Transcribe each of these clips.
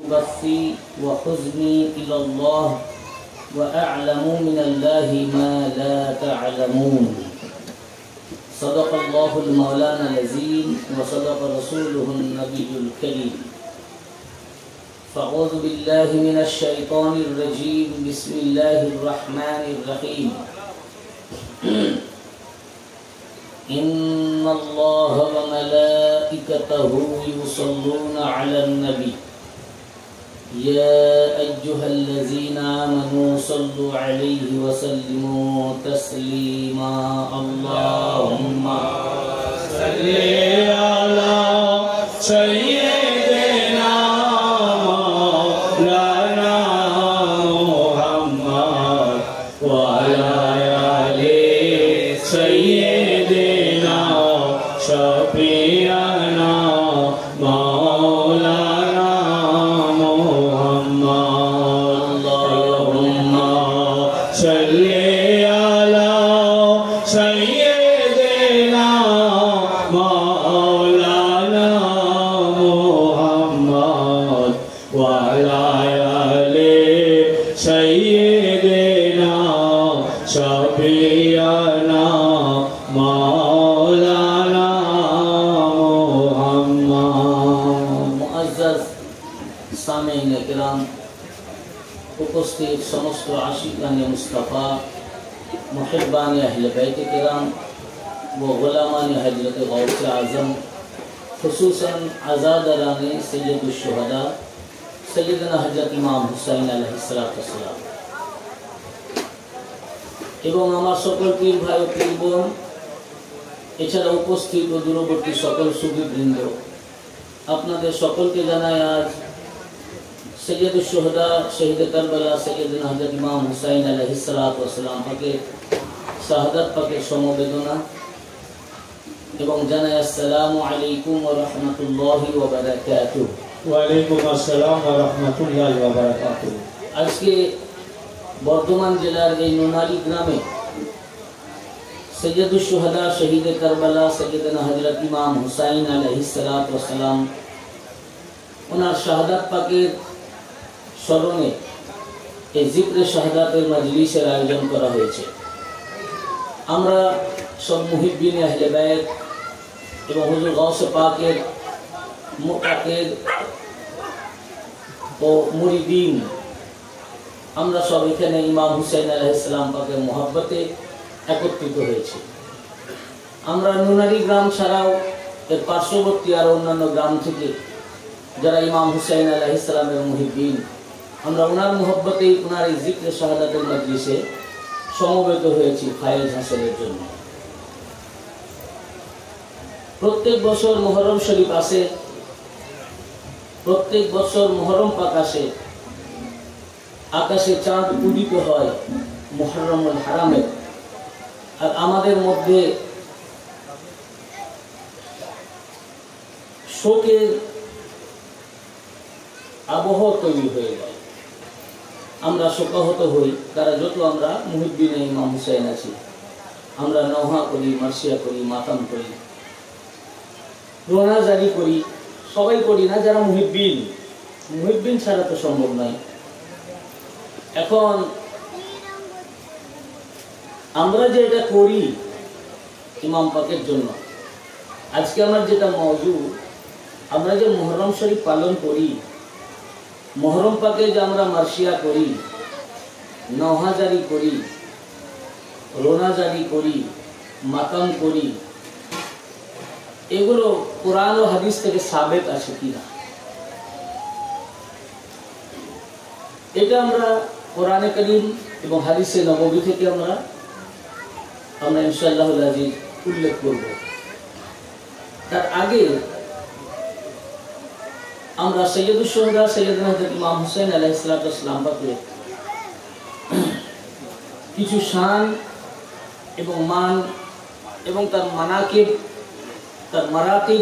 بثي وحزني إلى الله وأعلم من الله ما لا تعلمون صدق الله المولانا العظيم وصدق رسوله النبي الكريم فأعوذ بالله من الشيطان الرجيم بسم الله الرحمن الرحيم إن الله وملائكته يصلون على النبي يا أيها الذين آمنوا صلوا عليه وسلموا تسليما اللهم صل على سيدنا مولانا محمد وعلى آل سيدنا شفيعنا مولانا محمد اللهم صل على سيدنا مولانا محمد وعلى آل سيدنا شفيعنا مولانا محمد মুআজ্জাজ সামিঈন কিরাম উপস্থিত সমস্ত আশিকানে মুস্তাফা মুহিব্বানে আহলে বাইত কিরাম ও গোলামানে হযরত গাউসে আজম খুসুসান আযাদারানে সৈয়দুশ শুহাদা সৈয়দনা হযরত ইমাম হুসাইন আলাইহিস সালাম এবং আমার সকল পীর ভাই ও পীর বোন এছাড়া উপস্থিত ও দূরবর্তী সকল সুধীবৃন্দ আপনাদের সকলকে জানাই আজ সৈয়দুশ শুহাদা শহীদ কারবালা সৈয়দনা হযরত ইমাম হুসাইন আলাইহিস সালাম পাকে শাহাদাত পাকের সমবেদনা এবং জানাই আসসালামু আলাইকুম ওয়া রাহমাতুল্লাহি ওয়া বারাকাতুহু। ওয়া আলাইকুম আসসালাম ওয়া রাহমাতুল্লাহি ওয়া বারাকাতুহু। আজকে বর্ধমান জেলার এই নোনালী গ্রামে সৈয়দুশ শুহাদা শহীদ কারবালা সৈয়দনা হযরত ইমাম হুসাইন আলাইহিস সালাম ওনার শাহাদাত পাকের স্মরণে এই জিক্রে শাহাদাতের মাজলিসের আয়োজন করা হয়েছে। আমরা সব মুহিব্বিনে আহলে বাইত এবং হুজুর গাউসে পাকের মুতাকিদ ও মুরিদিন আমরা সব এখানে ইমাম হুসাইন আলাইহিস সালাম পাকের মহব্বতে একত্রিত হয়েছি। আমরা নুনারি গ্রাম ছাড়াও এর পার্শ্ববর্তী আর অন্যান্য গ্রাম থেকে যারা ইমাম হুসাইন আলাইহিস সালামের মুহিব্বিন আমরা ওনার মহব্বতেই ওনার এই জিক্রে শাহাদাতের মজলিসে সমবেত হয়েছি ফায়েজ হাসিলের জন্য। প্রত্যেক বছর মুহররম শরীফ আসে, প্রত্যেক বছর মুহররম পাক আসে, আকাশে চাঁদ উদিত হয় মুহররমুল হারামে, আর আমাদের মধ্যে শোকের আবহ তৈরি হয়ে যায়। আমরা শোকাহত হই তারা যত আমরা মুহিব্বিনে ইমাম হুসাইন আছি। আমরা নওহা করি, মার্সিয়া করি, মাতাম করি, রোনা জারি করি, সবাই করি না যারা মুহিব্বিন ছাড়া তো সম্ভব নয়। এখন আমরা যে এটা করি ইমাম পাকের জন্য, আজকে আমার যেটা মওজু, আমরা যে মুহররম শরীফ পালন করি, মুহররম পাকে যে আমরা মার্সিয়া করি, নওহা জারি করি, রোনা জারি করি, মাতাম করি, এগুলো কোরআন ও হাদিস থেকে সাবেত আছে কিনা? এটা আমরা কোরআনে কারীম এবং হাদিসে নববী থেকে আমরা ইনশাআল্লাহুল আজিজ উল্লেখ করব। তার আগে আমরা সৈয়দুশ শুহাদা সৈয়দনা হযরত ইমাম হুসাইন আলাইহিস সালাম পাকে কিছু শান এবং মান এবং তার মানাকিব, তার মারাতিব,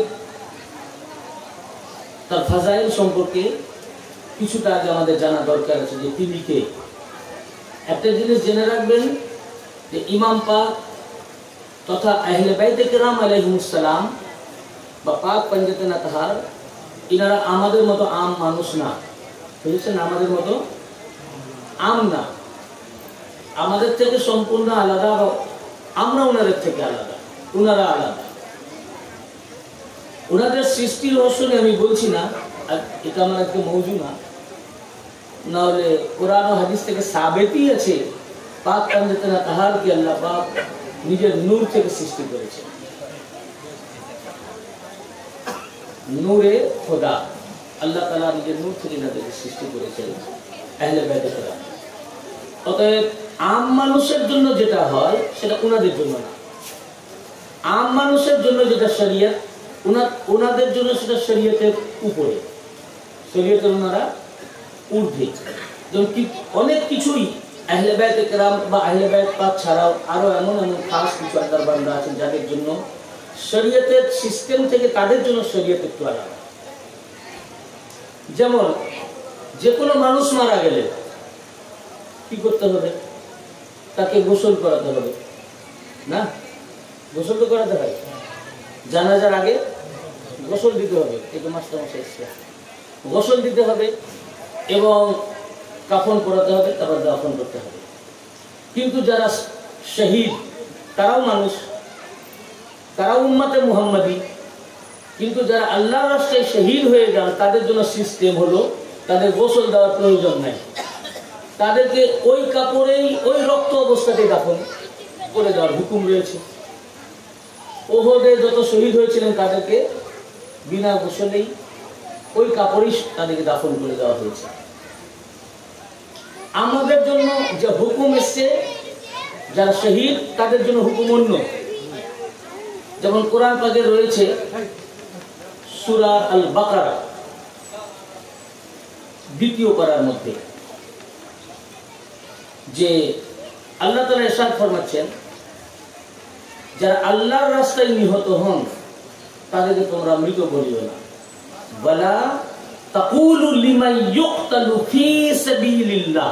তার ফাজাইল সম্পর্কে কিছুটা আগে আমাদের জানা দরকার আছে যে তিনি কে। একটা জিনিস জেনে রাখবেন যে ইমাম পাক তথা আহলে বাইত কিরাম আলাইহিমুস সালাম বা পাক পঞ্জতন আতহার, ইনারা আমাদের মতো আম মানুষ না। বুঝেছেন? আমাদের মতো আম না, আমাদের থেকে সম্পূর্ণ আলাদা, আমরা ওনাদের থেকে আলাদা, ওনারা আলাদা। ওনাদের সৃষ্টির রহস্য নিয়ে আমি বলছি না, আর এটা আমার একটা মৌজু না, নাহলে কোরআন ও হাদিস থেকে সাবেতই আছে পাক কান্দেতেনা তাহার কি আল্লাহ পাক নিজের নূর থেকে সৃষ্টি করেছে। নূরে খোদা, আল্লাহ তাআলা নিজের নূর থেকে তাদেরকে সৃষ্টি করেছেন আহলে বাইতে কেরাম। অতএব আম মানুষের জন্য যেটা হয় সেটা ওনাদের জন্য না। আম মানুষের জন্য যেটা শরীয়ত, ওনাদের জন্য সেটা শরীয়তের উপরে, শরীয়তের ওনারা ঊর্ধ্বে। যেমন অনেক কিছুই আহলে বাইতে কেরাম বা আহলে বাইত পাক ছাড়াও আরো এমন এমন খাস কিছু আল্লাহর বান্দা আছেন যাদের জন্য শরীয়তের সিস্টেম থেকে তাদের জন্য শরীয়ত একটু আলাদা। যেমন যে কোনো মানুষ মারা গেলে কি করতে হবে? তাকে গোসল করাতে হবে না? গোসল তো করাতে হয়, জানাজার আগে গোসল দিতে হবে, এটা মাস্টারমশাই গোসল দিতে হবে এবং কাফন পরাতে হবে, তারপর দাফন করতে হবে। কিন্তু যারা শহীদ তারাও মানুষ, তারাও উম্মতে মুহাম্মাদি, কিন্তু যারা আল্লাহর রাস্তায় শহীদ হয়ে যান তাদের জন্য সিস্টেম হলো তাদের গোসল দেওয়ার প্রয়োজন নাই, তাদেরকে ওই কাপড়েই ওই রক্ত অবস্থাতেই দাফন করে দেওয়ার হুকুম রয়েছে। ওহদে যত শহীদ হয়েছিলেন তাদেরকে বিনা গোসলেই ওই কাপড়েই তাদেরকে দাফন করে দেওয়া হয়েছে। আমাদের জন্য যে হুকুম এসছে যারা শহীদ তাদের জন্য হুকুম অন্য। যেমন কোরআন পাকে রয়েছে সূরা আল বাকারা 2য় পারার মধ্যে যে আল্লাহ তাআলা ইরশাদ ফরমাচ্ছেন যারা আল্লাহর রাস্তায় নিহত হন তাদেরকে তোমরা মৃত বলিও না। ওয়ালা তাকুলু লিমান ইউকতালু ফি সাবিলিল্লাহ,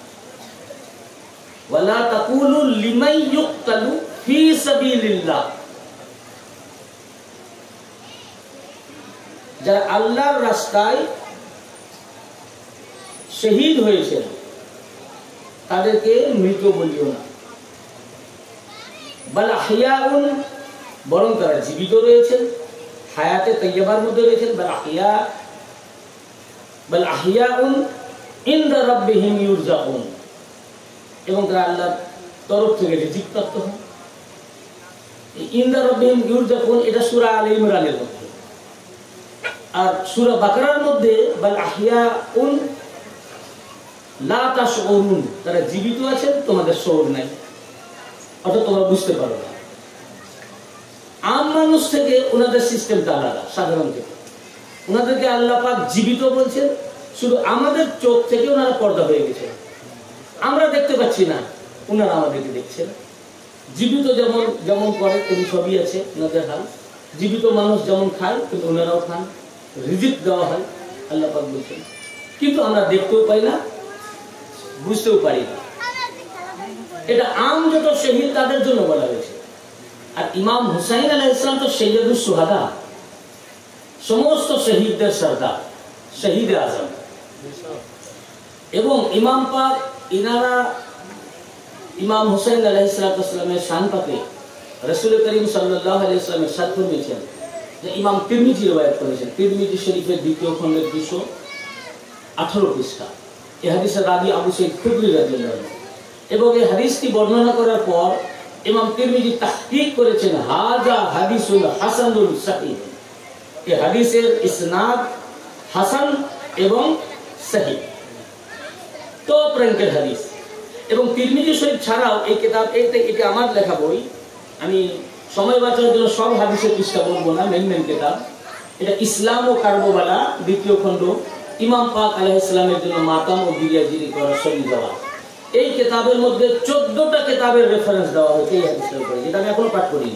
ওয়ালা তাকুলু লিমান ইউকতালু ফি সাবিলিল্লাহ। যারা আল্লাহর রাস্তায় শহীদ হয়েছেন তাদেরকে মৃত বলিও না। বাল আহিয়াউন, বরং তারা জীবিত রয়েছেন, হায়াতে তাইয়্যিবার মধ্যে রয়েছেন। বাল আহিয়াউন ইনদা রাব্বিহিম ইউরজাকুন, এবং তারা আল্লাহর তরফ থেকে রিজিক প্রাপ্ত হন। ইনদা রাব্বিহিম ইউরজাকুন এটা সূরা আলে ইমরানের মধ্যে। আর সূরা বাকারার মধ্যে বাল আহিয়াউন লা তাশউরুন, তারা জীবিত আছেন তোমাদের শউর নাই, অর্থাৎ তোমরা বুঝতে পারো না। আম মানুষ থেকে ওনাদের সিস্টেমটা আলাদা সাধারণ থেকে। ওনাদেরকে আল্লাহ পাক জীবিত বলছেন, শুধু আমাদের চোখ থেকে ওনারা পর্দা হয়ে গেছে, আমরা দেখতে পাচ্ছি না, ওনারা আমাদেরকে দেখছেন। জীবিত যেমন যেমন করে তেমনি সবই আছে ওনাদের হাল। জীবিত মানুষ যেমন খায় কিন্তু ওনারাও খান, রিজিক দেওয়া হয় আল্লাহ পাক বলছেন, কিন্তু আমরা দেখতেও পাই না, বুঝতেও পারি না। এটা আম যত শহীদ তাদের জন্য বলা হয়েছে। আর ইমাম হুসাইন আলাইহিস সালাম তো সৈয়দুস শুহাদা, সমস্ত শহীদদের সরদার, শহীদে আজম। এবং ইমাম পাক ইনারা ইমাম হুসাইন আলাইহিস সালামের শান পাকে রাসূল করিম সাল্লাল্লাহু আলাইহি ওয়াসাল্লাম ইরশাদ করেছেন যে ইমাম তিরমিজি রওয়ায়াত করেছেন, তিরমিজি শরীফের 2য় খণ্ডের 218 পৃষ্ঠা। এই হাদিসের রাবী আবু সাঈদ খুদরি রাদিয়াল্লাহু আনহু। এবং এই হাদিসটি বর্ণনা করার পর ইমাম তিরমিজি তাহকিক করেছেন হাযা হাদিসুল হাসানুল সহিহ, এই হাদিসের ইসনাদ হাসান এবং সহিহ, টপ র্যাঙ্কের হাদিস। এবং তিরমিজি শরীফ ছাড়াও এই কিতাব, এটা আমার লেখা বই, আমি সময় বাঁচানোর জন্য সব হাদিসের পৃষ্ঠা বলবো না, মেন কিতাব এটা। ইসলাম ও কারবালা 2য় খণ্ড, ইমাম পাক আলাইহিস সালামের জন্য মাতাম ও গিরিয়াজিরি করার শরীর দেওয়া। এই কিতাবের মধ্যে 14টা কিতাবের রেফারেন্স দেওয়া হয়েছে এই হাদিসের উপরে, যেটা আমি এখনো পাঠ করিনি।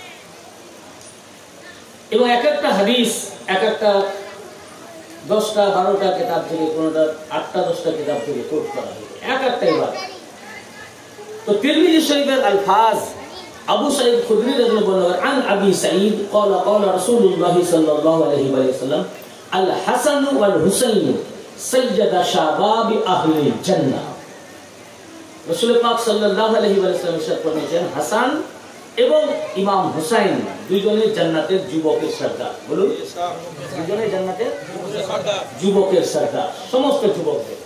এবং এক একটা হাদিস এক একটা 10টা 12টা কিতাব থেকে, কোনটা 8টা 10টা কিতাব থেকে কোট করা হয়েছে, এক একটা ইবাদ। তো তিরমিজি শরীফের আলফাজ আবু সাঈদ খুদরি রাদিয়াল্লাহু আনহু বলেন, আন আবি সাঈদ ক্বালা ক্বালা রাসূলুল্লাহ সাল্লাল্লাহু আলাইহি ওয়াসাল্লাম আল হাসান ওয়াল হুসাইন সাইয়্যিদা শাবাবি আহলিল জান্নাহ। রাসূল পাক সাল্লাল্লাহু আলাইহি ওয়াসাল্লাম ইরশাদ করেছেন, হাসান এবং ইমাম হুসাইন দুইজনে জান্নাতের যুবকের সর্দার। বলুন, দুইজনে জান্নাতের যুবকের সর্দার, সমস্ত যুবকদের।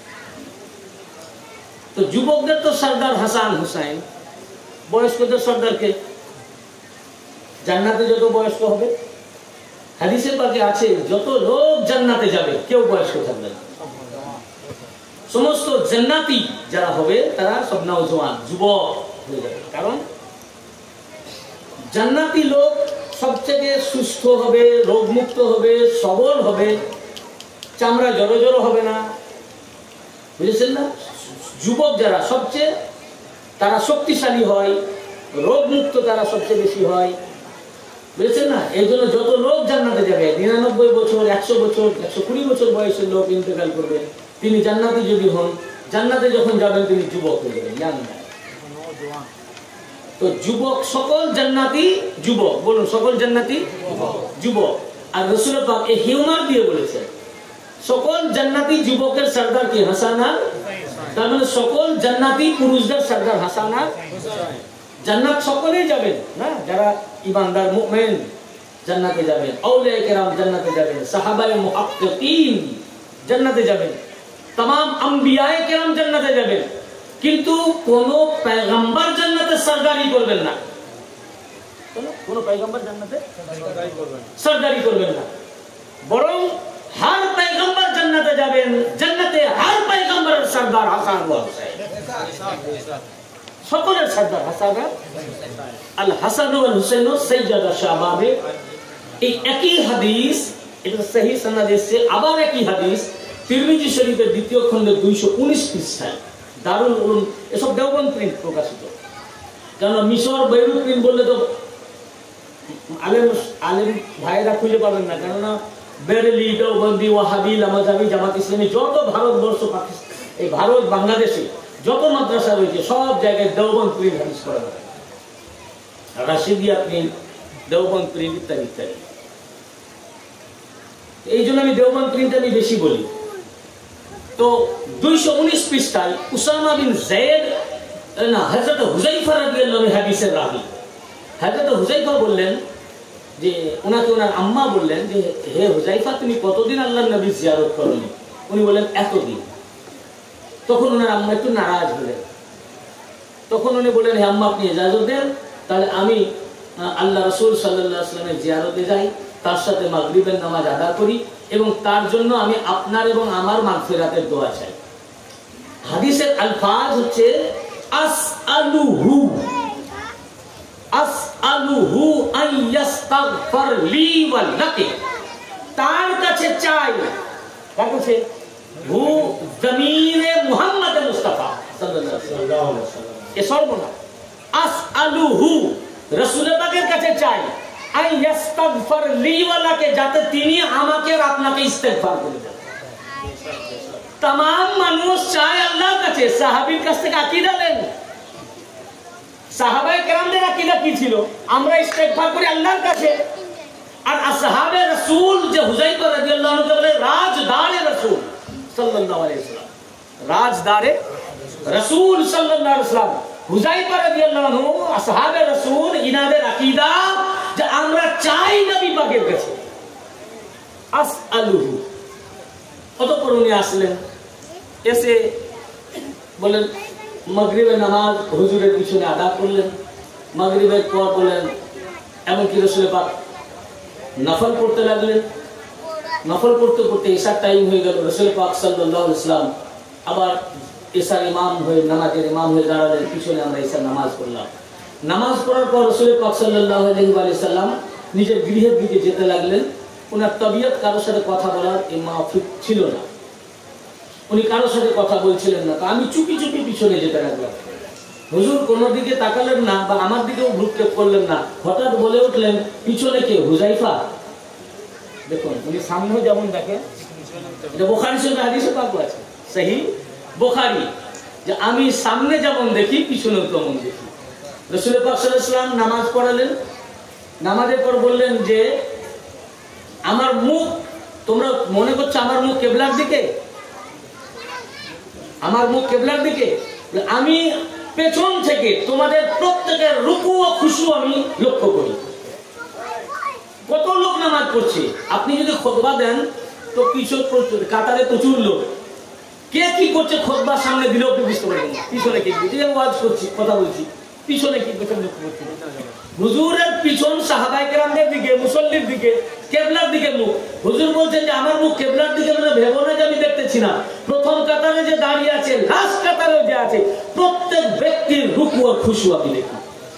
তো যুবকদের তো সর্দার হাসান হুসাইন, বয়স্কদের সর্দার কে? জান্নাতে যত বয়স্ক হবে, হাদিসের পাকে আছে যত লোক জান্নাতে যাবে কেউ বয়স্ক থাকবে না। সমস্ত জান্নাতি যারা হবে তারা সব নওজওয়ান, যুবক হয়ে যাবে। কারণ জান্নাতি লোক সবথেকে সুস্থ হবে, রোগমুক্ত হবে, সবল হবে, চামড়া জড়ো জড়ো হবে না, বুঝেছেন না? যুবক যারা সবচেয়ে তারা শক্তিশালী হয়, রোগমুক্ত তারা সবচেয়ে বেশি হয়, বুঝেছেন না? এই জন্য যত লোক জান্নাতে যাবে, 99 বছর, 100 বছর, 120 বছর বয়সের লোক ইন্তেকাল করবে, তিনি জান্নাতি যদি হন, জান্নাতে যখন যাবেন তিনি যুবক হয়ে যাবেন, জানেন না? তো যুবক, সকল জান্নাতি যুবক। বলুন, সকল জান্নাতি যুবক। আর রাসূল পাক এই হিউমার দিয়ে বলেছেন সকল জান্নাতি যুবকের সর্দার কি? হাসান আর, তার মানে সকল জান্নাতি পুরুষদের সর্দার হাসান আর হুসাইন। জান্নাত সকলেই যাবেন না, যারা ঈমানদার মুমিন জান্নাতে যাবেন, আউলিয়া কেরাম জান্নাতে যাবেন, সাহাবায়ে মুহাক্কিকিন জান্নাতে যাবেন, तमाम আম্বিয়ায়ে কেরাম জান্নাতে যাবেন। কিন্তু কোন পয়গম্বর জান্নাতে সরদারি করবেন না। কোন পয়গম্বর জান্নাতে সরদারি করবেন না, বরং हर पैगंबर जन्नते जाবেন, जन्नते हर पैगंबरेর সরদার হাসান ওয়া হুসাইন। সকলের সরদার হাসান আর আল হাসান ওয়াল হুসাইন সাইয়্যিদা শাবাবে। এই একই হাদিস, এটা সহিহ সনদ এসে, আবার একই হাদিস তিরমিজি শরীফের দ্বিতীয় খণ্ডে 219 পৃষ্ঠায়, দারুল উলুম, এসব দেওবন্দ প্রিন্ট প্রকাশিত। কারণ মিশর বৈরুত প্রিন্ট বললে তো আলেম ভাইরা খুঁজে পাবেন না, কেননা বেরেলি, দেওবন্দি, ওয়াহাবি, লামাজাবি, জামাত ইসলামী যত ভারতবর্ষ, পাকিস্তান, এই ভারত বাংলাদেশে যত মাদ্রাসা রয়েছে সব জায়গায় দেওবন্দ প্রিন্ট হাদিস করা হয়, রাশিদিয়া প্রিন্ট, দেওবন্দ প্রিন্ট ইত্যাদি ইত্যাদি। এই জন্য আমি দেওবন্দ প্রিন্ট আমি বেশি বলি। তো 219 পৃষ্ঠায় উসামা বিন যায়েদ না হযরত হুযায়ফা রাদিয়াল্লাহু আনহু হাদিসের রাবী, হযরত হুযায়ফা বললেন যে ওনাকে ওনার আম্মা বললেন যে হে হুযায়ফা, তুমি কতদিন আল্লাহর নবী জিয়ারত করনি? উনি বললেন এতদিন। তখন ওনার আম্মা একটু নারাজ হলেন। তখন উনি বললেন, হে আম্মা, আপনি ইজাজত দেন, তাহলে আমি আল্লাহ রাসূল সাল্লাল্লাহু আলাইহি ওয়াসাল্লামের জিয়ারতে যাই, তার সাথে মাগরিবের নামাজ আদা করি এবং তার জন্য আমি আপনার এবং আমার মাগফিরাতের দোয়া চাই। হাদিসের আলফাজ হচ্ছে আসআলুহু, আসআলুহু আন ইস্তাগফির লি ওয়া লাকি, তার কাছে চাই। কার কাছে? হু জমিনে মুহাম্মদ মুস্তাফা সাল্লাল্লাহু আলাইহি ওয়াসাল্লাম। এ সর্বনাম। আসআলুহু, রাসূল পাকের কাছে চাই, আন ইস্তাগফির লি ওয়া লাকি, যাতে তিনি আমাকে আর আপনাকে ইস্তেগফার করে দেন। तमाम মানুষ চায় আল্লাহর কাছে। সাহাবীর কাছ থেকে আকীদা নেন। সাহাবায়ে কেরামদের আকীদা কি ছিল? আমরা ইস্তেগফার করি আল্লাহর কাছে। আর আসহাবে রাসূল যে হুযায়ফা রাদিয়াল্লাহু আনহু বলে রাজদারে রাসূল সাল্লাল্লাহু আলাইহি ওয়াসাল্লাম, রাজদারে রাসূল সাল্লাল্লাহু আলাইহি ওয়াসাল্লাম, হুযায়ফা রাদিয়াল্লাহু আনহু আসহাবে রাসূল, ইনাদের আকীদা যে আমরা চাই নবী পাকের কাছে। আসআলুহু। অতঃপর উনি আসলেন, এসে বলেন মাগরিবের নামাজ হুজুরের পিছনে আদা করলেন। মাগরিবের পর বলেন এমনকি রাসূল পাক নফল পড়তে লাগলেন। নফল পড়তে পড়তে ঈশার টাইম হয়ে গেল। রাসূল পাক সাল্লাল্লাহু আলাইহি ওয়াসাল্লাম আবার ঈশার ইমাম হয়ে, নামাজের ইমাম হয়ে দাঁড়ালেন, পিছনে আমরা ঈশার নামাজ পড়লাম। নামাজ পড়ার পর রাসূল পাক সাল্লাল্লাহু আলাইহি ওয়াসাল্লাম নিজের গৃহের দিকে যেতে লাগলেন। ওনার তবিয়ত কারোর সাথে কথা বলার এই মাহফিক ছিল না, উনি কারোর সাথে কথা বলছিলেন না। আমি চুপি চুপি পিছনে যেতে লাগলাম। হুজুর কোনো দিকে তাকালেন না বা আমার দিকেও ভ্রুক্ষেপ করলেন না। হঠাৎ বলে উঠলেন, পিছনে কে? হুযায়ফা। দেখুন, উনি সামনেও যেমন দেখেন, এটা বুখারী শরীফে হাদিসে পাক আছে, সহিহ বুখারী, যে আমি সামনে যেমন দেখি পিছনেও তেমন দেখি। রাসূল পাক সাল্লাল্লাহু আলাইহি ওয়াসাল্লাম নামাজ পড়ালেন। নামাজের পর বললেন যে আমার মুখ তোমরা মনে করছো আমার মুখ কেবলার দিকে, আমার মুখ কেবলার দিকে, আমি পেছন থেকে তোমাদের প্রত্যেকের রুকু ও খুশু আমি লক্ষ্য করি। কত লোক নামাজ পড়ছে, আপনি যদি খুতবা দেন তো কাতারে প্রচুর লোক, কে কি করছে খুতবার সামনে দিলেও আপনি বুঝতে পারবেন না। পিছনে কি ওয়াজ করছি, কথা বলছি, পিছনে কি হুজুরের পিছন সাহাবায়ে কেরামদের দিকে, মুসল্লির দিকে, কেবলার দিকে মুখ। হুজুর বলছেন যে আমার মুখ কেবলার দিকে, মানে ভেবো না যে আমি দেখতেছি না। প্রথম কাতারে যে দাঁড়িয়ে আছে, লাস্ট কাতারে যে আছে, প্রত্যেক ব্যক্তির রুকু আর খুশু আপনি দেখুন।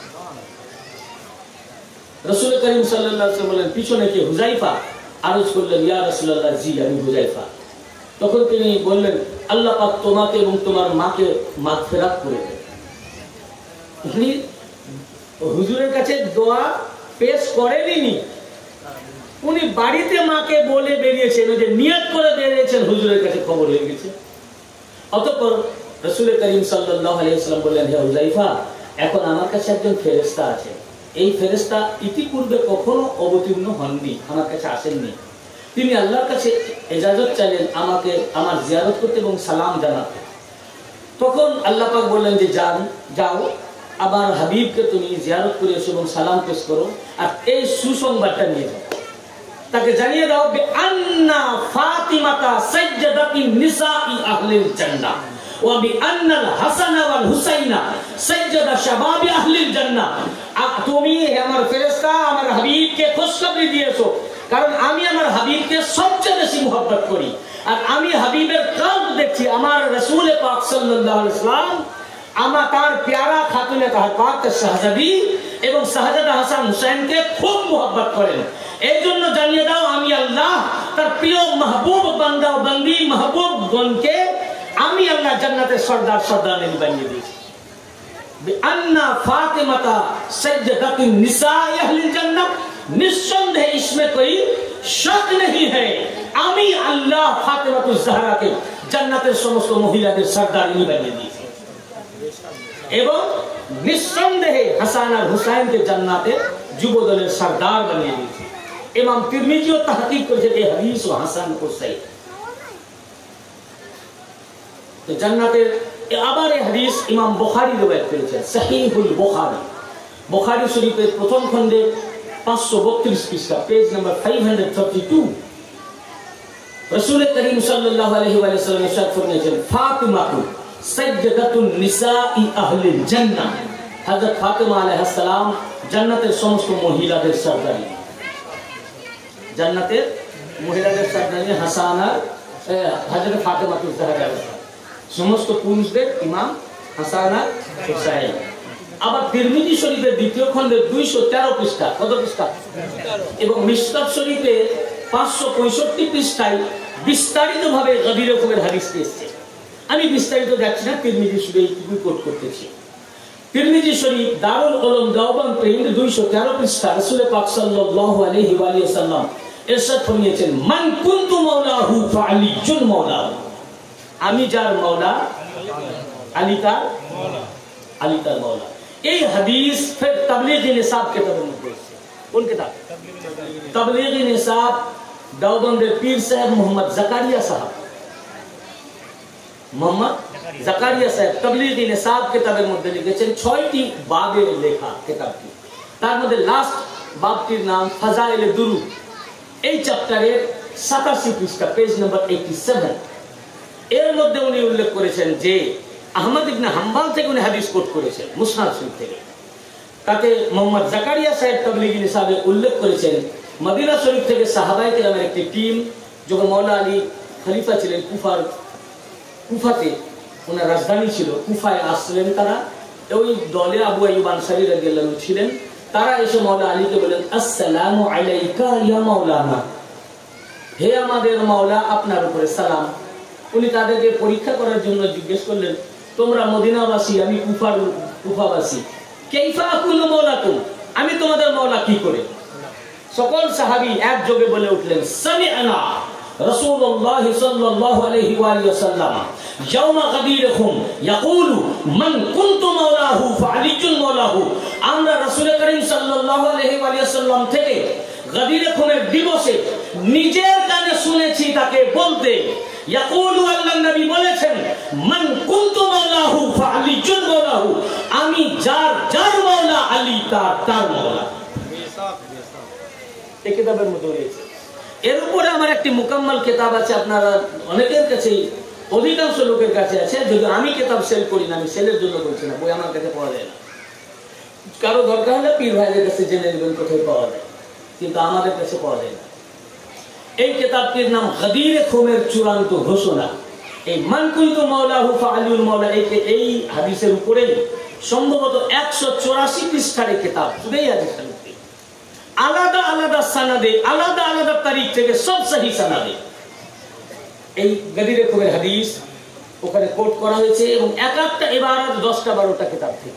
রাসূল করিম সাল্লাল্লাহু আলাইহি ওয়াসাল্লাম বলেন, পিছনে কে? হুযায়ফা আরজ করলেন, ইয়া রাসূলুল্লাহ, জি আমি হুযায়ফা। তখন তিনি বললেন, আল্লাহ পাক তোমাকে এবং তোমার মাকে মাগফিরাত করে দেন। উনি হুজুরের কাছে দোয়া পেশ করেননি, উনি বাড়িতে মাকে বলে বেরিয়েছেন, যে নিয়ত করে বেরিয়েছেন, হুজুরের কাছে খবর হয়ে গেছে। অতঃপর রাসূল করিম সাল্লাল্লাহু আলাইহি ওয়াসাল্লাম বললেন, হে হুযায়ফা, এখন আমার কাছে একজন ফেরেশতা আছে। এই ফেরেশতা ইতিপূর্বে কখনো অবতীর্ণ হননি, আমার কাছে আসেননি। তিনি আল্লাহর কাছে ইজাজত চাইলেন আমাকে আমার জিয়ারত করতে এবং সালাম জানাতে। তখন আল্লাহ পাক বললেন যে যাও আমার হাবিবকে তুমি জিয়ারত করে এসো এবং সালাম পেশ করো, আর এই সুসংবাদটা নিয়ে যাও, তাকে জানিয়ে দাও যে আন্না ফাতিমাতা সাইয়্যিদাতুন নিসাই আহলিল জান্নাহ ওয়া বিআন্নাল হাসান ওয়াল হুসাইনা সাইয়্যিদা শাবাবি আহলিল জান্নাহ। তুমি আমার ফেরেশতা আমার হাবিবকে খুশখবরি দিয়েছো, কারণ আমি আমার হাবিবকে সবচেয়ে বেশি মহব্বত করি, আর আমি হাবিবের কলব দেখছি। আমার রাসূল পাক সাল্লাল্লাহু আলাইহি ওয়াসাল্লাম আমার তার প্যারা খাতুনে তাহপাক শাহজাদি এবং শাহজাদা হাসান হুসাইনকে খুব মহব্বত করেন। এই জন্য জানিয়ে দাও আমি আল্লাহ তার প্রিয় মাহবুব বান্দা ও বান্দি মাহবুবগণকে আমি আল্লাহ জান্নাতের সর্দার সর্দারনী বানিয়ে দিয়েছি। আন্না ফাতিমাতা সাইয়্যিদাতুন নিসাই আহলিল জান্নাহ, নিঃসন্দেহে इसमें कोई शक नहीं है, আমি আল্লাহ ফাতিমাতুজ জাহরাকে জান্নাতের সমস্ত মহিলাদের সর্দারনী বানিয়ে দিয়েছি এবং নিঃসন্দেহে হাসান আর হুসাইনকে জান্নাতের যুবদলের সর্দার বানিয়ে দিয়েছি। ইমাম তিরমিজিও তাহকিক করেছেন এই হাদিস ও হাসান ও সহিহ। তো জান্নাতের আবার এই হাদিস ইমাম বুখারী রওয়ায়াত করেছেন, সহিহুল বুখারী, বুখারী শরীফের প্রথম খণ্ডে 532 পৃষ্ঠা, পেজ নাম্বার 532। রাসূল করিম সাল্লাল্লাহু আলাইহি ওয়া সাল্লাম ইরশাদ ফরমায়েছেন, ফাতিমাতু সাইয়্যিদাতুন নিসাই আহলিল জান্নাহ, হযরত ফাতিমা আলাইহিস সালাম জান্নাতের সমস্ত মহিলাদের সর্দারনী, জান্নাতের মহিলাদের সর্দারনী হাসান আর হযরত ফাতিমাতুজ জাহরা, সমস্ত পুরুষদের ইমাম হাসান আর হুসাইন। আবার তিরমিজি শরীফের দ্বিতীয় খণ্ডের 213 পৃষ্ঠা, কত পৃষ্ঠা? এবং মিশকাত শরীফের 565 পৃষ্ঠায় বিস্তারিতভাবে গভীর রকমের হাদিস এসেছে। আমি বিস্তারিত যাচ্ছি না, তিরমিজি শরীফ এইটুকু কোট করতেছি। তিরমিজি শরীফ দারুল উলুম দেওবন্দ প্রিন্ট 213 পৃষ্ঠা, রাসূল পাক সাল্লাল্লাহু আলাইহি ওয়া সাল্লাম ইরশাদ ফরমিয়েছেন, মান কুনতু মাওলাহু ফাআলিয়ুন মাওলাহু, আমি যার মাওলা আলী তার মাওলা। এই হাদিস ফির তাবলীগ নিসাব কিতাবের মধ্যে আছে। কোন কিতাব? তাবলীগ নিসাব, দেওবন্দের পীর সাহেব মোহাম্মদ জাকারিয়া সাহেব, মোহাম্মদ জাকারিয়া সাহেব তাবলীগ নিসাব কিতাবের মধ্যে লিখেছেন 6টি বাবের লেখা কিতাবটি। তার মধ্যে লাস্ট বাবটির নাম ফাজাইলে দুরুদ। এই চ্যাপ্টারের 87 পৃষ্ঠা, পেজ নাম্বার 87। এর মধ্যে উনি উল্লেখ করেছেন যে আহমদ ইবনে হাম্বল থেকে উনি হাদিস কোট করেছেন মুসনাদ শরীফ থেকে। তাতে মোহাম্মদ জাকারিয়া সাহেব তাবলীগী নিসাবে উল্লেখ করেছেন মদিনা শরীফ থেকে সাহাবায়ে কেরামের একটি টিম, যখন মাওলা আলী খলিফা ছিলেন কুফাতে, ওনার রাজধানী ছিল কুফায়, আসলেন তারা। ওই দলে আবু আইয়ুব আনসারী রাদিয়াল্লাহু আনহু ছিলেন। তারা এসে মাওলা আলীকে বলেন, আসসালামু আলাইকা ইয়া মাওলানা, হে আমাদের মাওলা, আপনার উপরে সালাম। উনি তাদেরকে পরীক্ষা করার জন্য জিজ্ঞেস করলেন, তোমরা মদিনাবাসী, আমি কুফাবাসী, কাইফা আকুনু মাওলাকুম, আমি তোমাদের মাওলা কি করে? সকল সাহাবী একযোগে বলে উঠলেন, সামি'না রাসূলুল্লাহ সাল্লাল্লাহু আলাইহি ওয়া সাল্লাম ইয়াওমা গাদিরকুম ইয়াকুলু মান কুনতু মাওলাহু ফাআলিয়ুন মাওলাহু, আমরা রাসূল করিম সাল্লাল্লাহু আলাইহি ওয়া সাল্লাম থেকে গাদিরে খুমের দিবসে নিজের কানে শুনেছি তাকে বলতে, ইয়াকুলু আল্লাহর নবী বলেছেন, মান কুনতু মাওলাহু ফাআলিজুল মাওলাহু, আমি যার মাওলা আলী তার মাওলা। এই কিতাবের মধ্যে রয়েছে। এর উপরে আমার একটি মুকাম্মাল কিতাব আছে, আপনারা অনেকের কাছেই, অধিকাংশ লোকের কাছে আছে। যদি আমি কিতাব সেল করি না, আমি সেলের জন্য বলছি না, বই আমার কাছে পাওয়া যায় না। কারো দরকার হলে পীর ভাইদের কাছে জেনে নেবেন কোথায় পাওয়া যায়, কিন্তু আমাদের কাছে পাওয়া যায় না। এই কিতাবটির নাম গাদিরে খুমের চূড়ান্ত ঘোষণা। এই মান কুনতু মাওলাহু ফাআলিউল মাওলা, এই হাদিসের উপরেই সম্ভবত 184 পৃষ্ঠার কিতাব, শুধুই হাদিস, আলাদা আলাদা সানাদে, আলাদা আলাদা তারিখ থেকে সব সহি সানাদে এই গাদিরে খুমের হাদিস ওখানে কোট করা হয়েছে, এবং এক একটা ইবারত 10টা-12টা কিতাব থেকে,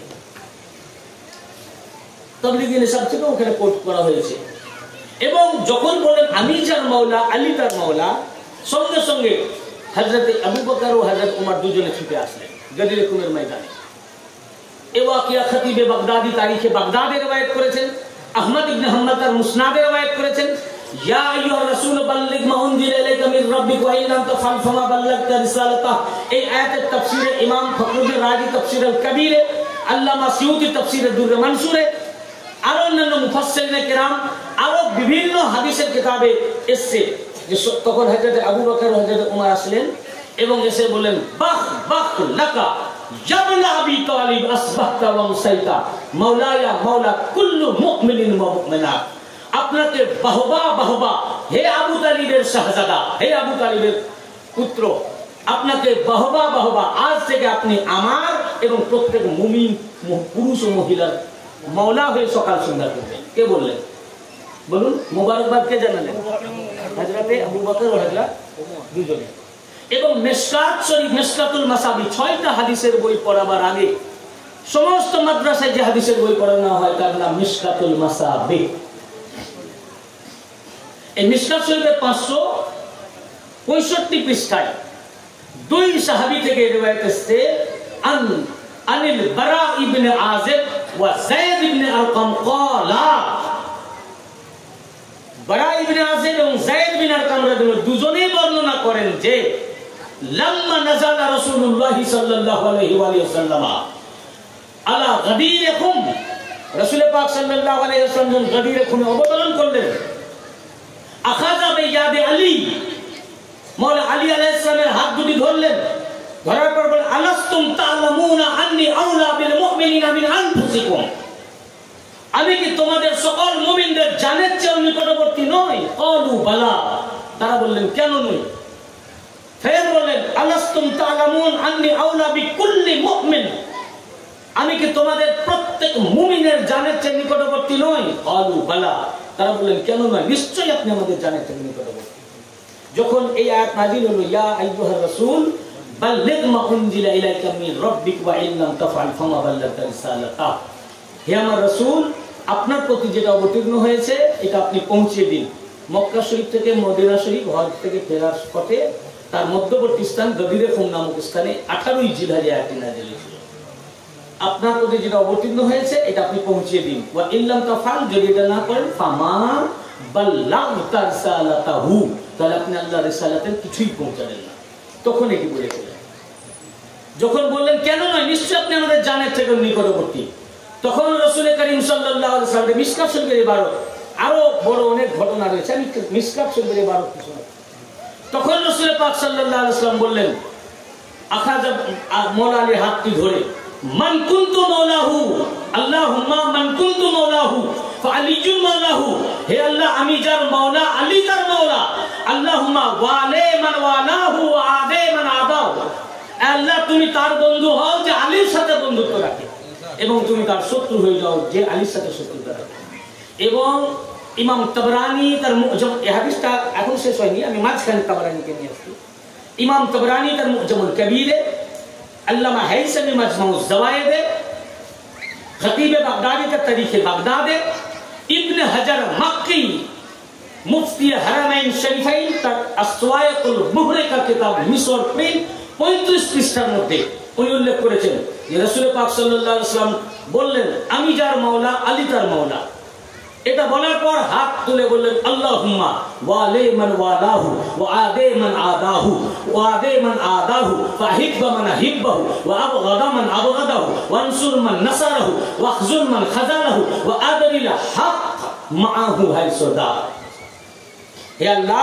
তাবলীগের হিসাব থেকে ওখানে কোট করা হয়েছে। এবং যখন বলেন আমি যার মাওলা আলী তার মাওলা, সঙ্গে সঙ্গে হযরত আবু বকর ও হযরত ওমর দুজনে ছুটে আসলেন গাদিরে খুমের ময়দানে। এ ওয়াকিয়া খতিবে বাগদাদি তারিখে বাগদাদে রওয়ায়াত করেছেন, আহমদ ইবনে হাম্বল তার মুসনাদে রওয়ায়াত করেছেন, ইয়া আইয়ুহার রাসূল বাল্লিগ মা উনজিলা ইলাইকা মির রাব্বিক ওয়া ইন লাম তাফআল ফামা বাল্লাগতা রিসালাতাহ। এই আয়াতের তাফসীরে ইমাম ফখরুদ্দিন রাজি তাফসীর আল কবীরে, আল্লামা সিউতি তাফসীরে দুররে মানসুরে, আর অন্যান্য মুফাসসিরিনে কেরাম, আরো বিভিন্ন হাদিসের কিতাবে এসেছে যে তখন হযরত আবু বকর ও হযরত ওমর আসলেন এবং এসে বলেন, বাহ বাহ লাকা ইবনে আবি তালিব আসবাহতা ওয়া মুসাইতা মাওলায়া মাওলা কুল্লু মুমিনিন ওয়া মুমিনাত। আপনাকে বাহবা বাহবা হে আবু তালিবের শাহজাদা, হে আবু তালিবের পুত্র, আপনাকে বাহবা বাহবা, আজ থেকে আপনি আমার এবং প্রত্যেক মুমিন পুরুষ ও মহিলার মাওলা হয়ে সকাল সন্ধ্যা করবেন। কে বললেন বলুন? মুবারকবাদ কে জানালেন? হযরতে আবু বকর ও হযরত দুজনে। এবং মিশকাত শরীফ, মিশকাতুল মাসাবি, 6টা হাদিসের বই পড়াবার আগে সমস্ত মাদ্রাসায় যে হাদিসের বই পড়ানো হয় তার নাম মিশকাতুল মাসাবি। এই মিশকাত শরীফের 565 পৃষ্ঠায় 2 সাহাবী থেকে রিওয়ায়াত এসেছে, আনিল বারা ইবনে আযিব ওয়া যায়েদ ইবনে আরকাম ক্বালা। বারা ইবনে আযিব এবং যায়েদ বিন আরকাম রাদিয়াল্লাহু দুজনেই বর্ণনা করেন যে লাম্মা নাযালা রাসূলুল্লাহ সাল্লাল্লাহু আলাইহি ওয়া সাল্লাম আলা গাদিরে খুম, রাসূল পাক সাল্লাল্লাহু আলাইহি ওয়াসাল্লাম গাদিরে খুমে অবতরণ করলেন। আখাযা বিয়াদি আলী, মাওলা আলী আলাইহিস সালামের হাত দুটি ধরলেন, ধরার পর বলেন, আলাস্তুম তা'লামুনা আন্নী আউলা বিল মুমিনিনা মিন আনফুসিকুম, আমি কি তোমাদের সকল মুমিনদের জানের চেয়ে নিকটবর্তী নই? ক্বালু বালা, তারা বললেন কেন নই? ফের বললেন, আলাস্তুম তা'লামুন আন্নী আউলা বিকুল্লি মুমিন, আমি কি তোমাদের প্রত্যেক মুমিনের জানের চেয়ে নিকটবর্তী নই? ক্বালু বালা, তারা বললেন কেন নয়? নিশ্চয়ই আপনি আমাদের জানের চেয়ে নিকটবর্তী। যখন এই আয়াত নাযিল হলো, ইয়া আইয়ুহার রাসূল বাল্লিগ মা উনজিলা ইলাইকা মির রাব্বিক ওয়া ইন লাম তাফআল ফামা বাল্লাগতা রিসালাতাহ, হে আমার রাসূল, আপনার প্রতি যেটা অবতীর্ণ হয়েছে এটা আপনি পৌঁছে দিন। মক্কা শরীফ থেকে মদিনা শরীফ হজ থেকে ফেরার পথে তার মধ্যবর্তী স্থান গাদিরে খুম নামক স্থানে 18ই জিলহজ আয়াতটি নাযিল হয়েছিল। আপনার প্রতি যেটা অবতীর্ণ হয়েছে এটা আপনি পৌঁছে দিন। ওয়া ইন লাম তাফআল, যদি এটা না করেন, ফামা বাল্লাগতা রিসালাতাহু, তাহলে আপনি আল্লাহর রিসালাতের কিছুই পৌঁছালেন না। তখন কি বলেছিলেন? যখন বললেন কেন নয়, নিশ্চয়ই আপনি আমাদের জানের থেকে নিকটবর্তী, তখন রাসূল করিম সাল্লাল্লাহু আলাইহি ওয়াসাল্লাম মিশকাত শরীফের ইবারত, আরো বড় অনেক ঘটনা রয়েছে, আমি মিশকাত শরীফের ইবারত কিছু না। তখন রাসূল পাক সাল্লাল্লাহু আলাইহি ওয়াসাল্লাম বললেন, আখাযা মাওলা আলীর হাতটি ধরে, মান কুনতু মাওলাহু, আল্লাহুম্মা মান কুনতু মাওলাহু ফাআলিজুল মাওলাহু, হে আল্লাহ আমি যার মাওলা আলী তার মাওলা, আল্লাহুম্মা ওয়ালে মান ওয়ালাহু ওয়া আদে মান আদাহু, আল্লাহ তুমি তার বন্ধু হও যে আলীর সাথে বন্ধুত্ব রাখে, এবং তুমি তার শত্রু হয়ে যাও যে আলীর সাথে শত্রুতা রাখে। এবং ইমাম তাবরানী তার এই হাদিসটা এখন শেষ হয়নি, আমি মাঝখানে তাবরানীকে নিয়ে আসছি। ইমাম তাবরানী তার মুজামুল কবীরে, আল্লামা হাইসামি মাজমাউজ জাওয়ায়েদে, খতিবে বাগদাদি তার তারিখে বাগদাদে, ইবনে হাজার মাক্কি মুফতি হারামাইন শরীফাইন তার আসওয়ায়াতুল মুহরিকা কিতাব মিসর প্রিন্ট 35 পৃষ্ঠার মধ্যে উনি উল্লেখ করেছেন যে রাসূল পাক সাল্লাল্লাহু আলাইহি ওয়াসাল্লাম বললেন, আমি যার মাওলা আলী তার মাওলা। এটা বলার পর হাত তুলে বললেন আল্লাহুম্মা ওয়ালি মান ওয়ালাহু ওয়া আদি মান আদাহু ওয়া আদি মান আদাহু ফাহিব্বা মান হিব্বাহু ওয়া আবগাদা মান আবগাদাহু ওয়ানসুর মান নাসারাহু ওয়াখজুল মান খাযালাহু ওয়া আদরিল হক মাআহু হাইসুদা। হে আল্লাহ,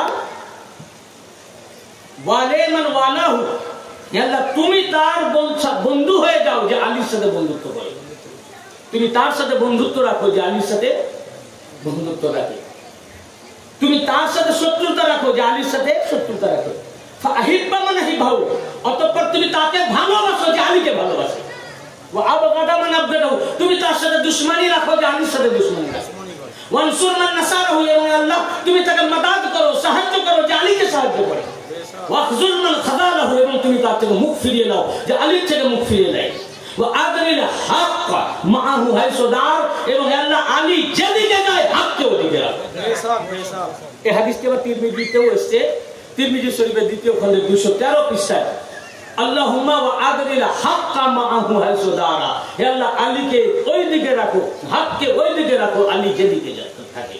ওয়ালি মান ওয়ালাহু, হে আল্লাহ তুমি তার বন্ধু হয়ে যাও যে আলীর সাথে বন্ধুত্ব করে, তুমি তার সাথে বন্ধুত্ব রাখো যে আলীর সাথে বন্ধুত্ব রাখে, তুমি তার সাথে শত্রুতা রাখো যে আলীর সাথে শত্রুতা রাখো। ফাহিব্বা মান হিব্বাহু, অতঃপর তুমি তাকে ভালোবাসো যে আলীকে ভালোবাসে। ওয়া আবগাদা মান আবগাদাহু, তুমি তার সাথে দুশমনি রাখো যে আলীর সাথে দুশমনি রাখো। ওয়ানসুর মান নাসারাহু, এবং আল্লাহ তুমি তাকে মাদাদ করো, সাহায্য করো যে আলীকে সাহায্য করে। ওয়াখজুল মান খাযালাহু, এবং তুমি তার থেকে মুখ ফিরিয়ে নাও যে আলীর থেকে মুখ ফিরিয়ে নেয়। ওয়া আদরিল হক মাআহু হাইসুদার, এবং আল্লাহ আলী যেদিকে যায় হককে ওদিকে রাখে। এই হাদিসটি আবার তিরমিজিতেও এসেছে, তিরমিজি শরীফের দ্বিতীয় খণ্ডে 213 পৃষ্ঠায়। আল্লাহুম্মা ওয়া আদরিল হক মাআহু হাইসুদারা, হে আল্লাহ আলীকে ওই দিকে রাখো, হককে ওই দিকে রাখো, আলী যেদিকে থাকে।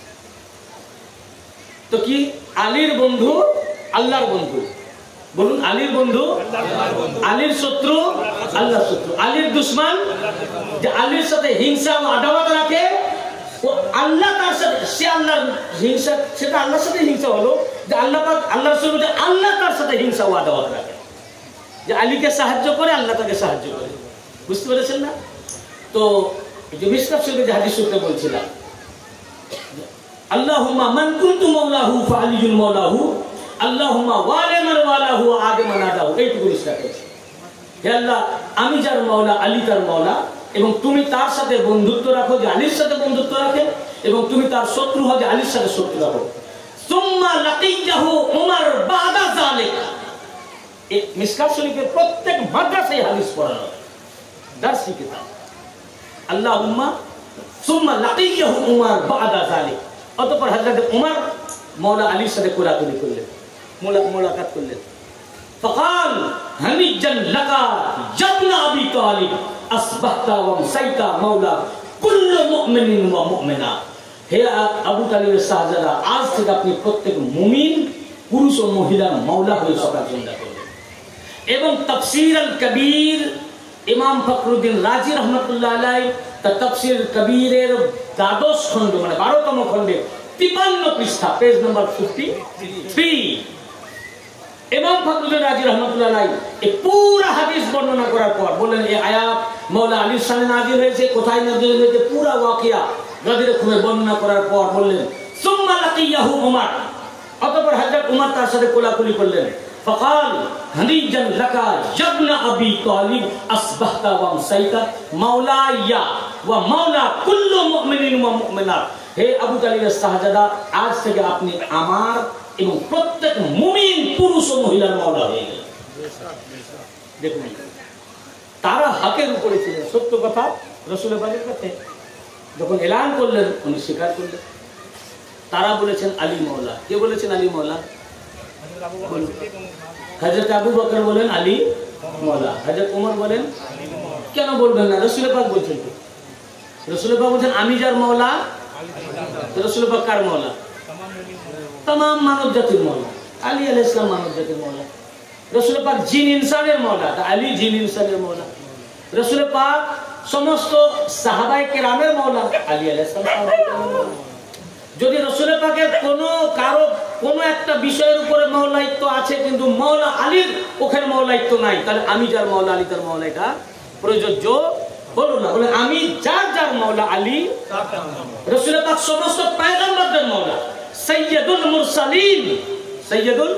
তো কি আলীর বন্ধু আল্লাহর বন্ধু, বলুন আলীর বন্ধু আলীর শত্রু আল্লাহর শত্রু, আলীর দুশমন যে আলীর সাথে হিংসা ও আদাওয়াত রাখে, ও আল্লাহ তার সাথে, সে আল্লাহর হিংসা, সেটা আল্লাহর সাথে হিংসা হলো যে আল্লাহ পাক আল্লাহর শত্রু যে আল্লাহ তার সাথে হিংসা ও আদাওয়াত রাখে, যে আলীকে সাহায্য করে আল্লাহ তাকে সাহায্য করে। বুঝতে পেরেছেন না? তো যে মিশকাত শরীফে যে হাদিস শুনতে বলছিলাম, আল্লাহুম্মা মান কুনতু মাওলাহু ফাআলিয়ুল মাওলাহু আল্লাহুম্মা ওয়ালি মান ওয়ালাহু ওয়া আদি মান আদাহু, এইটুকু ইসলাম করেছে। হে আল্লাহ, আমি যার মাওলা আলী তার মাওলা, এবং তুমি তার সাথে বন্ধুত্ব রাখো যে আলীর সাথে বন্ধুত্ব রাখে, এবং তুমি তার শত্রু হও যে আলীর সাথে শত্রু রাখো। সুম্মা লাকিয়াহু উমর বাদা যালিকা, এই মিশকাত শরীফের প্রত্যেক মাদ্রাসায় হাদিস পড়ানো হয়, দারসি কিতাব। আল্লাহুম্মা সুম্মা লাকিয়াহু উমর বাদা যালিকা, অতঃপর হযরত উমর মাওলা আলীর সাথে কোলাকুলি করলেন, মোলাকাত করলেন। ফাকাল হানিজান লাকা জাবনা আবি তালিব আসবাহতা ওয়া আমসাইতা মাওলা কুল্লু মুমিনিন ওয়া মুমিনা, হে আবু তালিবের শাহজাদা, আজ থেকে আপনি প্রত্যেক মুমিন পুরুষ ও মহিলার মাওলা হয়ে সকাল সন্ধ্যা করবেন। এবং তাফসীর আল কবীর ইমাম ফখরুদ্দিন রাজি রহমাতুল্লাহ আলাইহি তার তাফসীর কবীরের 12 খণ্ড, মানে 12তম খণ্ডে 53 পৃষ্ঠা, পেজ নাম্বার 53, ইমাম ফখরুদ্দিন রাজি রহমাতুল্লাহ আলাইহি এই পুরো হাদিস বর্ণনা করার পর বললেন এই আয়াত মাওলা আলীর সামনে নাযিল হয়েছে, কোথায় নাযিল হয়েছে, পুরো ওয়াকিয়া গাদিরে খুলে বর্ণনা করার পর বললেন সুম্মা লাকিয়াহু উমর, অতঃপর হযরত উমর তার সাথে কোলাকুলি করলেন। ফাকাল হানিজান লাকা জাবনা আবি তালিব আসবাহতা ওয়া আমসাইতা মাওলা ইয়া ওয়া মাওলা কুল্লু মুমিনিন ওয়া মুমিনাত, হে আবু তালিবের শাহজাদা, আজ থেকে আপনি আমার এবং প্রত্যেক মুমিন পুরুষ ও মহিলার মাওলা হয়ে গেলেন। দেখুন, তারা হকের উপরে ছিলেন, সত্য কথা রাসূল পাকের কাছে যখন এলান করলেন উনি স্বীকার করলেন। তারা বলেছেন আলী মাওলা। কে বলেছেন আলী মাওলা? হযরত আবু বকর বলেন আলী মাওলা, হযরত ওমর বলেন, কেন বলবেন না? রাসূল পাক বলছেন, রাসূল পাক বলছেন আমি যার মাওলা, রাসূল পাক কার মাওলা? तमाम मानव জাতির মাওলা। আলী আলাইহিস সালাম মানব জাতির মাওলা। রাসূল পাক জিন ইনসানের মাওলা, আলী জিন ইনসানের মাওলা। রাসূল পাক সমস্ত সাহাবায়ে কেরামের মাওলা, আলী আলাইহিস সালাম। যদি রাসূল পাকের কোনো একটা বিষয়ের উপরে মাওলাইত্ব আছে কিন্তু মাওলা আলীর ওখানে মাওলাইত্ব নাই, তাহলে আমি যার মাওলা আলী তার মাওলা, এটা প্রযোজ্য হলো না। বলে আমি যার মাওলা আলী, রাসূল পাক সমস্ত পয়গম্বরদের মাওলা, সৈয়দুল মুরসালিন, সৈয়দুল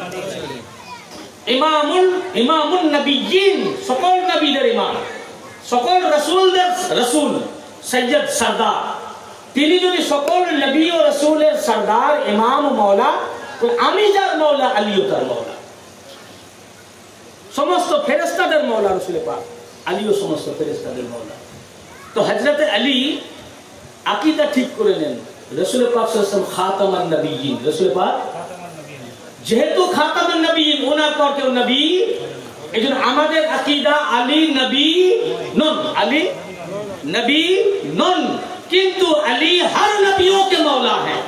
ইমামুন নবিয়্যিন, সকল নবীদের ইমাম, সকল রাসূলদের রাসূল, সৈয়দ সরদার। তিনি যদি সকল নবী ও রাসূলের সরদার, ইমাম ও মাওলা, তো আমি যার মাওলা আলীও তার মাওলা। সমস্ত ফেরেশতাদের মাওলা রাসূল পাক, আলীও সমস্ত ফেরেশতাদের মাওলা। তো হযরত আলী আকীদা ঠিক করে নেন, রাসূল পাক সাল্লাল্লাহু আলাইহি ওয়াসাল্লাম খাতামান নবিয়্যিন, রাসূল পাক যেহেতু খাতামান নবিয়্যিন, ওনার পর কেউ নবী, এজন্য আমাদের আকীদা আলী নবী নন, আলী নবী নন। किंतु अली हर नबियों के मौला है,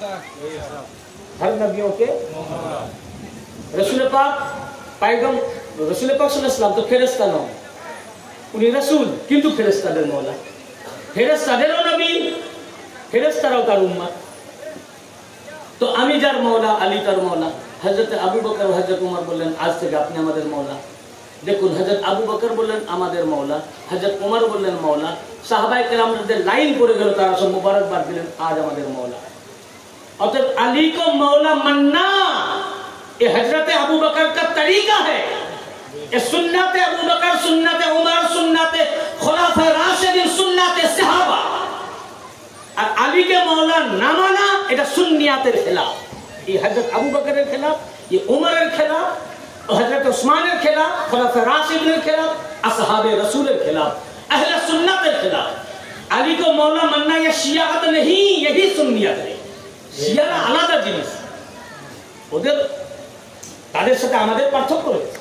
हर नबियों के रसूल पाक पैगम रसूल पाक सल्लल्लाहु अलैहि वसल्लम तो फेरेस्ता नौ, उन्हीं रसूल किंतु फेरेस्ता दे मौला, फेरेस्ता दे नबी, फेरेस्ता राव तार उम्मत। तो आमी जार मौला अली तार मौला। हजरत আবু বকর হযরত উমর বললেন আজ থেকে আপনি আমাদের মওলা। দেখুন হযরত আবু বকর বললেন আমাদের মওলা, হযরত উমর বললেন মওলা, সাহাবায়ে কেরামদের লাইন পড়ে গেল, তারা সব মুবারকবাদ দিলেন আজ আমাদের মওলা। অতএব अली को मौला मानना ये हजरत अबू बकर का तरीका है, ये सुन्नत अबू बकर, सुन्नत उमर, सुन्नत खुलाफा राशिदीन, सुन्नत सहाबा। और अली के मौला ना माना এটা সুন্নিয়াতের খেলাফ, ये हजरत अबू बकर के खिलाफ, ये उमर के खिलाफ, हजरत उस्मान के खिलाफ, खुलाफा राशिदीन के खिलाफ, असहाबे रसूल के खिलाफ, अहले सुन्नत के खिलाफ। अली को मौला मानना ये शियात नहीं, यही सुन्नियत है। শিয়ারা আলাদা জিনিস, ওদের তাদের সাথে আমাদের পার্থক্য রয়েছে।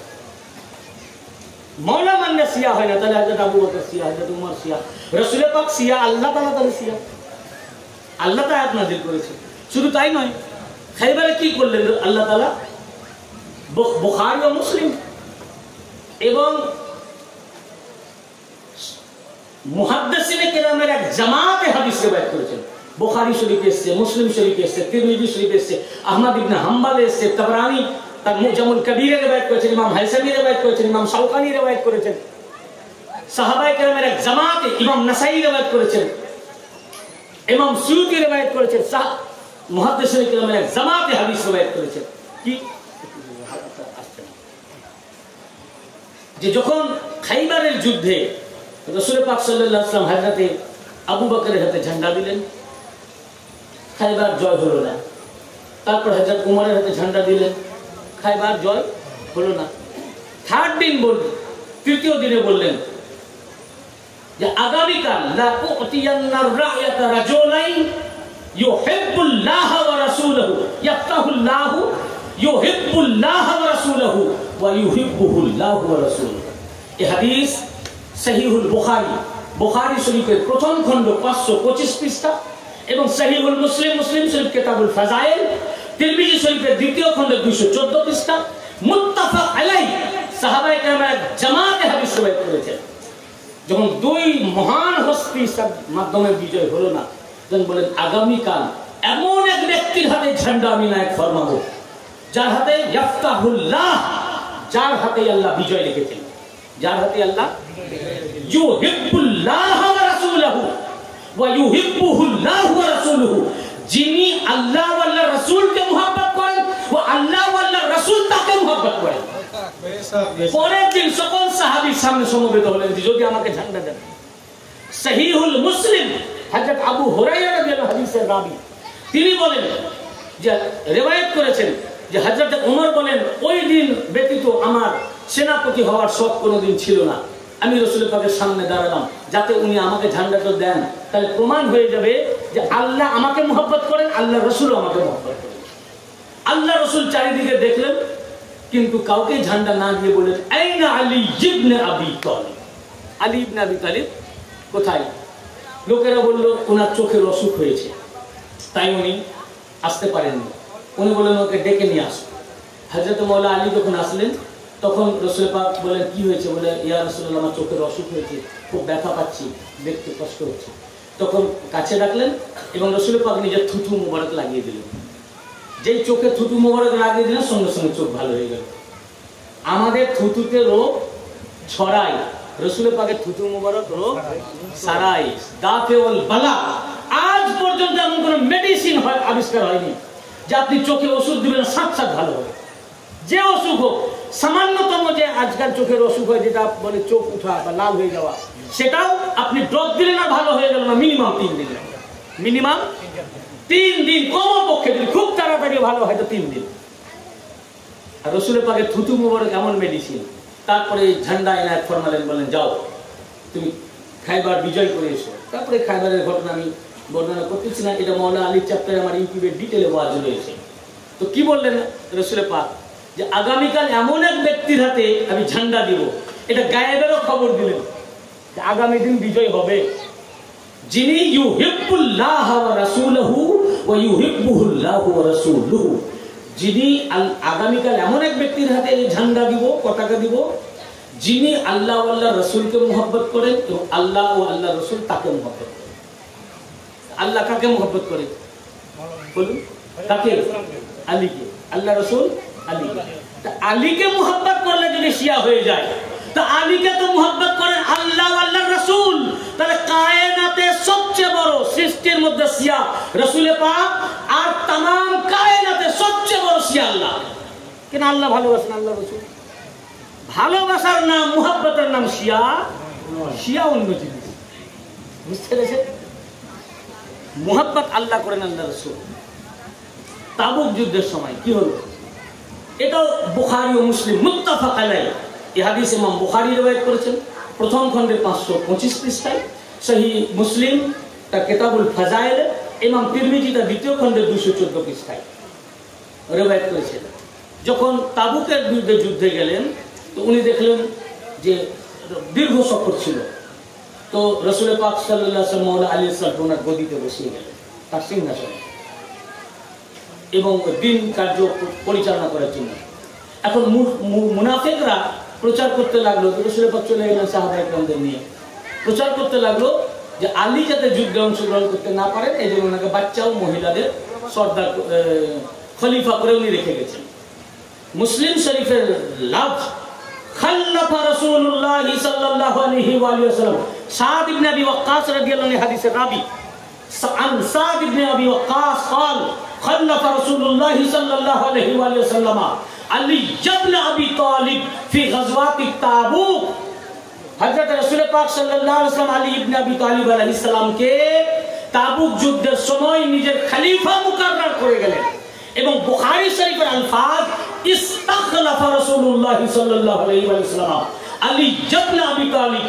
মওলা মানলে শিয়া হয় না, তাহলে হযরত আবু বকর শিয়া, হযরত উমর শিয়া, রাসূল পাক শিয়া, আল্লাহ তাআলা তাদের শিয়া, আল্লাহ তাআলা আয়াত নাযিল করেছে। শুধু তাই নয়, খাইবারে কি করলেন আল্লাহ তাআলা? বুখারী ও মুসলিম এবং মুহাদ্দিসিনে কেরামের এক জামাতে হাদিস রিওয়ায়াত করেছেন। बुखारी शरीफ से, मुस्लिम शरीफ से, तिरमिजी शरीफ से, अहमद इब्न हम्बल से, तबरानी তার মুজামুল কবিরে রিওয়ায়াত করেছেন, ইমাম হাইসামি রিওয়ায়াত করেছেন, ইমাম শাওকানি রিওয়ায়াত করেছেন, সাহাবায়ে কেরামের এক জামাতে ইমাম নাসাই রিওয়ায়াত করেছেন, ইমাম সুয়ুতি রিওয়ায়াত করেছেন, মুহাদ্দিসিনে কেরামের এক জামাতে হাদিস রিওয়ায়াত করেছেন। কি যে যখন খাইবারের যুদ্ধে রাসূল পাক সাল্লাল্লাহু আলাইহি ওয়াসাল্লাম হযরতে আবু বকরের হাতে ঝান্ডা দিলেন, খাইবার জয় হলো না। তারপর হযরত উমরের হাতে ঝান্ডা দিলেন, খাইবার জয় হলো না। থার্ড দিন বললেন, তৃতীয় দিনে বললেন যে আগামীকাল লা উতিয়ান্নার রায়াতা রাজুলাইন ইউহিব্বুল্লাহ ওয়া রাসূলুহু ইয়াফতাহুল্লাহু ইউহিব্বুল্লাহ ওয়া রাসূলুহু ওয়া ইউহিব্বুহুল্লাহু ওয়া রাসূলুহু। এই হাদিস সহিহুল বুখারী, বুখারী শরীফের প্রথম খণ্ড 525 পৃষ্ঠা এবং সহিহুল মুসলিম, মুসলিম শরীফ কিতাবুল ফাজাইল, তিরমিজি শরীফের দ্বিতীয় খণ্ডে 214 পৃষ্ঠা, মুত্তাফাক আলাইহি, সাহাবায়ে কেরামের জামাতে হাদিস রিওয়ায়াত করেছেন। যখন দুই মহান হস্তির মাধ্যমে বিজয় হলো না, তখন বলেন আগামীকাল এমন এক ব্যক্তির হাতে ঝান্ডা আমি নায়ক ফরমাবো যার হাতে ইয়াফতাহুল্লাহ, যার হাতে আল্লাহ বিজয় রেখেছেন, যার হাতে আল্লাহ ইউহিব্বুল্লাহ ওয়া রাসূলুহু ওয়া ইউহিব্বুহুল্লাহু ওয়া রাসূলুহু, যিনি আল্লাহ ওয়া আল্লাহর রাসূলকে মুহাব্বত করেন ও আল্লাহ ওয়া আল্লাহর রাসূল তাকে মুহাব্বত করেন। পরের দিন সকল সাহাবীর সামনে সমবেত হলেন যে যদি আমাকে ঝান্ডা দেন। সহিহুল মুসলিম হযরত আবু হুরায়রা রাদিয়াল্লাহু হাদিসের রাবী, তিনি বলেন যে রিওয়ায়াত করেছেন যে হযরত ওমর বলেন ওই দিন ব্যতীত আমার সেনাপতি হওয়ার শখ কোনোদিন ছিল না। আমি রাসূল পাকের সামনে দাঁড়ালাম যাতে উনি আমাকে ঝান্ডাটা দেন, তাহলে প্রমাণ হয়ে যাবে যে আল্লাহ আমাকে মুহাব্বত করেন, আল্লাহ রাসূল আমাকে মুহাব্বত করেন। আল্লাহ রাসূল চারিদিকে দেখলেন কিন্তু কাউকে ঝান্ডা না দিয়ে বলেন আইনা আলী ইবনে আবি তালিব, আলী ইবনে আবি তালিব কোথায়? লোকেরা বলল ওনার চোখের অসুখ হয়েছে, তাই উনি আসতে পারেননি। উনি বললেন ওকে ডেকে নিয়ে আসো। হযরত মাওলা আলী যখন আসলেন তখন রাসূল পাক বলেন কি হয়েছে? বলে ইয়া রাসূলুল্লাহ আমার চোখের অসুখ হয়েছে, খুব ব্যথা পাচ্ছি, দেখতে কষ্ট হচ্ছে। তখন কাছে ডাকলেন এবং রাসূল পাক নিজের থুতু মোবারক লাগিয়ে দিলেন। যেই চোখে থুতু মোবারক লাগিয়ে দিলেন সঙ্গে সঙ্গে চোখ ভালো হয়ে গেল। আমাদের থুতুতে রোগ ছড়ায়, রাসূল পাকের থুতু মোবারক রোগ সারাই। দাফেউল বালা, আজ পর্যন্ত এমন কোনো মেডিসিন আবিষ্কার হয়নি যে আপনি চোখে ওষুধ দিবেন সাথে সাথে ভালো হবে। যে অসুখ হোক, সামান্যতম যে আজকাল চোখের অসুখ হয় যেটা বলে চোখ উঠা বা লাল হয়ে যাওয়া, সেটাও আপনি ড্রপ দিলে না ভালো হয়ে গেল না, মিনিমাম 3 দিন লাগবে। মিনিমাম 3 দিন, কমপক্ষে যদি খুব তাড়াতাড়ি ভালো হয় তো 3 দিন। আর রাসূল পাকের থুতু মোবারক এমন মেডিসিন। তারপরে ঝান্ডা এনায়েত ফরমালেন, বলেন যাও তুমি খাইবার বিজয় করে এসো। তারপরে খাইবারের ঘটনা আমি বর্ণনা করতেছি না, এটা মাওলানা আলীর চ্যাপ্টারে আমার ইউটিউবে ডিটেলে ওয়াজ রয়েছে। তো কি বললেন রাসূল পাক যে আগামীকাল এমন এক ব্যক্তির হাতে আমি ঝান্ডা দিব, এটা গায়েবেরও খবর দিলেন যে আগামী দিন বিজয় হবে। যিনি ইউহিব্বুল্লাহ ওয়া রাসূলুহু ওয়া ইউহিব্বুহুল্লাহু ওয়া রাসূলুহু, যিনি আগামীকাল এমন এক ব্যক্তির হাতে এই ঝান্ডা দিব, পতাকা দিব, যিনি আল্লাহ ও আল্লাহর রাসূলকে মহব্বত করেন এবং আল্লাহ ও আল্লাহর রাসূল তাকে মহব্বত করেন। আল্লাহ কাকে মহব্বত করে বলুন? কাকে? আলীকে। আল্লাহ রাসূল আলীকে। তা আলীকে মহব্বত করলে যদি শিয়া হয়ে যায়, তা আলীকে তো মহব্বত করেন আল্লাহ ও আল্লাহর রাসূল, তাহলে কায়নাতে সবচেয়ে বড় সৃষ্টির মধ্যে শিয়া রাসূলে পাক, আর तमाम কায়নাতে সবচেয়ে বড় শিয়া আল্লাহ। কেন? আল্লাহ ভালোবাসেন, আল্লাহ রাসূল ভালোবাসার নাম, মুহাব্বতের নাম শিয়া। শিয়া অন্য জিনিস, বুঝতে পেরেছেন? মুহাব্বত আল্লাহ করেন, আল্লাহ রাসূল। তাবুক যুদ্ধের সময় কি হলো, এটাও বুখারী ও মুসলিম মুত্তাফাক আলাইহি, এই হাদিস ইমাম বুখারী riwayat করেছেন প্রথম খণ্ডে 525 পৃষ্ঠায়, সহিহ মুসলিম তার কিতাবুল ফাজাইল, ইমাম তিরমিজি তার দ্বিতীয় খণ্ডে 214 পৃষ্ঠায় riwayat করেছেন। যখন তাবুকের বিরুদ্ধে যুদ্ধে গেলেন, তো উনি দেখলেন যে দীর্ঘ সফর ছিল, তো রাসূল পাক সাল্লাল্লাহু আলাইহি ওয়াসাল্লাম মাওলা আলী সাল্লাল্লাহু আলাইহি গদিতে বসিয়ে গেলেন তার সিংহাসনে, এবং দিন কার্য পরিচালনা করার জন্য। এখন মুনাফিকরা প্রচার করতে লাগলো, রাসূল পাক চলে গেলেন সাহাবায়ে কেরামদের নিয়ে, প্রচার করতে লাগলো যে আলী যাতে যুদ্ধে অংশগ্রহণ করতে না পারেন, এই জন্য ওনাকে বাচ্চা ও মহিলাদের সর্দার খলিফা করে উনি রেখে গেছেন। মুসলিম শরীফের লফজ খাল্লাফা রাসূলুল্লাহ সাল্লাল্লাহু আলাইহি ওয়া সাল্লাম, সাদ ইবনে আবি ওয়াক্কাস রাদিয়াল্লাহু আনহু হাদিসের রাবি, عن سعد بن ابي وقاص قال خلف رسول الله صلى الله عليه واله وسلم علي بن ابي طالب في غزوات التابوك। হযরত রাসূল পাক সাল্লাল্লাহু আলাইহি ওয়াসাল্লাম আলী ইবনে আবি তালিব আলাইহিস সালামকে তাবুক যুদ্ধের সময় নিজের খলিফা মুকাররর করে গেলেন, এবং বুখারী শরীফের আলফাজ ইস্তাখলাফা রাসূলুল্লাহ সাল্লাল্লাহু আলাইহি ওয়াসাল্লাম আলী ইবনে আবি তালিব,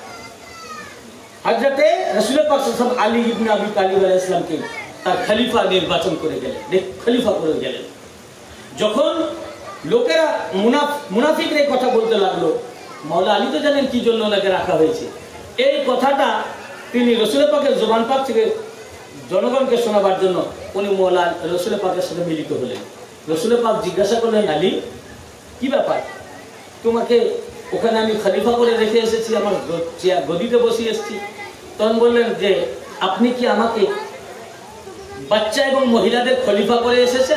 হযরতে রাসূল পাক সাল্লাল্লাহু আলাইহি ওয়াসাল্লাম আলী ইবনে আবি তালিব আলাইহিস সালামকে তার খলিফা নির্বাচন করে গেলেন, খলিফা করে গেলেন। যখন লোকেরা মুনাফিকরা এই কথা বলতে লাগলো, মাওলা আলী তো জানেন কি জন্য ওনাকে রাখা হয়েছে, এই কথাটা তিনি রাসূল পাকের জবান পাক থেকে জনগণকে শোনাবার জন্য উনি মাওলা রাসূল পাকের সাথে মিলিত হলেন। রাসূল পাক জিজ্ঞাসা করলেন, আলী কি ব্যাপার, তোমাকে ওখানে আমি খলিফা করে রেখে এসেছি, আমার গদিতে বসিয়ে এসেছি। তখন বললেন যে আপনি কি আমাকে বাচ্চা এবং মহিলাদের খলিফা করে এসেছেন?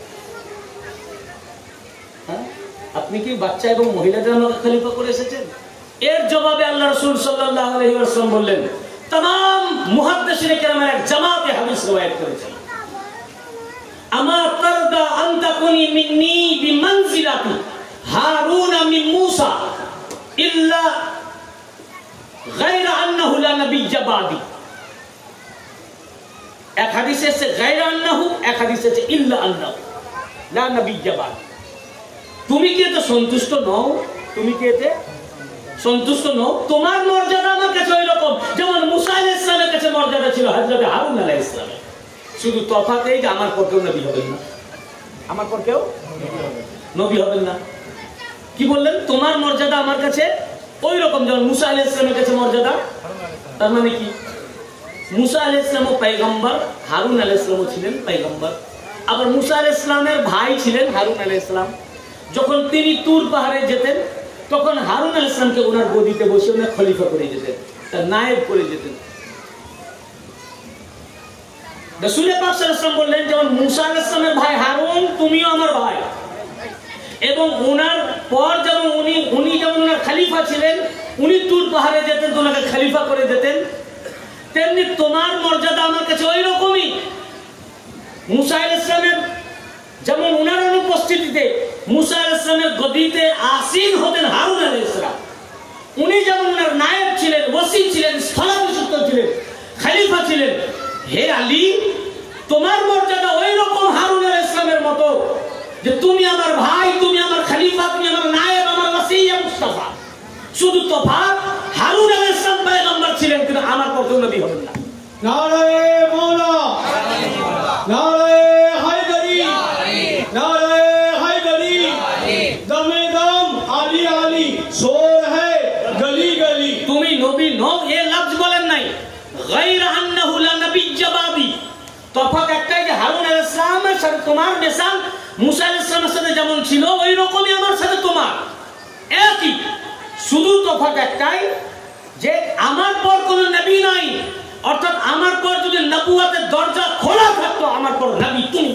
হ্যাঁ, আপনি কি বাচ্চা এবং মহিলাদের আমাকে খলিফা করে এসেছেন? এর জবাবে আল্লাহ রাসূল সাল্লাল্লাহু আলাইহি ওয়াসাল্লাম বললেন, तमाम মুহাদ্দিসিনে কেরামের এক জামাতে হাদিস riwayat করেছেন, আমা তারদা আন তাকুনি মিন্নি বিমানজিলাতি হারুন মিন মূসা ইল্লা গায়রা আন্নাহু লা নাবিয়্যা বাদি। এক হাদিসে আছে গায়রা আন্নাহু, এক হাদিসে আছে ইল্লা আন্নাহু লা নাবিয়্যা বাদি। তুমি কি এতে সন্তুষ্ট নও? তুমি কি এতে সন্তুষ্ট নও? তোমার মর্যাদা আমার কাছে ওই রকম যেমন মুসা আলাইহিস সালামের কাছে মর্যাদা ছিল হযরত হারুন আলাইহিস সালামের, শুধু তফাৎ এই যে আমার পর কেউ নবী হবেন না, আমার পর কেউ নবী হবেন না। কি বললেন? তোমার মর্যাদা আমার কাছে ওই রকম যেমন মুসা আলাইহিস সালামের কাছে মর্যাদা। তার মানে কি? মুসা আলাইহিস সালামও পয়গম্বর, হারুন আলাইহিস সালামও ছিলেন পয়গম্বর। আবার মুসা আলাইহিস সালামের ভাই ছিলেন হারুন আলাইহিস সালাম। যখন তিনি তুর পাহাড়ে যেতেন, তখন হারুন আলাইহিস সালামকে ওনার গদিতে বসে ওনার খলিফা করে যেতেন, তার নায়েব করে যেতেন। রাসূল পাক সাল্লাল্লাহু আলাইহি ওয়াসাল্লাম বললেন, যেমন মুসা আলাইহিস সালামের ভাই হারুন, তুমিও আমার ভাই, এবং ওনার পর যেমন উনি যেমন ওনার খলিফা ছিলেন, উনি তুর পাহাড়ে যেতেন তো ওনাকে খলিফা করে যেতেন, তেমনি তোমার মর্যাদা আমার কাছে ওই রকমই। মুসা আলাইহিস সালামের যেমন ওনার অনুপস্থিতিতে মুসা আলাইহিস সালামের গদিতে আসীন হতেন হারুন আলাইহিস সালাম, উনি যেমন ওনার নায়েব ছিলেন, ওসি ছিলেন, স্থলাভিষিক্ত ছিলেন, খলিফা ছিলেন। হে আলী, তোমার মর্যাদা ওই রকম হারুন আলাইহিস সালামের মতো, যে তুমি আমার ভাই, তুমি আমার খলিফা, তুমি আমার নায়েব, আমার ওসি মুস্তাফা। শুধু তফাৎ হারুন আলাইহিস সালাম পয়গম্বর ছিলেন, কিন্তু আমার পর কেউ নবী হবেন না। নারায়ে মাওলা, নারায়ে হায়দারি, নারায়ে হায়দারি, দমে দম আলী আলী, শোর है गली गली। তুমি নবী নও এ লফজ বলেন নাই, গায়রা আন্নাহু লা নাবিয়্য বাদি। তফাৎ একটাই যে হারুন আলাইহিস সালামের সাথে তোমার মিসাল মুসা আলাইহিস সালামের সাথে যেমন ছিল ওই রকমই আমার সাথে তোমার একই। শুধু তফাৎ একটাই যে আমার পর কোনো নবী নাই, অর্থাৎ আমার পর যদি নবুয়তের দরজা খোলা থাকতো আমার পর নবী তুমি।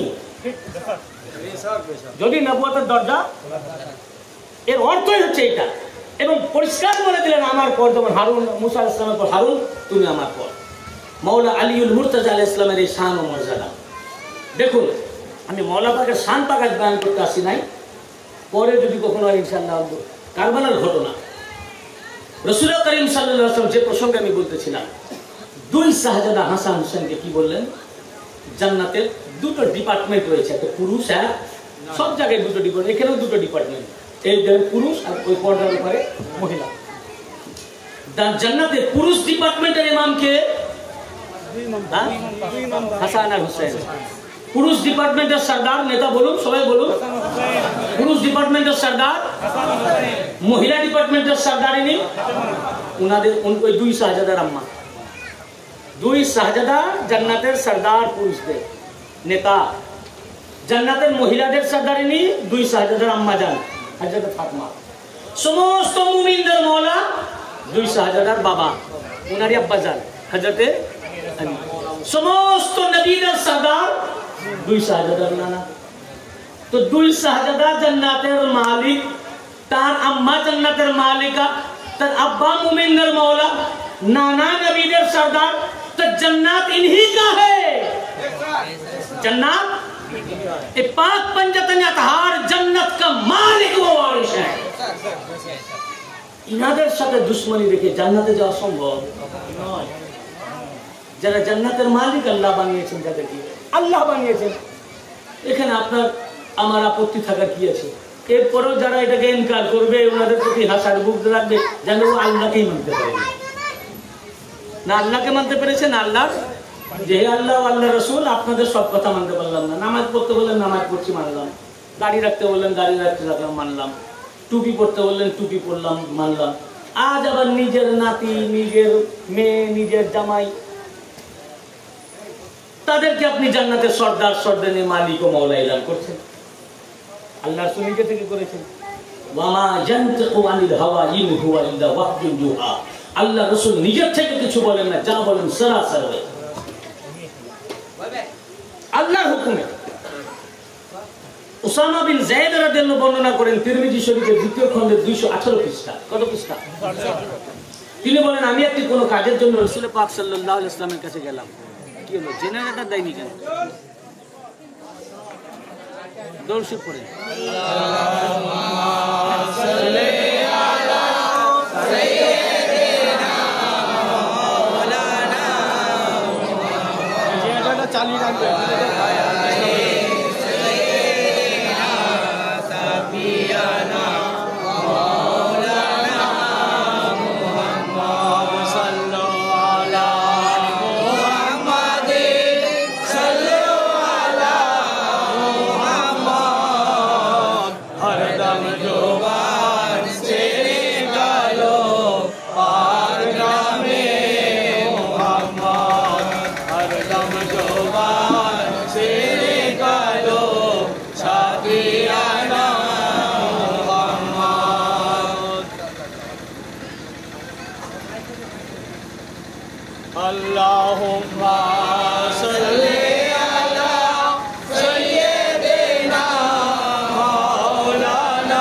যদি নবুয়তের দরজা, এর অর্থই হচ্ছে এটা। এবং পরিষ্কার বলে দিলেন আমার পর যেমন হারুন, মুসা আলাইহিস সালামের পর হারুন, তুমি আমার পর। মাওলা আলিউল মুরতাজা আলাইহিস সালামের এই শান ও মর্যাদা দেখুন। আমি মাওলা পাকের শান পাক আজ বয়ান করতে আসি নাই, পরে যদি কখনো ইনশাআল্লাহ। কারবালার ঘটনা, রাসূল করিম সাল্লাল্লাহু আলাইহি ওয়াসাল্লাম যে প্রসঙ্গে আমি বলতেছিলাম, দুই শাহজাদা হাসান হোসেনকে কি বললেন? জান্নাতের দুটো ডিপার্টমেন্ট রয়েছে, একটা পুরুষ আর সব জায়গায় দুটো ডিপার্টমেন্ট, এখানেও দুটো ডিপার্টমেন্ট, এই পুরুষ আর ওই পর্দার উপরে মহিলা। জান্নাতের পুরুষ ডিপার্টমেন্টের ইমামকে হাসান আর হোসেন। পুরুষ ডিপার্টমেন্টের সরদার, নেতা বলুন, সবাই বলুন। পুরুষ ডিপার্টমেন্টের সরদার, মহিলা ডিপার্টমেন্টের সরদারিনী উনাদের ওই দুই শাহজাদার আম্মা। দুই শাহজাদা জান্নাতের সরদার, পুরুষদের নেতা। জান্নাতের মহিলাদের সরদারিনী দুই শাহজাদার আম্মা জান, হযরত ফাতেমা। সমস্ত মুমিনদের মওলা দুই শাহজাদার বাবা, উনারই আব্বা জান হযরত আলী। সমস্ত নবীদের সরদার দুই শাহজাদার নানা। তো দুই শাহজাদা জান্নাতের মালিক, তার আম্মা জান্নাতের মালিকা, তার আব্বা মুমিনদের মওলা, नाना नबीদের सरदार। तो जन्नत इन्हीं का है। जन्नत ये पाक पंजतन अतहार जन्नत का मालिक वो वारिस है। इनाদের সাথে দুশমনি রেখে জান্নাতে যাওয়া সম্ভব নয়। যারা জান্নাতের মালিক আল্লাহ বানিয়েছেন, যাদেরকে আল্লাহ বানিয়েছেন, এখানে আপনার আমার আপত্তি থাকার কি আছে? এরপরেও যারা এটাকে ইনকার করবে, ওনাদের প্রতি হাসার বুক রাখবে, যেন ও আল্লাহকেই মানতে পারে না। আল্লাহকে মানতে পেরেছেন, আল্লাহ যে আল্লাহ আল্লাহ রসুল, আপনাদের সব কথা মানতে পারলাম না। নামাজ পড়তে বললেন নামাজ পড়ছি মানলাম, দাড়ি রাখতে বললেন দাড়ি রাখতে রাখলাম মানলাম, টুপি পড়তে বললেন টুপি পড়লাম মানলাম। আজ আবার নিজের নাতি, নিজের মেয়ে, নিজের জামাই, তাদেরকে আপনি জান্নাতের সর্দার, সর্দারনি, মালিক ও মাওলা এলান করছেন। আল্লাহ রাসূল নিজে থেকে করেছেন, ওয়ামা ইয়ানতিকু আনিল হাওয়া ইন হুয়া ইল্লা ওয়াহয়ুন ইউহা। আল্লাহ রাসূল নিজের থেকে কিছু বলেন না, যা বলেন সরাসর হয় আল্লাহর হুকুমে। উসামা বিন যায়েদ রাদিয়াল্লাহু বর্ণনা করেন তিরমিজি শরীফের দ্বিতীয় খণ্ডের 218 পৃষ্ঠা। কত পৃষ্ঠা? তিনি বলেন, আমি একটি কোনো কাজের জন্য রাসূল পাক সাল্লাল্লাহু আলাইহি ওয়াসাল্লামের কাছে গেলাম। কি হলো? জেনারেটর দেয়নি কেন? দর্শক পড়ে আল্লাহুম্মা সাল্লি আলা সাইয়্যিদিনা মাওলানা মুহাম্মদ। জেনারেটর চালিয়ে রাখবে। Allahumma salli ala sayyidina maulana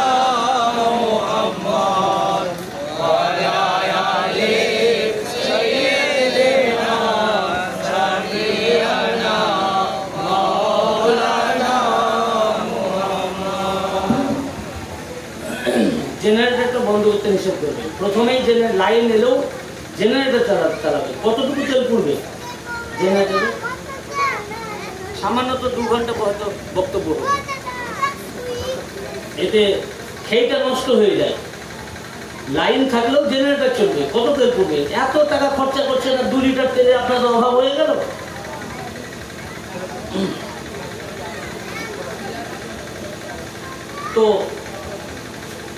Muhammad wa ala ali sayyidina shafi'ana maulana Muhammad। Generator তো বন্ধ করতে নিষেধ করবে। প্রথমেই জেনারেটর লাইন এলেও জেনারেটর চালাবে। কতটুকু তেল পড়বে জেনারেটরে? সামান্য তো 2 ঘন্টা হয়তো বক্তব্য হবে, এতে খেইটা নষ্ট হয়ে যায়। লাইন থাকলেও জেনারেটর চলবে, কত তেল পড়বে? এত টাকা খরচা করছে না, 2 লিটার তেলে আপনাদের অভাব হয়ে গেল। তো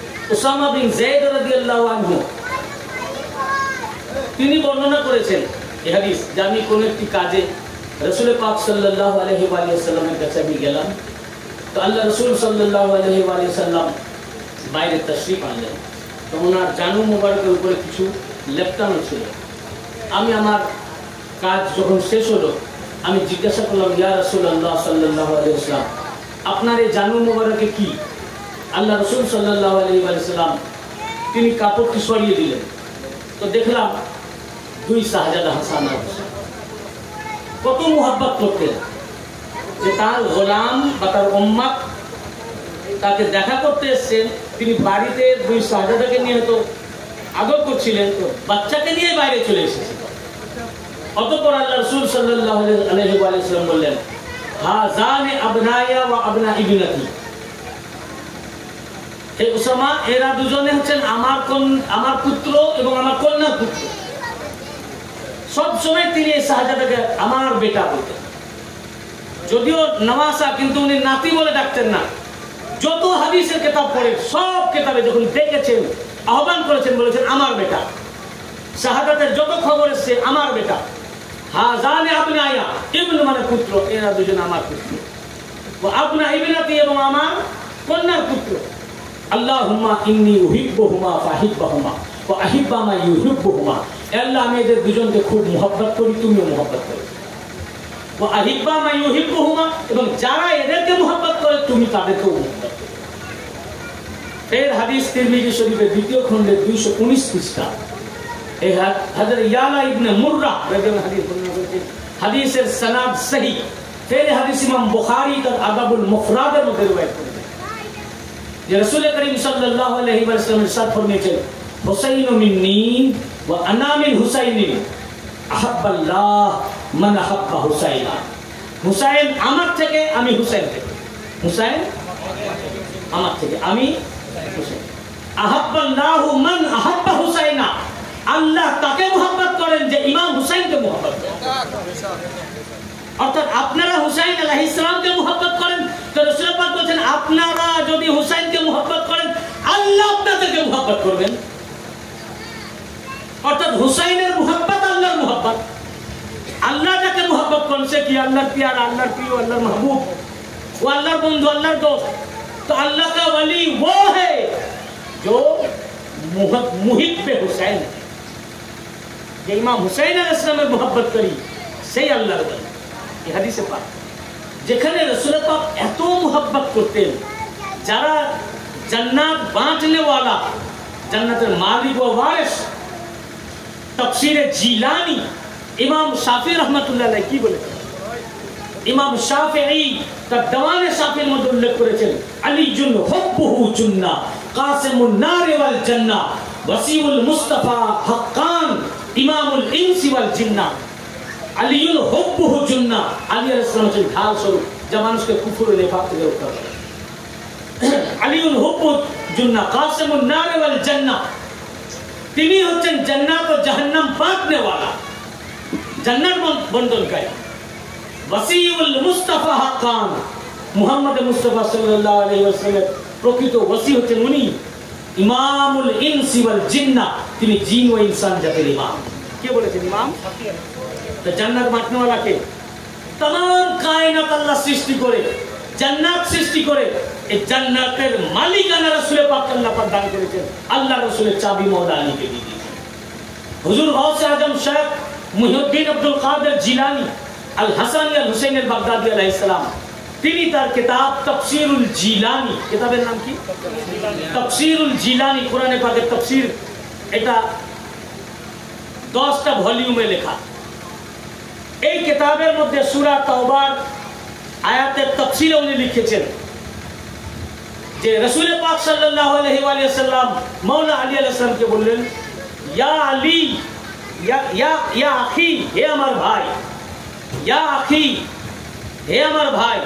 উসামা বিন যায়েদ রাদিয়াল্লাহু আনহু তিনি বর্ণনা করেছেন এই হাদিস যে আমি কোন একটি কাজে রাসূল পাক সাল্লাল্লাহু আলাইহি ওয়া সাল্লামের কাছে আমি গেলাম, তো আল্লাহ রাসূল সাল্লাল্লাহু আলাইহি ওয়া সাল্লাম বাইরে তাশরীফ আনলেন, তো ওনার জানু মোবারকের উপরে কিছু লেপটানো ছিল। আমি আমার কাজ যখন শেষ হলো আমি জিজ্ঞাসা করলাম, ইয়া রাসূলুল্লাহ সাল্লাল্লাহু আলাইহি ওয়াসাল্লাম, আপনার এই জানু মোবারকে কি? আল্লাহ রাসূল সাল্লাল্লাহু আলাইহি ওয়াসাল্লাম তিনি কাপড়টি সরিয়ে দিলেন, তো দেখলাম দুই শাহজাদা হাসান আর হুসাইন। কত মুহাব্বত করতেন যে তার গোলাম বা তার উম্মত তাকে দেখা করতে এসেছেন, তিনি বাড়িতে দুই শাহজাদাকে নিয়ে তো আদর করছিলেন, তো বাচ্চাকে নিয়ে বাইরে চলে এসেছেন। অতঃপর আল্লাহ রাসূল সাল্লাল্লাহু আলাইহি ওয়াসাল্লাম বললেন, হাযানে আবনায়া ওয়া আবনা ইবনাতি, হে উসামা, এরা দুজনে হচ্ছেন আমার পুত্র এবং আমার কন্যার পুত্র। সব সময় তিনি এই শাহজাদাকে আমার বেটা বলতেন, যদিও নওয়াসা, কিন্তু উনি নাতি বলে ডাকতেন না। যত হাদিসের কিতাব পড়ে সব কিতাবে যখন দেখেছেন, আহ্বান করেছেন, বলেছেন আমার বেটা। শাহাদাতের যত খবর এসেছে আমার বেটা। হাযানে আবনায়া, ইবন মানে পুত্র, এরা দুজন আমার পুত্র। ওয়া আবনা ইবনাতি, এবং আমার কন্যার পুত্র। আল্লাহুম্মা ইন্নী উহিব্বুহুমা ফাহিব্বাহুমা ওয়া আহিব্বা মা ইউহিব্বুহুমা, আল্লাহ আমি এদের দুজনকে খুব মহব্বত করি, তুমিও মহব্বত করো। ওয়া আহিব্বা মা ইউহিব্বুহুমা, এবং যারা এদেরকে মহব্বত করে তুমি তাদেরকেও মহব্বত করো। এর হাদিস তিরমিজি শরীফের দ্বিতীয় খণ্ডের 219 পৃষ্ঠা। এই হযরত ইয়ালা ইবনে মুররা রাদিয়াল্লাহু হাদিস বর্ণনা করেছেন, হাদিসের সনদ সহিহ। ফের হাদিস ইমাম বুখারী তার আদাবুল মুফরাদের মধ্যে রওয়ায়াত করেছেন যে রাসূল করিম সাল্লাল্লাহু আলাইহি ওয়াসাল্লাম ইরশাদ ফরমিয়েছেন, হুসাইনু মিন্নি ওয়া আনা মিন হুসাইনিন, আহাব্বাল্লাহ মান আহাব্বা হুসাইনা। হুসাইন আমার থেকে, আমি হুসাইন থেকে। হুসাইন আমার থেকে, আমি হুসাইন। আহাব্বাল্লাহু মান আহাব্বা হুসাইনা, আল্লাহ তাকে মুহাব্বত করেন যে ইমাম হুসাইনকে মুহাব্বত করেন। অর্থাৎ আপনারা হুসাইন আলাইহিস সালামকে মুহাব্বত করেন, তো রাসূল পাক বলেন আপনারা যদি হুসাইনকে মুহাব্বত করেন আল্লাহ আপনাদেরকে মুহাব্বত করবেন। অর্থাৎ হুসাইনের মুহাব্বত আল্লাহর মুহাব্বত। আল্লাহ যাকে মুহাব্বত করেন সে কি আল্লাহর প্যার, আল্লাহর প্রিয়, আল্লাহর মাহবুব, ও আল্লাহর বন্ধু, আল্লাহর দোস্ত। तो अल्लाह का वली वो है जो मुहिब्बे हुसैन है, যে ইমাম হুসাইন আলাইহিস সালামের মুহাব্বত করি সেই আল্লাহর ওলি। এই হাদিসে পাক যেখানে রাসূল পাক এত মুহাব্বত করতেন, যারা জান্নাত বাঁটনে वाला, জান্নাতের মালিক ও ওয়ারিস। তাফসীরে জিলানী ইমাম শাফিঈ রাহমাতুল্লাহ আলাইহি কি বলেছেন? ইমাম শাফিঈ তার দওয়ানে শাফিঈর মধ্যে উল্লেখ করেছেন, আলীজুল হুব্বুহু জুন্না কাসিমুন নার ওয়াল জান্নাহ ওয়াসিউল মুস্তাফা হাক্কান ইমামুল ইনসি ওয়াল জিন্নাহ। আলীউল হুব্বুহু জুন্না, আলী আলাইহিস সালাম হচ্ছেন ঢাল স্বরূপ যা মানুষকে কুফর ও নিফাক থেকে রক্ষা করে। আলীউল হুব্বু জুন্না কাসিমুন নার ওয়াল জান্নাহ, তিনি হচ্ছেন জান্নাত ও জাহান্নাম বাঁটনে वाला, জান্নাত বন্টনকারী। ওয়াসিউল মুস্তাফা হাক্কান, মুহাম্মদ মুস্তাফা সাল্লাল্লাহু আলাইহি ওয়াসাল্লাম প্রকৃত ওয়াসি হচ্ছেন উনি। ইমামুল ইনসি ওয়াল জিন্নাহ, তিনি জিন ও ইনসান জাতির ইমাম। কে বলেছেন ইমাম? তো জান্নাত বাঁটনে वाला কে? तमाम কায়নাত আল্লাহ সৃষ্টি করে, জান্নাত সৃষ্টি করে, এই জান্নাতের মালিকানা রাসূল পাক আল্লাহ পাক দান করেছেন। আল্লাহ রাসূলের চাবি মওলা আলীকে দিয়ে দিয়েছেন। হুজুর গাউসে আজম শেখ মুহিউদ্দিন আব্দুল কাদের জিলানী আল হাসানী আল হুসাইন আল বাগদাদি আলাইহিস সালাম, তিনি তার কিতাব তাফসীরুল জিলানী, কিতাবের নাম কি? তাফসীরুল জিলানী, কোরআনে পাকের তাফসীর। এটা 10টা ভলিউমে লেখা। এই কিতাবের মধ্যে সূরা তাওবার আয়াতের তাফসীর উনি লিখেছেন যে রাসূল পাক সাল্লাল্লাহু আলাইহি ওয়া সাল্লাম মাওলা আলী আলাইহিস সালামকে বললেন, ইয়া আলী, ইয়া আখি, হে আমার ভাই, ইয়া আখি, হে আমার ভাই,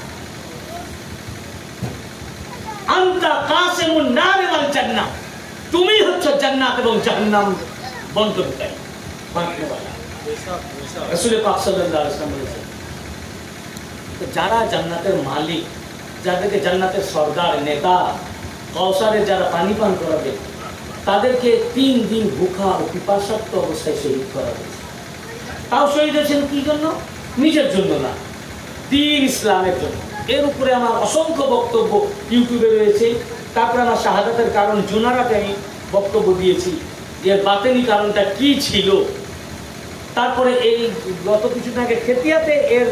আনতা কাসিমুন নার ওয়াল জান্নাহ, তুমি হচ্ছ জান্নাত এবং জাহান্নাম বন্টনকারী, বাঁটনে वाला। রাসূল পাক সাল্লাল্লাহু আলাইহি ওয়াসাল্লাম বলেছেন, তো যারা জান্নাতের মালিক, যাদেরকে জান্নাতের সরদার, নেতা, কাউসারে যারা পানি পান করাবে, তাদেরকে 3 দিন ভুখা ও পিপাসার্ত অবস্থায় শহীদ করা হয়েছে। তাও শহীদ হয়েছেন কি জন্য? নিজের জন্য না, দ্বীন ইসলামের জন্য। এর উপরে আমার অসংখ্য বক্তব্য ইউটিউবে রয়েছে। তারপরে আমার শাহাদাতের কারণ জুনারাতে আমি বক্তব্য দিয়েছি, এর বাতেনি কারণটা কি ছিল। তারপরে এই গত কিছুদিন আগে খেতিয়াতে এর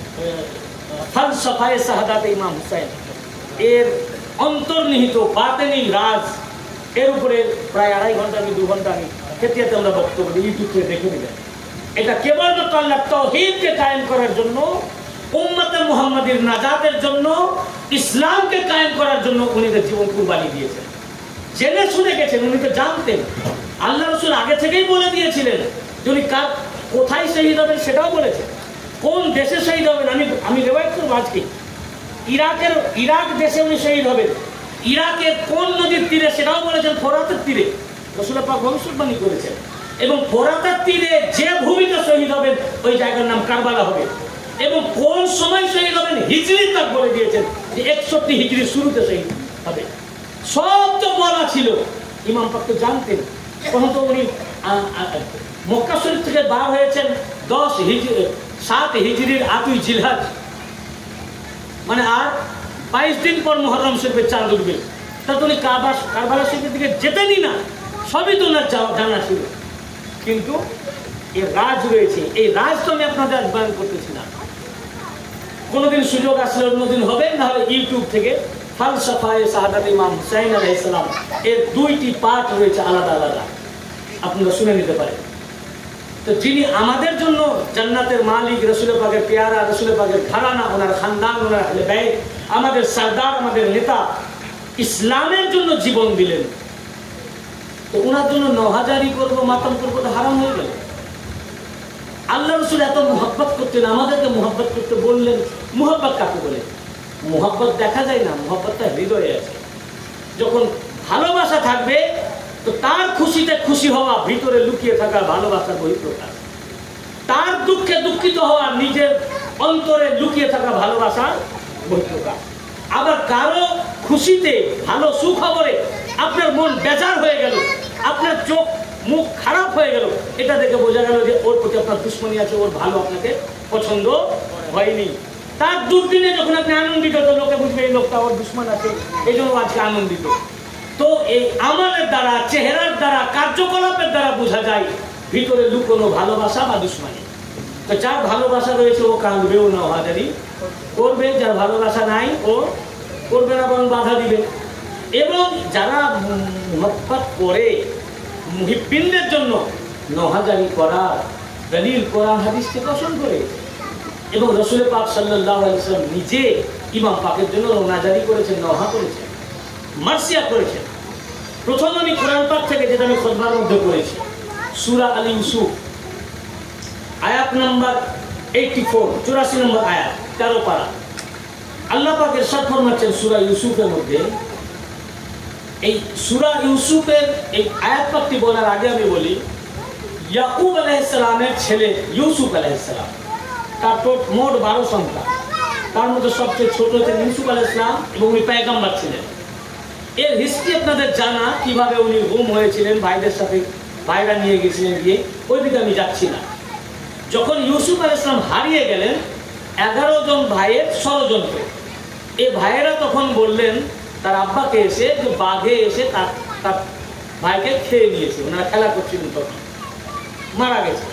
ফালসাফায়ে শাহাদাতে ইমাম হুসাইন, এর অন্তর্নিহিত বাতেনি রাজ, এর উপরে প্রায় 2.5 ঘন্টা কি 2 ঘন্টা আমি খেতিয়াতে আমরা বক্তব্য দিই, ইউটিউবে দেখে নেবেন। এটা কেবলমাত্র আল্লাহ তাওহীদকে কায়েম করার জন্য, উম্মতে মুহাম্মাদীর নাজাতের জন্য, ইসলামকে কায়েম করার জন্য উনি তার জীবন কুরবানি দিয়েছেন। জেনে শুনে গেছেন, উনি তো জানতেন। আল্লাহ রাসূল আগে থেকেই বলে দিয়েছিলেন যে উনি কোথায় শহীদ হবেন সেটাও বলেছেন, কোন দেশে শহীদ হবেন। আমি রেওয়ায়াত করব আজকে। ইরাক দেশে উনি শহীদ হবেন। ইরাকের কোন নদীর তীরে সেটাও বলেছেন, ফোরাতের তীরে। রাসূল পাক ভবিষ্যৎবাণী করেছেন। এবং ফোরাতের তীরে যে ভূমিতে শহীদ হবেন ওই জায়গার নাম কারবালা হবে। এবং কোন সময় শহীদ হবেন হিজরি তাক বলে দিয়েছেন যে 61 হিজরির শুরুতে শহীদ হবে। সব তো বলা ছিল, ইমাম পাক তো জানতেন। তখন তো উনি মক্কা শরীফ থেকে বার হয়েছেন 7 হিজরির 8ই জিলহজ, মানে আর 22 দিন পর মুহররম শরীফের চাঁদ উঠবে। তা তো উনি কারবালা শরীফের দিকে যেতেনই না, সবই তো ওনার জানা ছিল। কিন্তু এর রাজ রয়েছে, এই রাজ তো আমি আপনাদের আজ বয়ান করতেছি না। কোনোদিন সুযোগ আসলে অন্যদিন হবে, না হলে ইউটিউব থেকে ফালসাফায়ে শাহাদাত ইমাম হুসাইন আলাইহিস সালাম এর 2টি পার্ট রয়েছে আলাদা আলাদা, আপনারা শুনে নিতে পারেন। তো যিনি আমাদের জন্য জান্নাতের মালিক, রাসূল পাকের পেয়ারা, রাসূল পাকের ঘরানা, ওনার খানদান, ওনার আহলে বাইত, আমাদের সরদার, আমাদের নেতা, ইসলামের জন্য জীবন দিলেন, তো ওনার জন্য নহাজারি করবো, মাতাম করবো, তো হারাম হয়ে গেল। আল্লাহ রাসূল এত মুহাব্বত করতেন, আমাদেরকে মুহাব্বত করতে বললেন। মুহাব্বত কাকে বলে? মুহাব্বত দেখা যায় না, মুহাব্বতটা হৃদয়ে আছে। যখন ভালোবাসা থাকবে তো তার খুশিতে খুশি হওয়া, ভিতরে লুকিয়ে থাকা ভালোবাসার বহিঃপ্রকাশ। তার দুঃখে দুঃখিত হওয়া, নিজের অন্তরে লুকিয়ে থাকা ভালোবাসার বহিঃপ্রকাশ। আবার কারো খুশিতে, ভালো সুখবরে আপনার মন বেজার হয়ে গেল, আপনার চোখ মুখ খারাপ হয়ে গেল, এটা দেখে বোঝা গেল যে ওর প্রতি আপনার দুশ্মনী আছে, ওর ভালো আপনাকে পছন্দ হয়নি। তার দুর্দিনে যখন আপনি আনন্দিত, তো লোকে বুঝবে এই লোকটা ওর দুশ্মন আছে, এই জন্য আজকে আনন্দিত। তো এই আমাদের দ্বারা, চেহারার দ্বারা, কার্যকলাপের দ্বারা বোঝা যায় ভিতরে লুকোনো ভালোবাসা বা দুশ্মনী। তো যার ভালোবাসা রয়েছে ও কাঁদবেও না, হাজারি করবে, যার ভালোবাসা নাই ও করবে না, বরং বাধা দিবে। এবং যারা মুহাব্বত করে মুহিব্বিনদের জন্য নহাজারি করা, দলিল কোরআন হাদিসকে পছন্দ করে। এবং রাসূল পাক সাল্লাল্লাহু আলাইহি ওয়াসাল্লাম নিজে ইমাম পাকের জন্য নহাজারি করেছেন, নহা করেছেন, মার্সিয়া করেছেন। প্রথম আমি কোরআন পাক থেকে, যেটা আমি খুতবার মধ্যে পড়েছি, সূরা আল ইউসুফ আয়াত নাম্বার 84, 84 নম্বর আয়াত, 13 পারা। আল্লাহ পাক ইরশাদ ফরমাচ্ছেন সূরা ইউসুফের মধ্যে। এই সূরা ইউসুফের এই আয়াত পাকটি বলার আগে আমি বলি, ইয়াকুব আলাইহিস সালামের ছেলে ইউসুফ আলাইহিস সালাম, তার মোট 12 সন্তান। তার মধ্যে সবচেয়ে ছোট হচ্ছেন ইউসুফ আলাইহিস সালাম, এবং উনি পয়গম্বর ছিলেন। এর হিস্ট্রি আপনাদের জানা, কিভাবে উনি গুম হয়েছিলেন, ভাইদের সাথে ভাইরা নিয়ে গেছিলেন, গিয়ে ওই দিকে আমি যাচ্ছি না। যখন ইউসুফ আলাইহিস সালাম হারিয়ে গেলেন, 11 জন ভাইয়ের ষড়যন্ত্র, এই ভাইয়েরা তখন বললেন তার আব্বাকে এসে যে বাঘে এসে তার ভাইকে খেয়ে নিয়েছে, ওনারা খেলা করছিলেন, তখন মারা গেছে।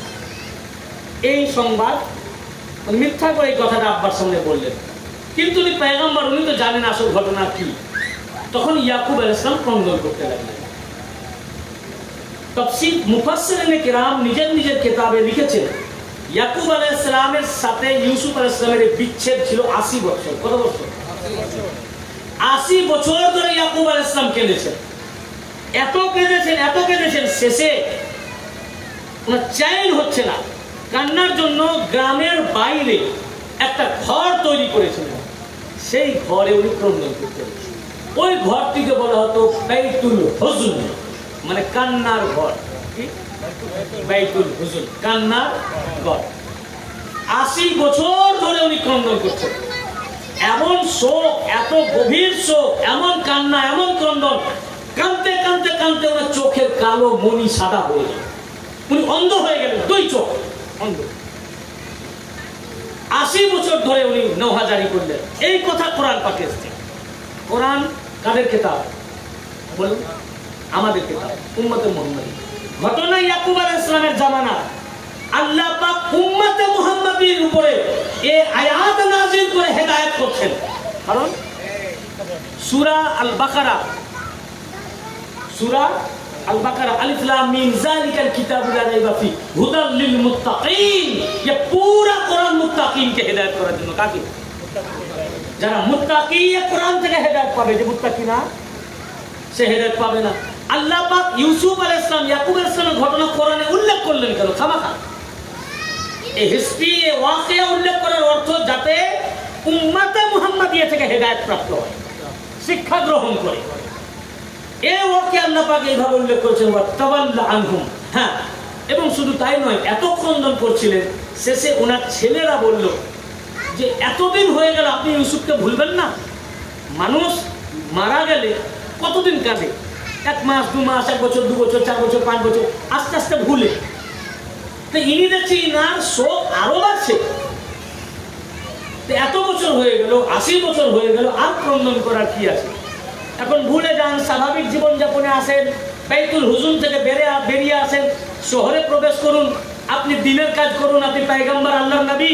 এই সংবাদ মিথ্যা করে এই কথাটা আব্বার সামনে বললেন, কিন্তু উনি পয়গম্বর, উনি তো জানেন আসল ঘটনা কি। তখন ইয়াকুব আলাইহিস সালাম ক্রন্দন করতে লাগলেন। তাফসীর মুফাসসিরিনে কিরাম নিজের নিজের কিতাবে লিখেছেন, ইয়াকুব আলাইহিস সালামের সাথে ইউসুফ আলাইহিস সালামের বিচ্ছেদ ছিল 80 বছর। কত বছর? 80 বছর ধরে ইয়াকুব আলাইহিস সালাম কেঁদেছেন, এত কেঁদেছেন, শেষে ওনার চ্যান হচ্ছে না। কান্নার জন্য গ্রামের বাইরে একটা ঘর তৈরি করেছিলেন, সেই ঘরে উনি ক্রন্দন করতে গেছেন। ওই ঘরটিকে বলা হতো বাইতুল হুজন, মানে কান্নার ঘর। কি? বাইতুল হুজন, কান্নার ঘর। 80 বছর ধরে উনি ক্রন্দন করছেন। এমন শোক, এত গভীর শোক, এমন কান্না, এমন ক্রন্দন, কাঁদতে কাঁদতে কাঁদতে ওনার চোখের কালো মনি সাদা হয়ে গেল, উনি অন্ধ হয়ে গেলেন, 2 চোখ। অন্ধ। 80 বছর ধরে উনি নৌহা জারি করলেন। এই কথা কোরআন পাকে এসেছে। কোরআন কাদের কিতাব বলুন? আমাদের কিতাব, উম্মতে মুহাম্মাদী। ঘটনা ইয়াকুব আলাইহিস সালামের জামানা আল্লাহ পাক উম্মতে মুহাম্মাদীর উপরে এই আয়াত নাযিল করে হেদায়েত করছেন। কারণ সূরা আল বাকারা अलिफ लाम मीम ज़ालिकल किताबु ला रैबा फीह हुदाल लिल मुत्ताकीन। ये पूरा कुरान मुत्ताकीन के हिदायत করার জন্য। কাকে? যারা মুত্তাকি এই কোরআন থেকে হেদায়েত পাবে। যে মুত্তাকি না সে হেদায়েত পাবে না। আল্লাহ পাক ইউসুফ আলাইহিস সালাম ইয়াকুব আলাইহিস সালামের ঘটনা কোরআনে উল্লেখ করলেন কেন? খামাখা এই হিস্ট্রি এই ওয়াকিয়া উল্লেখ করার অর্থ যাতে উম্মতে মুহাম্মাদিয়া থেকে হেদায়েত প্রাপ্ত হয়, শিক্ষা গ্রহণ করে। এই ওয়াকিয়া আল্লাহ পাক এইভাবে উল্লেখ করেছেন ওয়াতাওয়াল্লা আনহুম। হ্যাঁ, এবং শুধু তাই নয়, এত ক্রন্দন করছিলেন, শেষে ওনার ছেলেরা বলল যে এতদিন হয়ে গেল আপনি ইউসুফকে ভুলবেন না? মানুষ মারা গেলে কতদিন কাঁদে? 1 মাস 2 মাস 1 বছর 2 বছর 4 বছর 5 বছর আস্তে আস্তে ভুলে। তো ইনি দেখছি ইনার শোক আরো বাড়ছে। এত বছর হয়ে গেল, 80 বছর হয়ে গেল, আর ক্রন্দন করার কি আছে? এখন ভুলে যান, স্বাভাবিক জীবনযাপনে আসেন, বাইতুল হুজুন থেকে বেরিয়ে আসেন, শহরে প্রবেশ করুন, আপনি দিনের কাজ করুন, আপনি পয়গম্বর আল্লাহর নবী।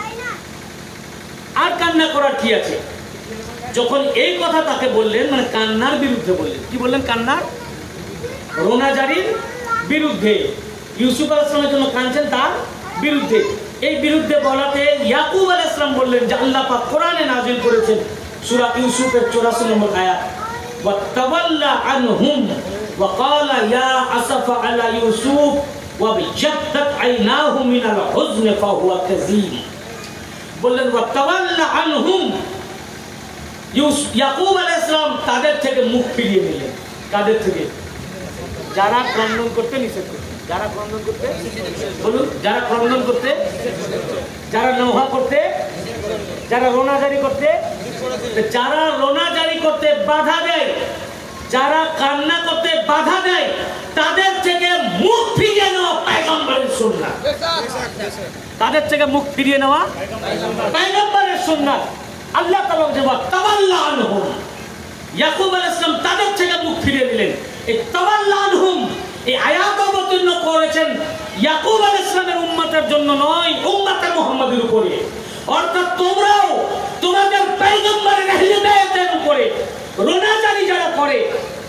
আর কান্না করার কি আছে? যখন এই কথা তাকে বললেন, মানে কান্নার বিরুদ্ধে বললেন। কি বললেন? কান্নার, রোনাজারির বিরুদ্ধে। ইউসুফ আলাইহিস সালামের জন্য কাঁদছেন, তার বিরুদ্ধে। এই বিরুদ্ধে বলাতে ইয়াকুব আলাইহিস সালাম বললেন যে আল্লাহ পাক কোরআনে নাযিল করেছেন সূরা ইউসুফের 84 নম্বর আয়াত, ওয়াতাওয়াল্লা আনহুম ওয়া ক্বালা ইয়া আসাফা আলা ইউসুফ ওয়া বিজাদ্দাত আইনাহু মিনাল হুজনি ফাহুয়া কাযীম। বললেন ওয়াতাওয়াল্লা আনহুম, ইয়াকুব আলাইহিস সালাম তাদের থেকে মুখ ফিরিয়ে নিলেন। কাদের থেকে? যারা ক্রন্দন করতে নিষেধ করতেন। যারা ক্রন্দন করতে, বলুন, যারা ক্রন্দন করতে, যারা নৌহা করতে, যারা রোনাজারি করতে, যারা রোনাজারি করতে বাধা দেয়, যারা কান্না করতে বাধা দেয়, তাদের থেকে মুখ ফিরিয়ে নেওয়া পয়গম্বরের সুন্নাত। তাদের থেকে মুখ ফিরিয়ে নেওয়া পয়গম্বরের সুন্নাত। আল্লাহ তাআলা যে তাওয়াল্লা আনহুম, ইয়াকুব আলাইহিস সালাম তাদের থেকে মুখ ফিরিয়ে দিলেন। এই তাওয়াল্লা আনহুম এই আয়াত অবতীর্ণ করেছেন ইয়াকুব আলাইহিস সালামের উম্মতের জন্য নয়, উম্মতে মুহাম্মাদের উপরে। অর্থাৎ তোমরাও তোমাদের পয়গম্বরের হিদায়াতের উপরে রোনাজারি যারা করে,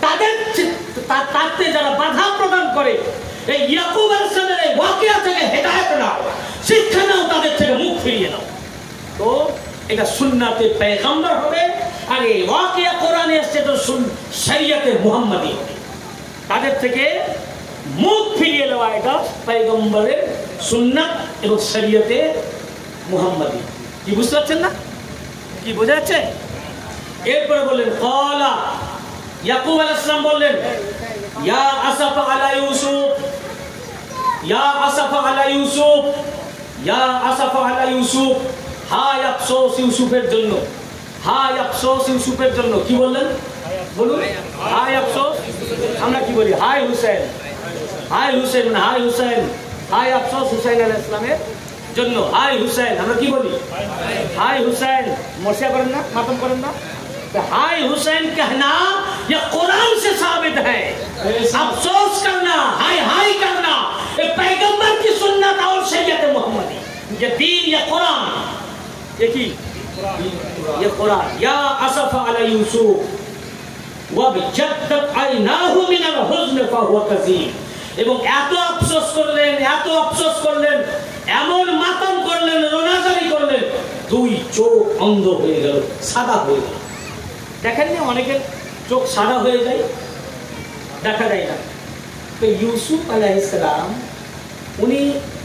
তাতে যারা বাধা প্রদান করে, এই ইয়াকুব আলাইহিস সালামের এই ওয়াকিয়া থেকে হেদায়েত নাও, শিক্ষা নাও, তাদের থেকে মুখ ফিরিয়ে নাও। তো এটা সুন্নাতে পয়গম্বর হবে, আর এই ওয়াকিয়া কোরআনে এসেছে তো শরীয়তে মুহাম্মাদি হবে। তাদের থেকে মুখ ফিরিয়ে নেওয়া এটা পয়গম্বরের সুন্নাত এবং শরীয়তে মুহাম্মাদি। কি বুঝতে পারছেন না? কি বোঝা যাচ্ছে? এরপরে বললেন ক্বালা, ইয়াকুব আলাইহিস সালাম বললেন ইয়া আসাফা আলা ইউসুফ, ইয়া আসাফা আলা ইউসুফ, ইয়া আসাফা আলা ইউসুফ। হায় আফসোস ইউসুফের জন্য, হায় আফসোস ইউসুফের জন্য। কি বললেন? বলুন, হায় আফসোস। আমরা কি বলি? হায় হুসেন, হায় হুসেন, হায় হুসেন, হায় আফসোস হুসাইন আলাইহিস সালামের জন্য। হায় হুসেন আমরা কি বলি? হায় হুসেন। মশিয়া করেন না, মাতম করেন না? हाय हुसैन कहना ये कुरान से साबित है। अफसोस करना, हाय हाय करना ये पैगंबर की सुन्नत और शरीयत मुहम्मदी। ये दीन, ये कुरान, ये की ये कुरान। या असफ अला यूसुफ व बिजद्दत आइनाहु मिनल हुज़्न फाहुवा कज़ीम। এবং এত আফসোস করলেন, এত আফসোস করলেন, এমন মাতম করলেন, রোনাজারি করলেন, 2 চোখ অন্ধ হয়ে গেল, সাদা হয়ে গেল। দেখেন না অনেকের চোখ সাদা হয়ে যায়, দেখা যায় না। তো ইউসুফ আলাইহিস সালাম উনি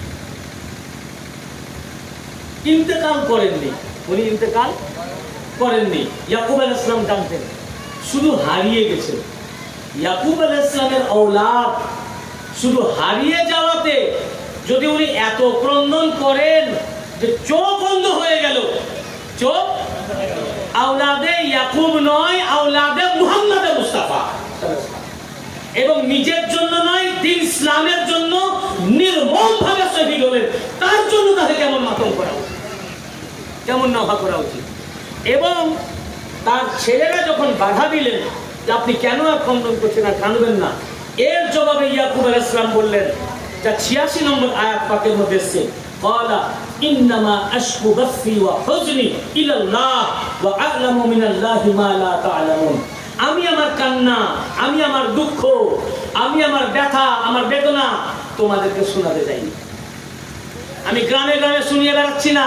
ইন্তেকাল করেননি, উনি ইন্তেকাল করেননি। ইয়াকুব আলাইহিস সালাম জানতেন, শুধু হারিয়ে গেছেন। ইয়াকুব আলাইহিস সালামের औलाद শুধু হারিয়ে যাওয়াতে যদি উনি এত ক্রন্দন করেন যে চোখ অন্ধ হয়ে গেল, চোখ औलादे ইয়াকুব নয়, औलादे মুহাম্মদ মুস্তাফা, এবং নিজের জন্য নয়, দিন ইসলামের জন্য নির্মমভাবে শহীদ হলেন। কেমন মাতম করা উচিত, কেমন নওহা করা উচিত। এবং তার ছেলেরা যখন বাধা দিলেন যে আপনি কেন আর খণ্ডন করছেন, আর কাঁদবেন না, এর জবাবে ইয়াকুব আলাইহিস সালাম বললেন, যা 86 নম্বর আয়াত পাকের মধ্যে এসেছে, ক্বালা ইন্নামা আশকু বাসি ওয়া হুজনি ইলাল্লাহ ওয়া আ'লামু মিনাল্লাহি মা লা তা'লামুন। আমি আমার কান্না, আমি আমার দুঃখ, আমি আমার ব্যথা, আমার বেদনা তোমাদেরকে শোনাতে যাইনি। আমি গ্রামে গ্রামে শুনিয়ে বেড়াচ্ছি না,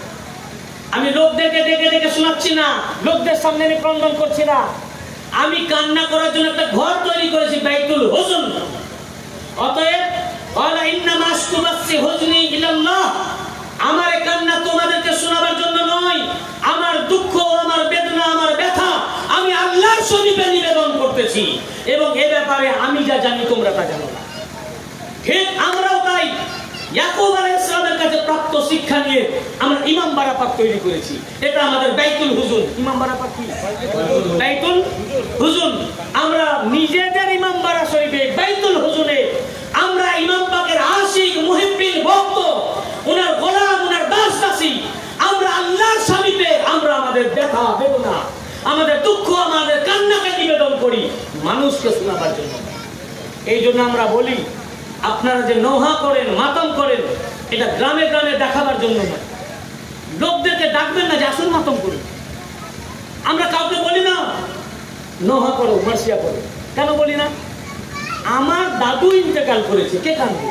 আমি লোকদেরকে ডেকে ডেকে শোনাচ্ছি না, লোকদের সামনে আমি ক্রন্দন করছি না। আমি কান্না করার জন্য একটা ঘর তৈরি করেছি, বাইতুল হুজন। অতএব ক্বালা ইন্নামা আশকু বাসি হুজনি ইলাল্লাহ, আমার এই কান্না তোমাদেরকে শোনাবার জন্য নয়, আমার দুঃখ, আমার বেদনা, আমার ব্যথা আমি আল্লাহর শরীফে নিবেদন করতেছি, এবং এ ব্যাপারে আমি যা জানি তোমরা তা জানো না। ঠিক আমরাও তাই ইয়াকুব আলাইহিস সালামের কাছে প্রাপ্ত শিক্ষা নিয়ে আমরা ইমামবাড়া পাক তৈরি করেছি। এটা আমাদের বাইতুল হুজুন। ইমামবাড়া পাক কি? বাইতুল হুজুন। আমরা নিজেদের ইমামবাড়া শরীফে বাইতুল হুজুনে আমরা ইমাম পাকের আশিক, মুহিব্বিন, ভক্ত, ওনার গোলাম, ওনার দাস-দাসী, আমরা আল্লাহর শরীফে আমরা আমাদের ব্যথা, বেদনা, আমাদের দুঃখ, আমাদের কান্নাকে নিবেদন করি, মানুষকে শোনাবার জন্য। এই জন্য আমরা বলি, আপনারা যে নওহা করেন, মাতম করেন, এটা গ্রামে গ্রামে দেখাবার জন্য নয়। লোকদেরকে ডাকবেন না যে আসুন মাতম করুন। আমরা কাউকে বলি না নওহা করো, মার্সিয়া করো। কেন বলি না? আমার দাদু ইন্তেকাল করেছে, কে কাঁদবে?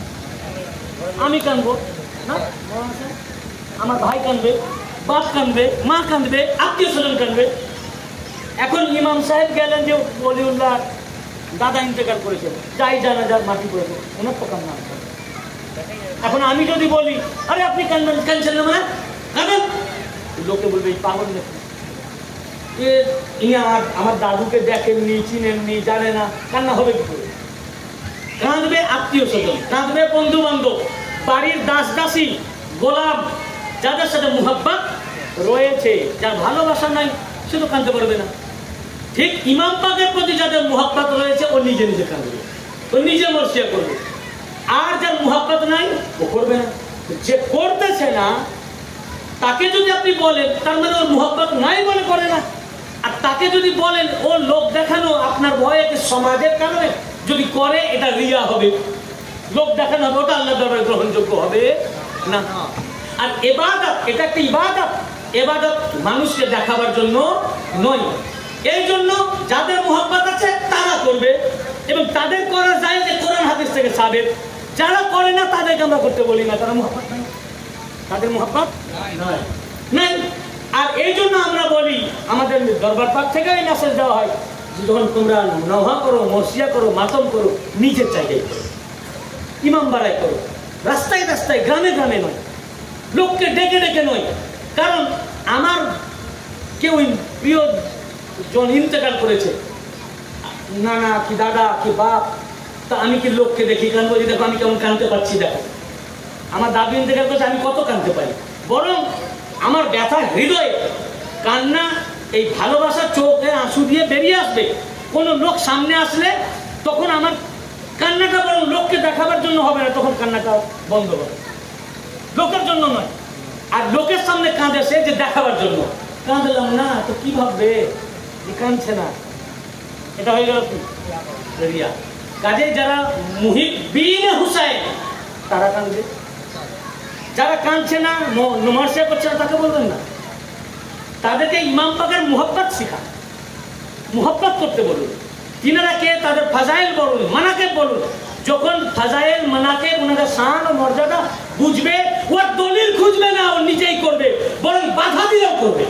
আমি কাঁদবো না? আমার ভাই কাঁদবে, বাপ কাঁদবে, মা কাঁদবে, আত্মীয় স্বজন কাঁদবে। এখন ইমাম সাহেব গেলেন যে ওলিউল্লাহ দাদা ইন্তেকাল করেছে, যাই জানাজার মাটি পড়েছে, ওনার তো কান্না। এখন আমি যদি বলি আরে আপনি কাঁদছেন না, মানে কাঁদেন, লোকে বলবে এই পাগল নাকি, আমার দাদুকে দেখেননি, চিনেননি, জানে না, কান্না হবে কি করে? কাঁদবে আত্মীয় স্বজন, কাঁদবে বন্ধু বান্ধব, বাড়ির দাস-দাসী, গোলাম, যাদের সাথে মুহাব্বত রয়েছে। যার ভালোবাসা নাই সে তো কাঁদতে পারবে না। ঠিক ইমাম পাকের প্রতি যাদের মুহাব্বত রয়েছে ও নিজে নিজে কাঁদবে, ও নিজে মর্সিয়া করবে। আর যার মুহাব্বত নাই ও করবে না। যে করতেছে না তাকে যদি আপনি বলেন, তার মানে ওর মুহাব্বত নাই বলে করে না। আর তাকে যদি বলেন ও লোক দেখানো, আপনার ভয়ে সমাজের কারণে যদি করে, এটা রিয়া হবে, লোক দেখানো হবে, ওটা আল্লাহর দরবারে গ্রহণযোগ্য হবে না। আর ইবাদত, এটা একটা ইবাদত, ইবাদত মানুষকে দেখাবার জন্য নয়। এই জন্য যাদের মুহাব্বত আছে তারা করবে, এবং তাদের করা যায় যে কোরআন হাদিস থেকে সাবেত। যারা করে না তাদেরকে আমরা করতে বলি না, তারা মুহাব্বত নাই, তাদের মুহাব্বত নাই। আর এই জন্য আমরা বলি, আমাদের দরবার পাক থেকে এই মেসেজ দেওয়া হয় যে যখন তোমরা নওহা করো, মর্সিয়া করো, মাতম করো, নিজের জায়গায় করো, ইমাম বাড়াই করো, রাস্তায় রাস্তায়, গ্রামে গ্রামে নয়, লোককে ডেকে ডেকে নয়। কারণ আমার কেউ প্রিয় জন ইন্তেকাল করেছে, নানা কি দাদা কি বাপ, তা আমি কি লোককে দেখি কাঁদবো যে দেখো আমি কেমন কাঁদতে পারছি, দেখো আমার দাদু ইন্তেকাল করেছে, আমি কত কাঁদতে পারি। বরং আমার ব্যথা হৃদয়ে, কান্না এই ভালোবাসার চোখে আঁসু দিয়ে বেরিয়ে আসবে। কোনো লোক সামনে আসলে তখন আমার কান্নাটা বরং লোককে দেখাবার জন্য হবে না, তখন কান্নাটা বন্ধ হবে, লোকের জন্য নয়। আর লোকের সামনে কাঁদে সে যে দেখাবার জন্য, কাঁদলাম না তো কি ভাববে যে কাঁদছে না, এটা হয়ে গেল কি রিয়া। কাজে যারা মুহিব্বিনে হুসাইন তারা কাঁদবে, যারা কাঁদছে না, নমার্সিয়া করছে না, তাকে বলবেন না। তাদেরকে ইমাম পাকের মুহাব্বত শিখা, মুহাব্বত করতে বলুন। তিনারা কে, তাদের ফাজাইল বলুন, মানাকেব বলুন। যখন ফাজাইল মানাকেব ওনাদের শান ও মর্যাদা বুঝবে, ওর দলিল খুঁজবে না, ও নিজেই করবে, বরং বাধা দিয়েও করবে।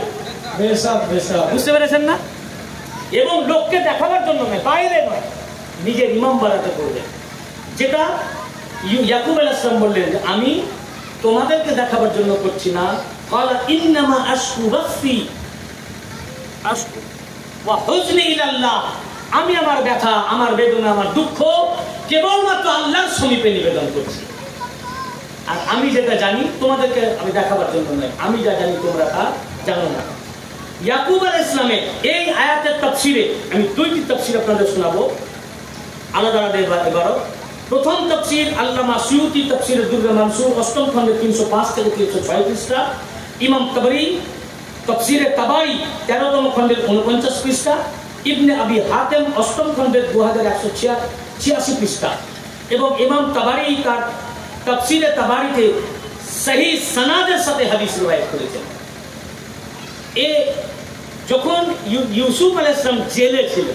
বুঝতে পেরেছেন না? এবং লোককে দেখাবার জন্য নয়, বাইরে নয়, নিজের ইমাম বাড়াতে করবে। যেটা ইয়াকুব আলাইহিস সালাম বললেন যে আমি তোমাদেরকে দেখাবার জন্য করছি না, ক্বালা ইন্নামা আশকু বাসি ওয়া হুজনি ইলাল্লাহ, আমি আমার ব্যথা, আমার বেদনা, আমার দুঃখ কেবলমাত্র আল্লাহর সমীপে নিবেদন করছি। আর আমি যেটা জানি তোমাদেরকে আমি দেখাবার জন্য নয়, আমি যা জানি তোমরা তা জানো না। ইয়াকুব আলাইহিস সালামের এই আয়াতের তাফসিরে আমি দুইটি তাফসির আপনাদের শোনাবো, আলাদা আলাদা ইবারত। প্রথম তাফসীর আল্লামা সুয়ুতী তাফসীরে দুররে মানসুর অষ্টম খণ্ডে 305 থেকে 306 পৃষ্ঠা, ইমাম তাবরী তাফসীরে তাবারি 13তম খণ্ডের 49 পৃষ্ঠা, ইবনে আবি হাতেম অষ্টম খণ্ডের 2186 পৃষ্ঠা এবং ইমাম তাবারি তার তাফসীরে তাবারিতে সহিহ সনাদের সাথে হাদিস রওয়ায়াত করেছেন। যখন ইউসুফ আলাইহিস সালাম জেলে ছিলেন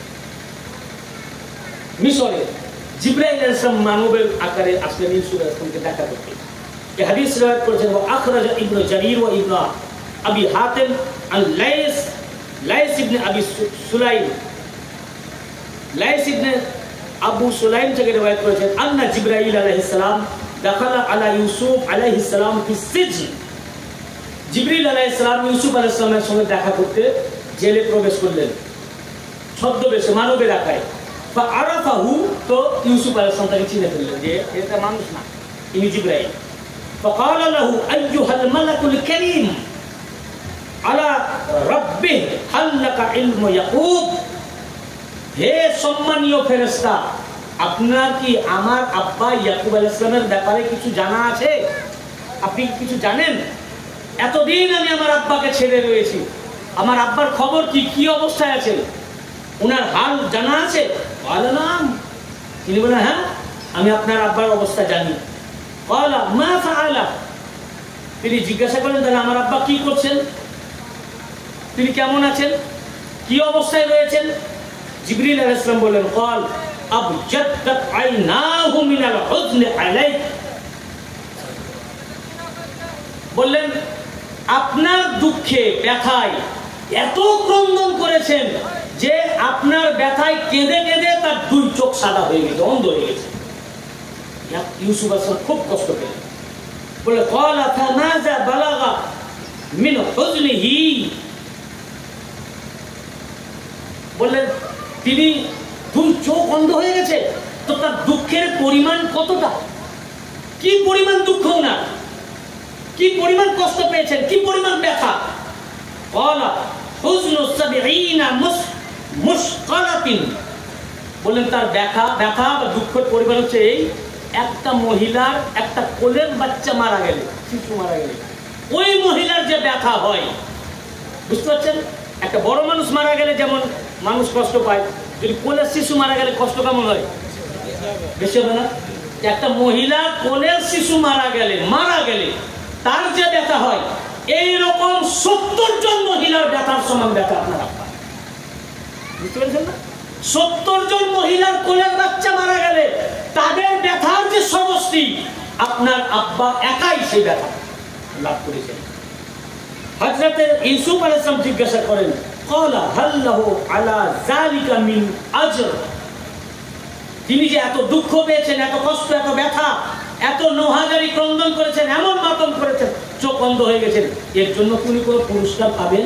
মিশরে, জিবরাইল আলাইহিস সালাম মানবের আকারে আসলেন ইউসুফ আলাইহিস সালামকে দেখা করতে। এই হাদিস রওয়ায়াত করেছেন আখরাজা ইবনে জারীর ওয়া ইবনে আবি হাতেম আন লাইস ইবনে আবি সুলাইম, লাইস ইবনে আবু সুলাইম থেকে রওয়ায়াত করেছেন আন্না জিবরাইল আলাইহিস সালাম দাখালা আলা ইউসুফ আলাইহিস সালাম ফি সিজন। জিবরিল আলাইহিস সালাম ইউসুফ আলাইহিস সালামের সঙ্গে দেখা করতে জেলে প্রবেশ করলেন ছদ্মবেশে, মানবের আকারে। ফাআরাফাহু, তো ইউসুফ আলাইহিস সালাম তাকে চিনে ফেললেন যে এটা মানুষ না, ইনি জিবরাইল। ফাকালা লাহু আইয়ুহাল মালাকুল কারীম আলা রাব্বিহি হাল লাকা ইলমু ইয়াকুব, হে সম্মানীয় ফেরেশতা, আপনার কি আমার আব্বা ইয়াকুব আলাইহিস সালামের ব্যাপারে কিছু জানা আছে? আপনি কিছু জানেন? এতদিন আমি আমার আব্বাকে ছেড়ে রয়েছি, আমার আব্বার খবর কি, কি অবস্থায় আছে, ওনার হাল জানা আছে? বলে না। তিনি বলেন হ্যাঁ, আমি আপনার আব্বার অবস্থা জানি। বলা মা ফাআলা, তিনি জিজ্ঞাসা করেন তাহলে আমার আব্বা কি করছেন, তিনি কেমন আছেন, কি অবস্থায় রয়েছেন? জিবরিল আলাইহিস সালাম বলেন ক্বাল আবজাদ্দাত আইনাহু মিনাল হুজনি আলাইক, বললেন আপনার দুঃখে ব্যথায় এত ক্রন্দন করেছেন যে আপনার ব্যথায় কেঁদে কেঁদে তার দুই চোখ সাদা হয়ে গেছে, অন্ধ হয়ে গেছে। ইউসুফ আলাইহিস সালাম খুব কষ্ট পেলেন। বলে ক্বালা ফামাযা বালাগা মিন হুজনিহি, বললেন তিনি দুই চোখ অন্ধ হয়ে গেছে, তো তার দুঃখের পরিমাণ কতটা, কি পরিমাণ দুঃখ না, কি পরিমাণ কষ্ট পেয়েছেন, কি পরিমাণ ব্যথা। ক্বালা হুজনু ৭০ মুশকালাতিন, বললেন তার ব্যথা বা দুঃখের পরিমাণ হচ্ছে এই, একটা মহিলার একটা কোলের বাচ্চা মারা গেলে, শিশু মারা গেলে ওই মহিলার যে ব্যথা হয়, বুঝতে পারছেন? একটা বড় মানুষ মারা গেলে যেমন মানুষ কষ্ট পায়, যদি কোলের শিশু মারা গেলে কষ্ট কেমন হয়, বেশি হবে না? একটা মহিলা কোলের শিশু মারা গেলে তার যে ব্যথা হয়, এইরকম ৭০ জন মহিলার ব্যথার সমান ব্যথা আপনার আব্বা, বুঝতে পেরেছেন না? ৭০ জন মহিলার কোলের বাচ্চা মারা গেলে তাদের ব্যথার যে সমষ্টি, আপনার আব্বা একাই সেই ব্যথা লাভ করেছেন। হযরতে ইউসুফ আলাইহিস সালাম জিজ্ঞাসা করেন ক্বালা হাল লাহু আলা যালিকা মিন আজর, তিনি যে এত দুঃখ পেয়েছেন, এত কষ্ট, এত ব্যথা, এত নোহাজারি ক্রন্দন করেছেন, এমন মাতম করেছেন, চোখ অন্ধ হয়ে গেছেন, এর জন্য তিনি কোনো পুরস্কার পাবেন?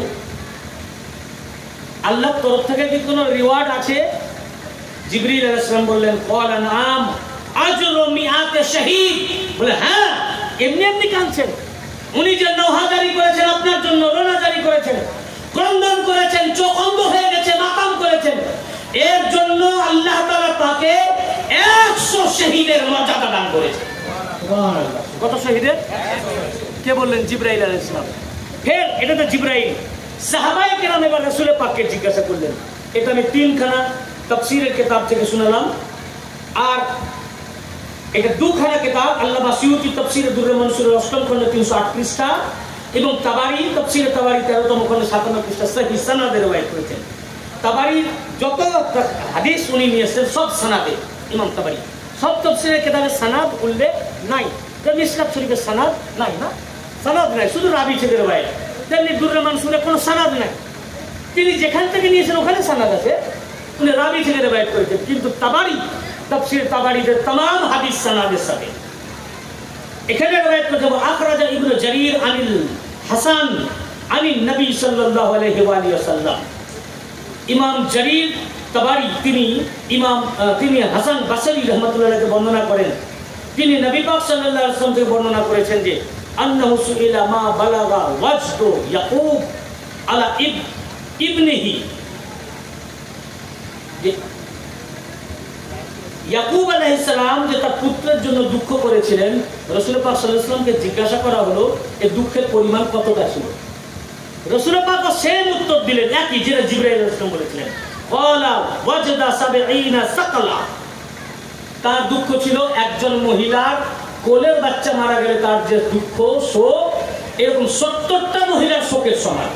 আল্লাহর তরফ থেকে কি কোনো রিওয়ার্ড আছে? জিবরিল আলাইহিস সালাম বললেন ক্বালা নাম আজরু মিআতে শাহীদ, বলে হ্যাঁ, এমনি কাঁদছেন, উনি যে নোহাজারি করেছেন আপনার জন্য, রোনাজারি করেছেন, ক্রন্দন করেছেন, চোখ অন্ধ হয়ে গেছে, মাতাম করেছেন, এর জন্য আল্লাহ তাআলা তাকে 100 শহীদের মর্যাদা দান করেছেন। কত শহীদের? কে বললেন? জিবরাইল আলাইহিস সালাম। ফের এটা তো জিবরাইল, সাহাবায়ে কেরাম এবার রাসূল পাককে জিজ্ঞাসা করলেন। এটা আমি 3খানা তাফসীরের কিতাব থেকে শুনলাম, আর এটা 2খানা কিতাব, আল্লামা সুয়ুতী তাফসীরে দুররে মানসুরের 8ম খণ্ডে 308 পৃষ্ঠা এবং তাবারি তাফসীরে তাবারি 13তম খণ্ডে 57 পৃষ্ঠা সহিহ সনদে রওয়ায়াত করেছেন। তাবারির যত হাদিস উনি নিয়েছেন সব সনদে, ইমাম তাবারি সব তাফসীরের কিতাবে সনদ উল্লেখ নাই, মিশকাত শরীফের সনদ নাই, না সনদ নাই, শুধু রাবি থেকে রওয়ায়াত। তেমনি দুররে মানসুরে কোনো সনদ নাই, তিনি যেখান থেকে নিয়েছেন ওখানে সনদ আছে, উনি রাবি থেকে রওয়ায়াত করেছেন। কিন্তু তাবারি তাফসীর তাবারিতে तमाम হাদিস সনদের সাথে। এখানে রওয়ায়াত করেছেন আখরাজা ইবনে জারীর আনিল হাসান আনিন নবী সাল্লাল্লাহু আলাইহি ওয়া আলিহি ওয়াসাল্লাম। ইমাম জারীর তাবারি তিনি হাসান বসরি রাহমাতুল্লাহ আলাইহি বর্ণনা করেন, তিনি নবী পাক সাল্লাল্লাহু আলাইহি ওয়াসাল্লাম থেকে বর্ণনা করেছেন যে আন্নাহু সুইলা মা বালাগা ওয়াজদু ইয়াকুব আলা ইবনিহি, ইয়াকুব আলাইহিস সালাম যে তার পুত্রের জন্য দুঃখ করেছিলেন, রাসূল পাক সাল্লাল্লাহু আলাইহি ওয়াসাল্লামকে জিজ্ঞাসা করা হলো এই দুঃখের পরিমাণ কতটা ছিল। রাসূল পাক সেম উত্তর দিলেন, একই যেটা জিবরাইল আলাইহিস সালাম বলেছিলেন, ক্বালা ওয়াজদা 70 সাকলা। তার দুঃখ ছিল একজন মহিলার কোলের বাচ্চা মারা গেলে তার যে দুঃখ শোক, এরকম 70টা মহিলার শোকের সমান।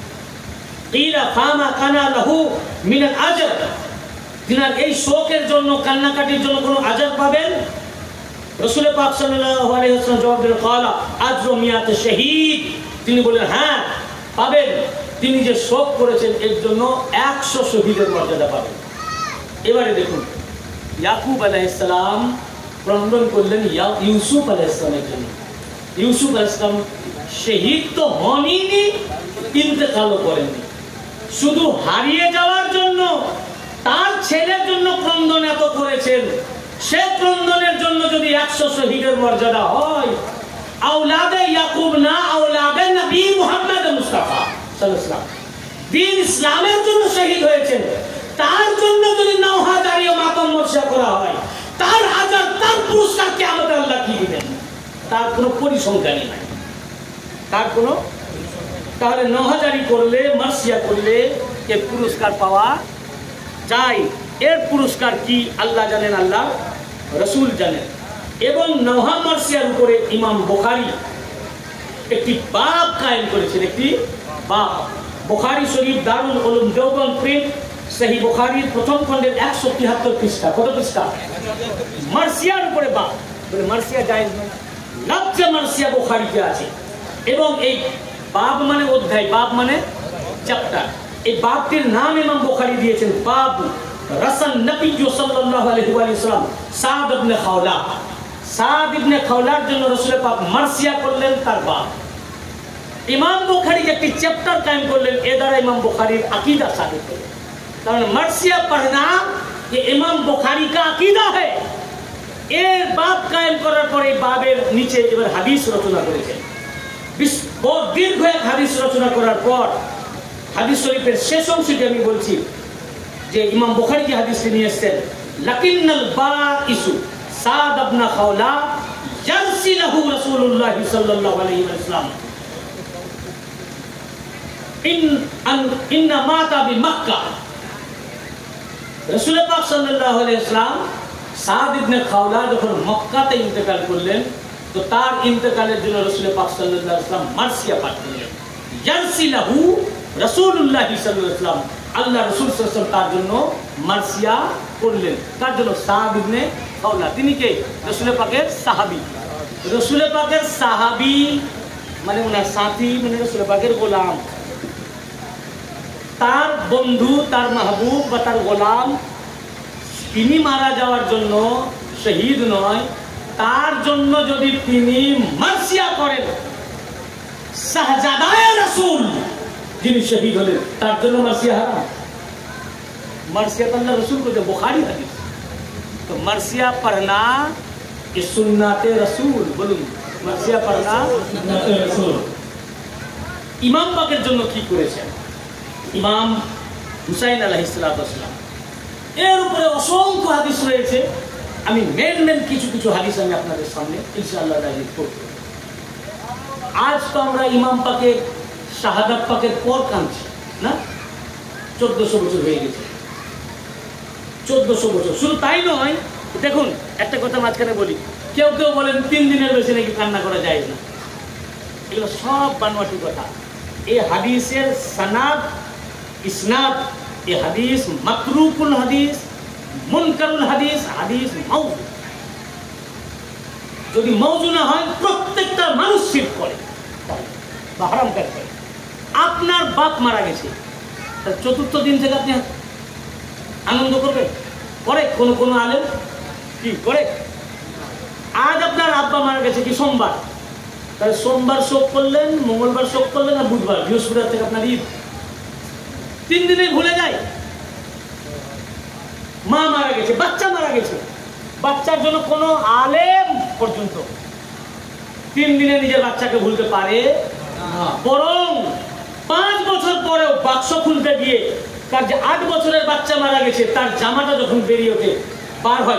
ইরা ফামা কানা লাহু মিনাল আজর, তিনার এই শোকের জন্য কান্নাকাটির জন্য কোনো আজার পাবেন? রাসূল পাক সাল্লাল্লাহু আলাইহি ওয়াসাল্লাম জবাব দিলেন, ক্বালা আজরু মিয়াত শাহীদ। তিনি বলেন হ্যাঁ পাবেন, তিনি যে শোক করেছেন এর জন্য 100 শহীদের মর্যাদা পাবেন। এবারে দেখুন ইয়াকুব আলাইহিস সালাম ক্রন্দন করলেন ইউসুফ আলাইহিস সালামের জন্য। ইউসুফ আলাইহিস সালাম শহীদ তো হনইনি, ইন্তেকালও করেননি, শুধু হারিয়ে যাওয়ার জন্য তার ছেলের জন্য ক্রন্দন এত করেছেন। সে ক্রন্দনের জন্য যদি 100 শহীদের মর্যাদা হয়, আওলাদে ইয়াকুব না, আওলাদে নবী মুহাম্মদ মুস্তাফা সাল্লাল্লাহু আলাইহি ওয়াসাল্লাম দ্বীন ইসলামের জন্য শহীদ হয়েছেন, তার জন্য যদি নওহাজারি ও মাতম মোর্চা করা হয়, তার আজাদ, তার পুরস্কার কিয়ামতে আল্লাহ কি দিবেন? তার কোনো পরিসংখ্যানই নাই, তার কোনো। তাহলে নওহাজারি করলে, মার্সিয়া করলে এর পুরস্কার পাওয়া যায়। এর পুরস্কার কি আল্লাহ জানেন, আল্লাহ রাসূল জানেন। এবং নওহা মার্সিয়ার উপরে ইমাম বুখারী একটি বাব কায়েম করেছেন, একটি বাব। বুখারী শরীফ দারুল উলুম দেওবন্দ প্রিন্ট, সহিহ বুখারীর প্রথম খণ্ডের 173 পৃষ্ঠা। কত পৃষ্ঠা? মার্সিয়ার উপরে বাব। বলে মার্সিয়া জায়েজ নয়, লফজে মার্সিয়া বুখারীতে আছে। এবং এই বাব মানে অধ্যায়, বাব মানে চ্যাপ্টার। এই বাবটির নাম ইমাম বুখারী দিয়েছেন বাব রাসান নবী সাল্লাল্লাহু আলাইহি ওয়াসাল্লাম সাদ ইবনে খাওলা। সাদ ইবনে খাওলার জন্য রাসূল পাক মার্সিয়া করলেন, তার বাব। ইমাম বুখারী একটি চ্যাপ্টার কায়েম করলেন, এ দ্বারা ইমাম বুখারীর আকীদা সাবিত হলো। কারণ মার্সিয়া পড়না ये ইমাম বুখারী का আকীদা है। এর বাব কায়েম করার পরে বাবের নিচে এবার হাদিস রচনা করেছেন। বহুত দীর্ঘ এক হাদিস রচনা করার পর হাদিস শরীফের শেষ অংশটি আমি বলছি যে ইমাম বুখারী যে হাদিসটি নিয়ে এসেছেন, লাকিন্নাল বাঈসু সাদ ইবনে খাওলা ইয়ারসি লাহু রাসূলুল্লাহ সাল্লাল্লাহু আলাইহি ওয়াসাল্লাম ইন্না মাতা বিমক্কা। রাসূল পাক সাল্লাল্লাহু আলাইহি ওয়াসাল্লাম সাদ ইবনে খাওলা যখন মক্কাতে ইন্তেকাল করলেন, তো তার ইন্তেকালের জন্য রাসূল পাক সাল্লাল্লাহু আলাইহি ওয়াসাল্লাম মার্সিয়া পাঠ করলেন। ইয়ারসি লাহু রাসূলুল্লাহ সাল্লাল্লাহু আলাইহি ওয়াসাল্লাম, আল্লাহ রাসূল সাল্লাল্লাহু আলাইহি ওয়াসাল্লাম তার জন্য মার্সিয়া করলেন। তার জন্য সাদ ইবনে খাওলা, তিনি কে? রাসূল পাকের সাহাবী। রাসূল পাকের সাহাবী মানে ওনার সাথী, মানে রাসূল পাকের গোলাম। তার বন্ধু, তার মাহবুব বা তার গোলাম, তিনি মারা যাওয়ার জন্য শহীদ নয়, তার জন্য যদি তিনি মার্সিয়া করেন, শাহজাদায়ে রাসূল যিনি শহীদ হলেন, তার জন্য মার্সিয়া হারাম। মার্সিয়া তো আল্লাহ রাসূল বলেছে, বুখারী হাদিস। তো মার্সিয়া পড়না ये सुन्नते रसूल। বলুন মার্সিয়া পড়না সুন্নাতে রাসূল। ইমাম পাকের জন্য কি করেছেন ইমাম হুসাইন আলাইহিস সালাম, এর উপরে অসংখ্য হাদিস রয়েছে। আমি মেন কিছু হাদিস আমি আপনাদের সামনে ইনশাআল্লাহ দাঁড়িয়ে করব। আজ তো আমরা ইমাম পাকের শাহাদাত পাকের পর কাঁদছি না, 1400 বছর হয়ে গেছে। 1400 বছর। শুধু তাই নয়, দেখুন একটা কথা মাঝখানে বলি, কেউ বলেন 3 দিনের বেশি নাকি কান্না করা যায় না। এগুলো সব বানোয়াটি কথা। এই হাদিসের সনাদ ইসনাদ, এই হাদিস মাতরুকুল হাদিস, মুনকারুল হাদিস, হাদিস মাউযু। যদি মাউযু না হয়, প্রত্যেকটা মানুষ শিরক করে বা হারাম কাজ করে। আপনার বাপ মারা গেছে, তার 4th দিন থেকে আপনি আনন্দ করবেন? করে কোন আলেম কি করে? আজ আপনার আব্বা মারা গেছে কি সোমবার, তাহলে সোমবার শোক করলেন, মঙ্গলবার শোক করলেন, আর বুধবার, বৃহস্পতিবার থেকে আপনার ঈদ। 3 দিনে ভুলে যায়। মা মারা গেছে, বাচ্চা মারা গেছে, বাচ্চার জন্য কোনো আলেম পর্যন্ত 3 দিনে নিজের বাচ্চাকে ভুলতে পারে না। বরং 5 বছর পরেও বাক্স খুলতে গিয়ে তার যে 8 বছরের বাচ্চা মারা গেছে, তার জামাটা যখন বেরিয়ে ওঠে, পার হয়,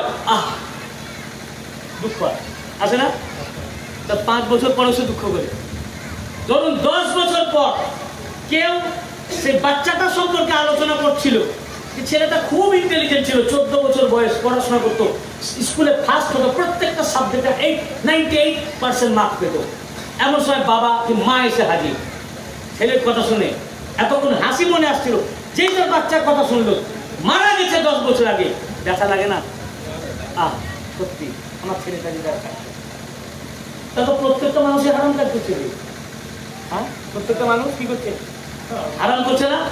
দুঃখ আছে না? তা 5 বছর পরে সে দুঃখ করে। ধরুন 10 বছর পর কেউ সেই বাচ্চাটা সম্পর্কে আলোচনা করছিল, ছেলেটা খুব ইন্টেলিজেন্ট ছিল, 14 বছর বয়স, পড়াশোনা করতো, স্কুলে ফার্স্ট হতো, প্রত্যেকটা সাবজেক্টে 98% মার্ক পেত। এমন সময় বাবা কি মা এসে হাজির, ছেলের কথা শুনে এতক্ষণ হাসি মনে আসছিল, যেই তার বাচ্চার কথা শুনলো, মারা গেছে 10 বছর আগে, দেখা লাগে না? সত্যি আমার ছেলেটা দেখা। তা তো প্রত্যেকটা মানুষের হারাম কাজ করছে, হ্যাঁ, প্রত্যেকটা মানুষ কি করছে? হারাম করছে না?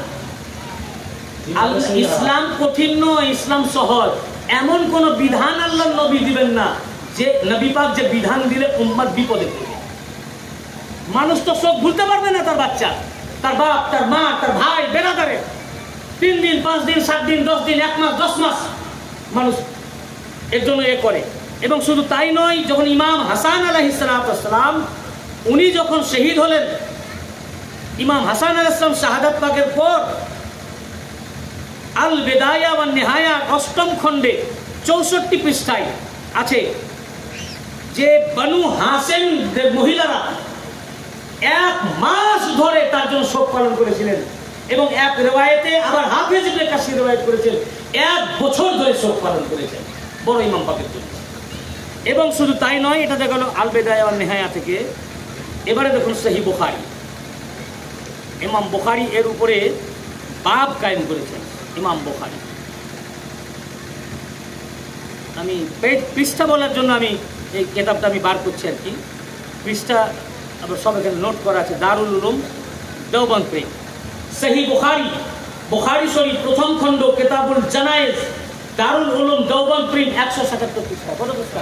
ইসলাম কঠিন নয়, ইসলাম সহজ। এমন কোন বিধান আল্লাহ নবী দিবেন না যে নবী পাক যে বিধান দিলে উম্মত বিপদে পড়বে। মানুষ তো সব ভুলতে পারবে না, তার বাচ্চা, তার বাপ, তার মা, তার ভাই, বেরাদারে 3 দিন 5 দিন 7 দিন 10 দিন 1 মাস 10 মাস মানুষ এর জন্য এ করে। এবং শুধু তাই নয়, যখন ইমাম হাসান আলাইহিস সালাম উনি যখন শহীদ হলেন, ইমাম হাসান আলাইহিস সালাম শাহাদাত পাকের পর আল বেদায়া ওয়ান নিহায়া 8ম খণ্ডে 64 পৃষ্ঠায় আছে যে বনু হাসেম মহিলারা 1 মাস ধরে তার জন্য শোক পালন করেছিলেন, এবং এক রিওয়ায়েতে আবার হাফেজ ইবনে কাসির রিওয়ায়াত করেছেন 1 বছর ধরে শোক পালন করেছেন বড় ইমাম পাকের জন্য। এবং শুধু তাই নয়, এটা দেখা গেল আল বেদায়া ওয়ান নিহায়া থেকে। এবারে দেখুন সহিহ বুখারী, ইমাম বুখারী এর উপরে বাব কায়েম করেছেন ইমাম বুখারী। আমি পৃষ্ঠা বলার জন্য আমি এই কিতাবটা আমি বার করছি আর কি। পৃষ্ঠা আবার সব এখানে নোট করা আছে, দারুল উলুম দেওবন্দ প্রেস, সহিহ বুখারী, বুখারী শরীফ 1ম খণ্ড, কিতাবুল জানায়েজ, দারুল উলুম দেওবন্দ প্রেস, 177 পৃষ্ঠা। কত পৃষ্ঠা?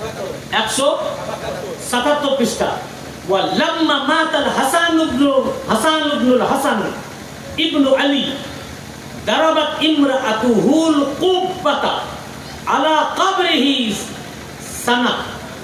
177 পৃষ্ঠা। ওয়া লাম্মা মাতাল হাসান ইবনুল হাসান ইবনু আলী দারাবাত ইমরাআতুহুল কুব্বাতা আলা কবরিহি সানা।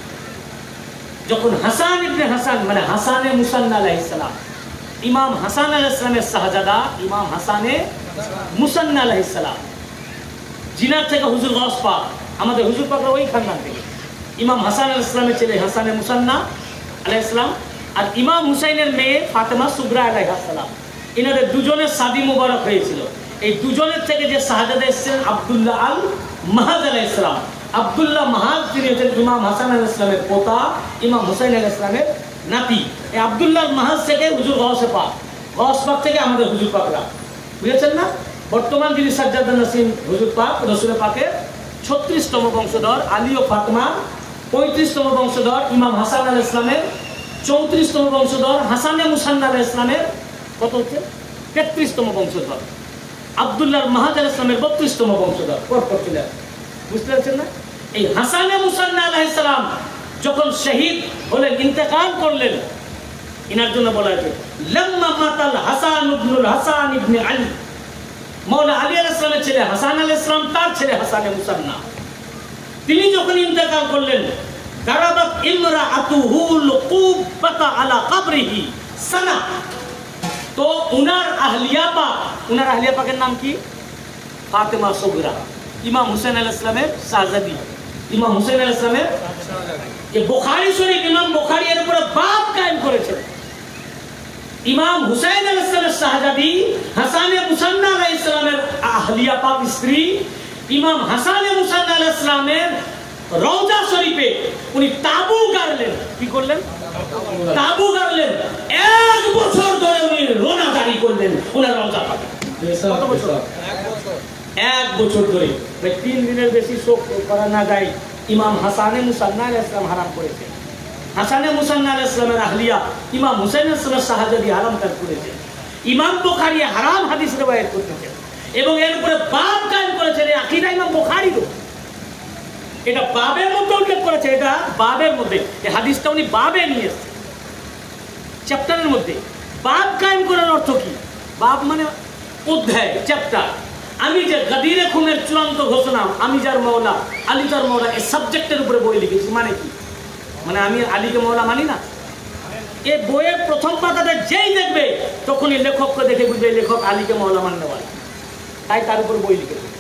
যখন হাসান ইবনে হাসান মানে হাসানে মুসান্না আলাইহিস সালাম, ইমাম হাসান আলাইহিস সালামের শাহজাদা ইমাম হাসানে মুসান্না আলাইহিস সালাম, জিনার থেকে হুজুর গাউস পাক, আমাদের হুজুর পাকরা ওই খানদান থেকে, ইমাম হাসান আলাইহিস সালামের ছেলে হাসানে মুসান্না আলাইহিস সালাম আর ইমাম হুসাইনের মেয়ে ফাতেমা সুগরা আলাইহিস সালাম, এনাদের দুজনের শাদী মুবারক হয়েছিল। এই দুজনের থেকে যে শাহজাদা এসেছিলেন আব্দুল্লাহ আল মাহাজ আলাইহিস সালাম, আব্দুল্লাহ মাহাজ তিনি হচ্ছেন ইমাম হাসান আলাইহিস সালামের পোতা, ইমাম হুসাইন আলাইহিস সালামের নাতি। এই আব্দুল্লাহ মাহাজ থেকে হুজুর গাউসে পাক, গাউস পাক থেকে আমাদের হুজুর পাকরা, বুঝেছেন না? বর্তমান যিনি সাজ্জাদুন নাসিম হুজুর পাক, রাসূল পাকের 36তম বংশধর, আলী ও ফাতেমা 35তম বংশধর, ইমাম হাসান আলাইহিস সালামের 34তম বংশধর, হাসানে মুসান্না আলাইহিস সালামের কত হচ্ছে 33তম বংশধর, আব্দুল্লাহ মাহাজ আলাইহিস সালামের 32তম বংশধর, পরপর ছিলেন। বুঝতে পারছেন না? এই হাসানে মুসান্না আলাইহিস সালাম যখন শহীদ হলেন, ইন্তেকাল করলেন, ইনার জন্য বলা হয়েছে লাম্মা মাতাল হাসান ইবনুল হাসান ইবনে আলী, মাওলা আলী আলাইহিস সালামের ছেলে হাসান আলাইহিস সালাম, তার ছেলে হাসানে মুসান্না, তিনি যখন ইন্তেকাল করলেন, দারাবাত ইমরাআতুহুল কুব্বাতা আলা কবরিহি সানা। তো উনার আহলিয়া পাকের নাম কি? ফাতেমা সুগরা, ইমাম হুসাইন আলাইহিস সালামের শাহজাদি, ইমাম হুসাইন আলাইহিস সালামের। এই বুখারী শরীফ ইমাম বুখারী এর উপরে বাব কায়েম করেছেন। ইমাম হুসাইন আলাইহিস সালামের শাহজাদি হাসানে মুসান্না আলাইহিস সালামের আহলিয়া পাক স্ত্রী, ইমাম হাসানে মুসান্না আলাইহিস সালামের রওজা শরীফে উনি তাবু গাড়লেন। কি করলেন? তাবু গাড়লেন। 1 বছর ধরে উনি রোনা জারি করলেন ওনার রওজা পাকে। কত বছর? 1 বছর ধরে। 3 দিনের বেশি শোক করা না যায়, ইমাম হাসানে মুসান্না আলাইহিস সালাম হারাম করেছে। হাসানে মুসান্না আলাইহিস সালামের আহলিয়া ইমাম হুসাইন আলাইহিস সালামের শাহজাদি হারাম কাজ করেছে। ইমাম বুখারী হারাম হাদিস রওয়ায়াত করতেছেন এবং এর উপরে বাব কায়েম করেছেন। এই আকীদা ইমাম বুখারী তো এটা বাবের মধ্যে উল্লেখ করেছে, এটা বাবের মধ্যে, এই হাদিসটা উনি বাবে নিয়ে এসেছেন চ্যাপ্টারের মধ্যে। বাব কায়েম করার অর্থ কি? বাব মানে অধ্যায়, চ্যাপ্টার। আমি যে গাদিরে খুনের চূড়ান্ত ঘোষণা, আমি যার মওলা, আলী যার মওলা, এই সাবজেক্টের উপরে বই লিখেছি। মানে কি? মানে আমি আলীকে মওলা মানি না। এই বইয়ের প্রথম পাতাটা যেই দেখবে তখনই লেখককে দেখে বুঝবে লেখক আলীকে মওলা মাননেওয়ালা, তাই তার উপর বই লিখেছে।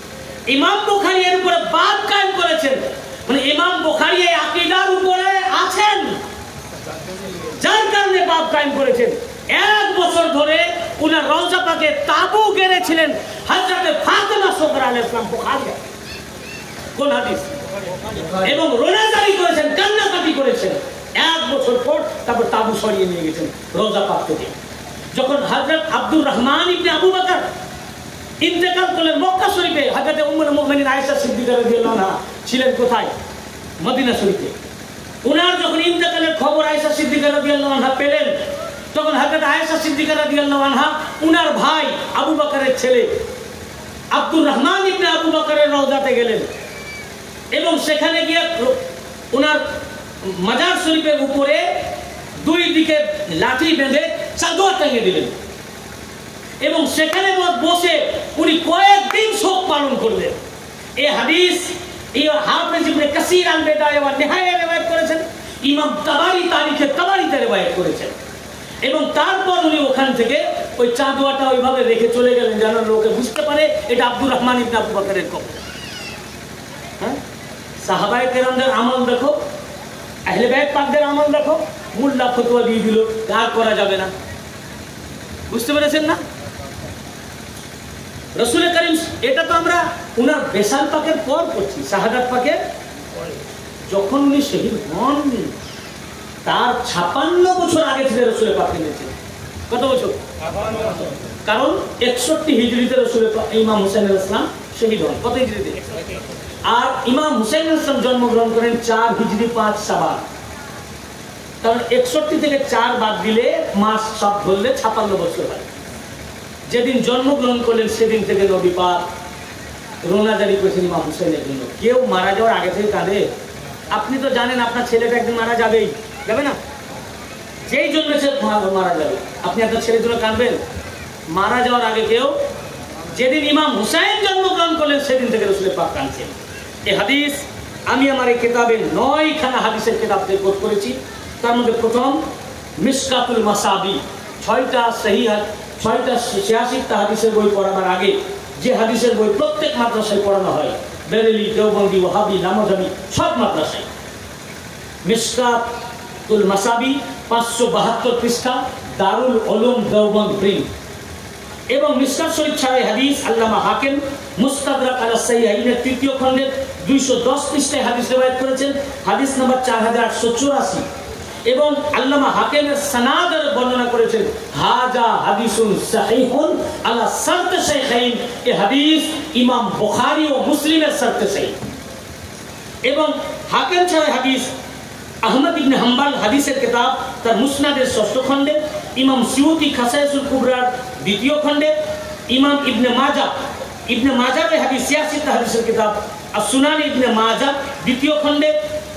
ইমাম বুখারী এর উপরে বাদ কায়েম করেছেন, মানে ইমাম বুখারী এই আকীদার উপরে আছেন, যার কারণে বাদ কায়েম করেছেন। 1 বছর ধরে উনার রওজা পাকে তাবু গেড়েছিলেন হযরত ফাতেমা সুগরা আলাইহিস সালাম বুখারী। কোন হাদিস? এবং রোনাজারি করেছেন, কান্নাকাটি করেছেন। 1 বছর পর তারপর তাবু সরিয়ে নিয়ে গেছেন রওজা পাক থেকে। যখন হযরত আব্দুর রহমান ইবনে আবু বকর ইন্তেকাল করলেন মক্কা শরীফে, হযরত উম্মুল মুমিনিন আয়েশা সিদ্দিকা রাদিয়াল্লাহু আনহা ছিলেন কোথায়? মদিনা শরীফে। উনার যখন ইন্তেকালের খবর আয়েশা সিদ্দিকা রাদিয়াল্লাহু আনহা পেলেন, তখন হযরত আয়েশা সিদ্দিকা রাদিয়াল্লাহু আনহা উনার ভাই আবু বকরের ছেলে আব্দুর রহমান ইবনে আবু বকরের রওজাতে গেলেন এবং সেখানে গিয়ে উনার মাজার শরীফের উপরে 2 দিকে লাঠি বেঁধে চাদর টাঙিয়ে দিলেন এবং সেখানে বসে উনি কয়েকদিন শোক পালন করলেন। এই হাদিস হাফেজ ইবনে কাসির আল বিদায়া ওয়া নিহায়া রওয়ায়াত করেছেন, ইমাম তাবারি তারিখে তাবারিতে রওয়ায়াত করেছেন। এবং তারপর উনি ওখান থেকে ওই চাদরটা ওইভাবে রেখে চলে গেলেন যেন লোকে বুঝতে পারে এটা আব্দুর রহমান ইবনে আবু বকরের কবর। হ্যাঁ, সাহাবায়ে কেরামদের আমল দেখো, আহলে বাইত পাকদের আমল দেখো, মোল্লা ফতোয়া দিয়ে দিল আর করা যাবে না। বুঝতে পেরেছেন না? রাসূল করিম, এটা তো আমরা উনার বেসাল পাকের পর করছি, শাহাদাত পাকের যখন উনি শহীদ হন তার 56 বছর আগে থেকে রাসূল পাক এনেছেন। কত বছর? 56 বছর। কারণ 61 হিজরিতে রাসূল পাক ইমাম হুসাইন আলাইহিস সালাম শহীদ হন। কত হিজরিতে? আর ইমাম হুসাইন আলাইহিস সালাম জন্মগ্রহণ করেন 4 হিজরি 5 শাবান। কারণ 61 থেকে 4 বাদ দিলে মাস সব ধরলে 56 বছর হয়। যেদিন জন্মগ্রহণ করলেন সেদিন থেকে নবী পাক রোনা জারি করেছেন ইমাম হুসাইনের জন্য। কেউ মারা যাওয়ার আগে থেকে কাঁদে? আপনি তো জানেন আপনার ছেলেটা একদিন মারা যাবেই, যাবে না? যেই জন্য সে মারা যাবে, আপনি আপনার ছেলের জন্য কাঁদবেন? মারা যাওয়ার আগে কেউ, যেদিন ইমাম হুসাইন জন্মগ্রহণ করলেন সেদিন থেকে রাসূল পাক কাঁদছেন। এই হাদিস আমি আমার এই কিতাবে 9খানা হাদিসের কিতাব থেকে কোট করেছি। তার মধ্যে প্রথম মিশকাতুল মাসাবি, 6টা সহিহ 6টা 86টা হাদিসের বই পড়াবার আগে যে হাদিসের বই প্রত্যেক মাদ্রাসায় পড়ানো হয়, বেরেলি, দেওবন্দি, ওয়াহাবি, নামাজাবি সব মাদ্রাসায়, মিশকাতুল মাসাবি 572 পৃষ্ঠা, দারুল উলুম দেওবন্দ প্রিন্ট। এবং মিশকাত শরীফ ছাড়া হাদিস আল্লামা হাকিম মুস্তাদরাক আলা সাহিহাইনের 3য় খণ্ডে 210 পৃষ্ঠায় হাদিস রওয়ায়াত করেছেন, হাদিস নাম্বার 4884। এবং আল্লামা হাকিমের সনাদের বর্ণনা করেছেন, হাজা হাদিসুন সাহিহুন আলা শারত শাইখাইন। এই হাদিস ইমাম বুখারী ও মুসলিমের শর্তে সহিহ। এবং হাকিম ছাড়া হাদিস আহমদ ইবনে হাম্বল হাদিসের কিতাব তার মুসনাদের 6ষ্ঠ খণ্ডে, ইমাম সিউতি খাসাইসুল কুবরার 2য় খণ্ডে, ইমাম ইবনে মাজাহ এর হাদিস 86টা হাদিসের কিতাব আস-সুনান ইবনে মাজাহ 2য় খণ্ডে,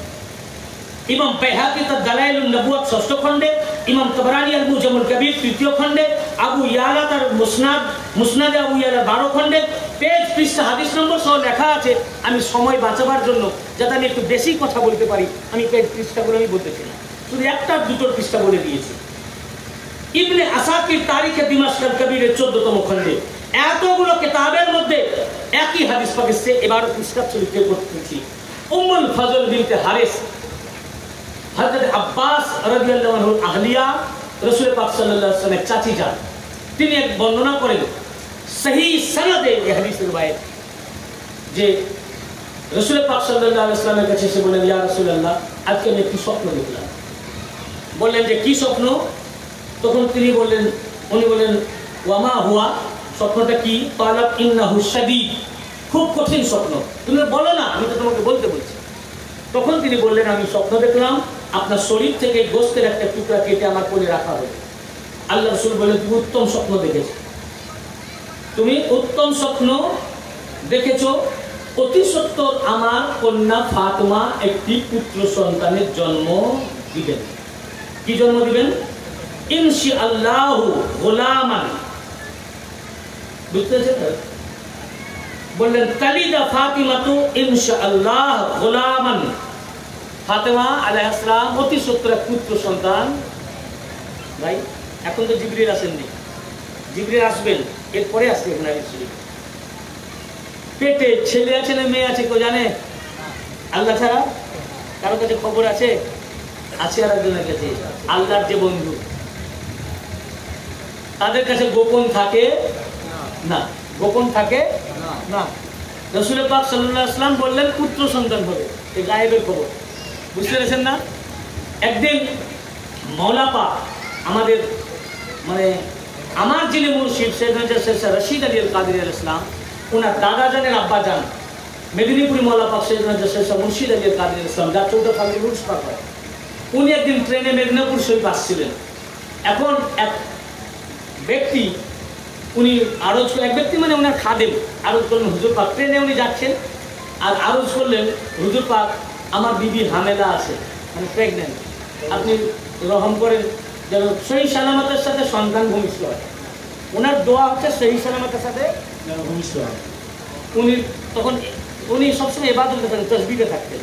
ইমাম বাইহাকি তার দালাইলুন নবুওয়াত 6ষ্ঠ খণ্ডে, ইমাম তাবরানী আল মুজামুল কবির 3য় খণ্ডে, আবু ইয়ালা তার মুসনাদে আবু ইয়ালা 12 খণ্ডে। পেজ পৃষ্ঠা হাদিস নম্বর সহ লেখা আছে। আমি সময় বাঁচাবার জন্য যাতে আমি একটু বেশি কথা বলতে পারি আমি পেজ পৃষ্ঠাগুলো আমি বলতেছি না, শুধু একটা দুটোর পৃষ্ঠা বলে দিয়েছি। ইবনে আসাকির তারিখে দিমাশক কবিরের 14তম খণ্ডে এতগুলো কিতাবের মধ্যে একই হাদিস পাক এসেছে। এবার পৃষ্ঠা চরিত্রে করতেছি। উম্মুল ফজল বিনতে হারিস হযরত আব্বাস রাদিয়াল্লাহু আনহু আহলিয়া রাসূল পাক সাল্লাল্লাহু আলাইহি ওয়াসাল্লামের চাচি যান। তিনি এক বর্ণনা করেন সহিহ সনদে এই হাদিসের রওয়ায়াত যে রাসূল পাক সাল্লাল্লাহু আলাইহি ওয়াসাল্লামের কাছে এসে বললেন, ইয়া রাসূলুল্লাহ, আজকে আমি একটি স্বপ্ন দেখলাম। বললেন যে কি স্বপ্ন? তখন উনি বললেন ওয়ামা হুয়া, স্বপ্নটা কি? ক্বালাত ইন্নাহু শাদীদ, খুব কঠিন স্বপ্ন। তুমি বলো না, আমি তো তোমাকে বলতে বলছি। তখন তিনি বললেন, আমি স্বপ্ন দেখলাম আপনার শরীর থেকে গোশতের একটা টুকরা কেটে আমার কোলে রাখা হবে। আল্লাহ রাসূল বললেন, তুমি উত্তম স্বপ্ন দেখেছো, তুমি উত্তম স্বপ্ন দেখেছো। অতি সত্বর আমার কন্যা ফাতেমা একটি পুত্র সন্তানের জন্ম দিবেন। কি জন্ম দিবেন? ইনশাআল্লাহু গোলামান। বুঝতে পেরেছেন? বললেন তালিদা ফাতিমাতু ইনশাআল্লাহ গোলামান। ফাতেমা আলাইহিস সালাম অতি সত্বর পুত্র সন্তান। ভাই এখন তো জিবরিল আসেননি, জিবরিল আসবেন, এরপরে আসবে এখানে শরীফ। পেটে ছেলে আছে না মেয়ে আছে কেউ জানে? আল্লাহ ছাড়া কারো কাছে খবর আছে? আছে আর একজনের কাছে, আল্লাহর যে বন্ধু, তাদের কাছে গোপন থাকে না, গোপন থাকে না। রাসূল পাক সাল্লাল্লাহু আলাইহি ওয়াসাল্লাম বললেন পুত্র সন্তান হবে, এই গায়েবের খবর, বুঝতে পেরেছেন না? একদিন মওলা পাক আমাদের মানে আমার যিনি মুর্শিদ সৈয়দনা রশিদ আলী আল কাদেরী আলাইহিস সালাম, ওনার দাদা জানের আব্বা জান মেদিনীপুরি মওলা পাক সৈয়দনা মুর্শিদ আলী আল কাদেরী আলাইহিস সালাম, যার 14 ফাল্গুন উরুস পাক হয়, উনি একদিন ট্রেনে মেদিনীপুর শরীফ আসছিলেন। এখন এক ব্যক্তি উনি আরজ, এক ব্যক্তি মানে ওনার খাদেম আরজ করলেন হুজুর পাক, ট্রেনে উনি যাচ্ছেন আর আরজ করলেন হুজুর পাক আমার বিবি হামেলা আছে, মানে প্রেগনেন্ট, আপনি রহম করেন যেন সহি সালামতের সাথে সন্তান ভূমিষ্ঠ হয়। ওনার দোয়া হচ্ছে সহি সালামতের সাথে ভূমিষ্ঠ হয়। উনি তখন উনি সবসময় ইবাদত করতেন, তাসবিহে থাকতেন।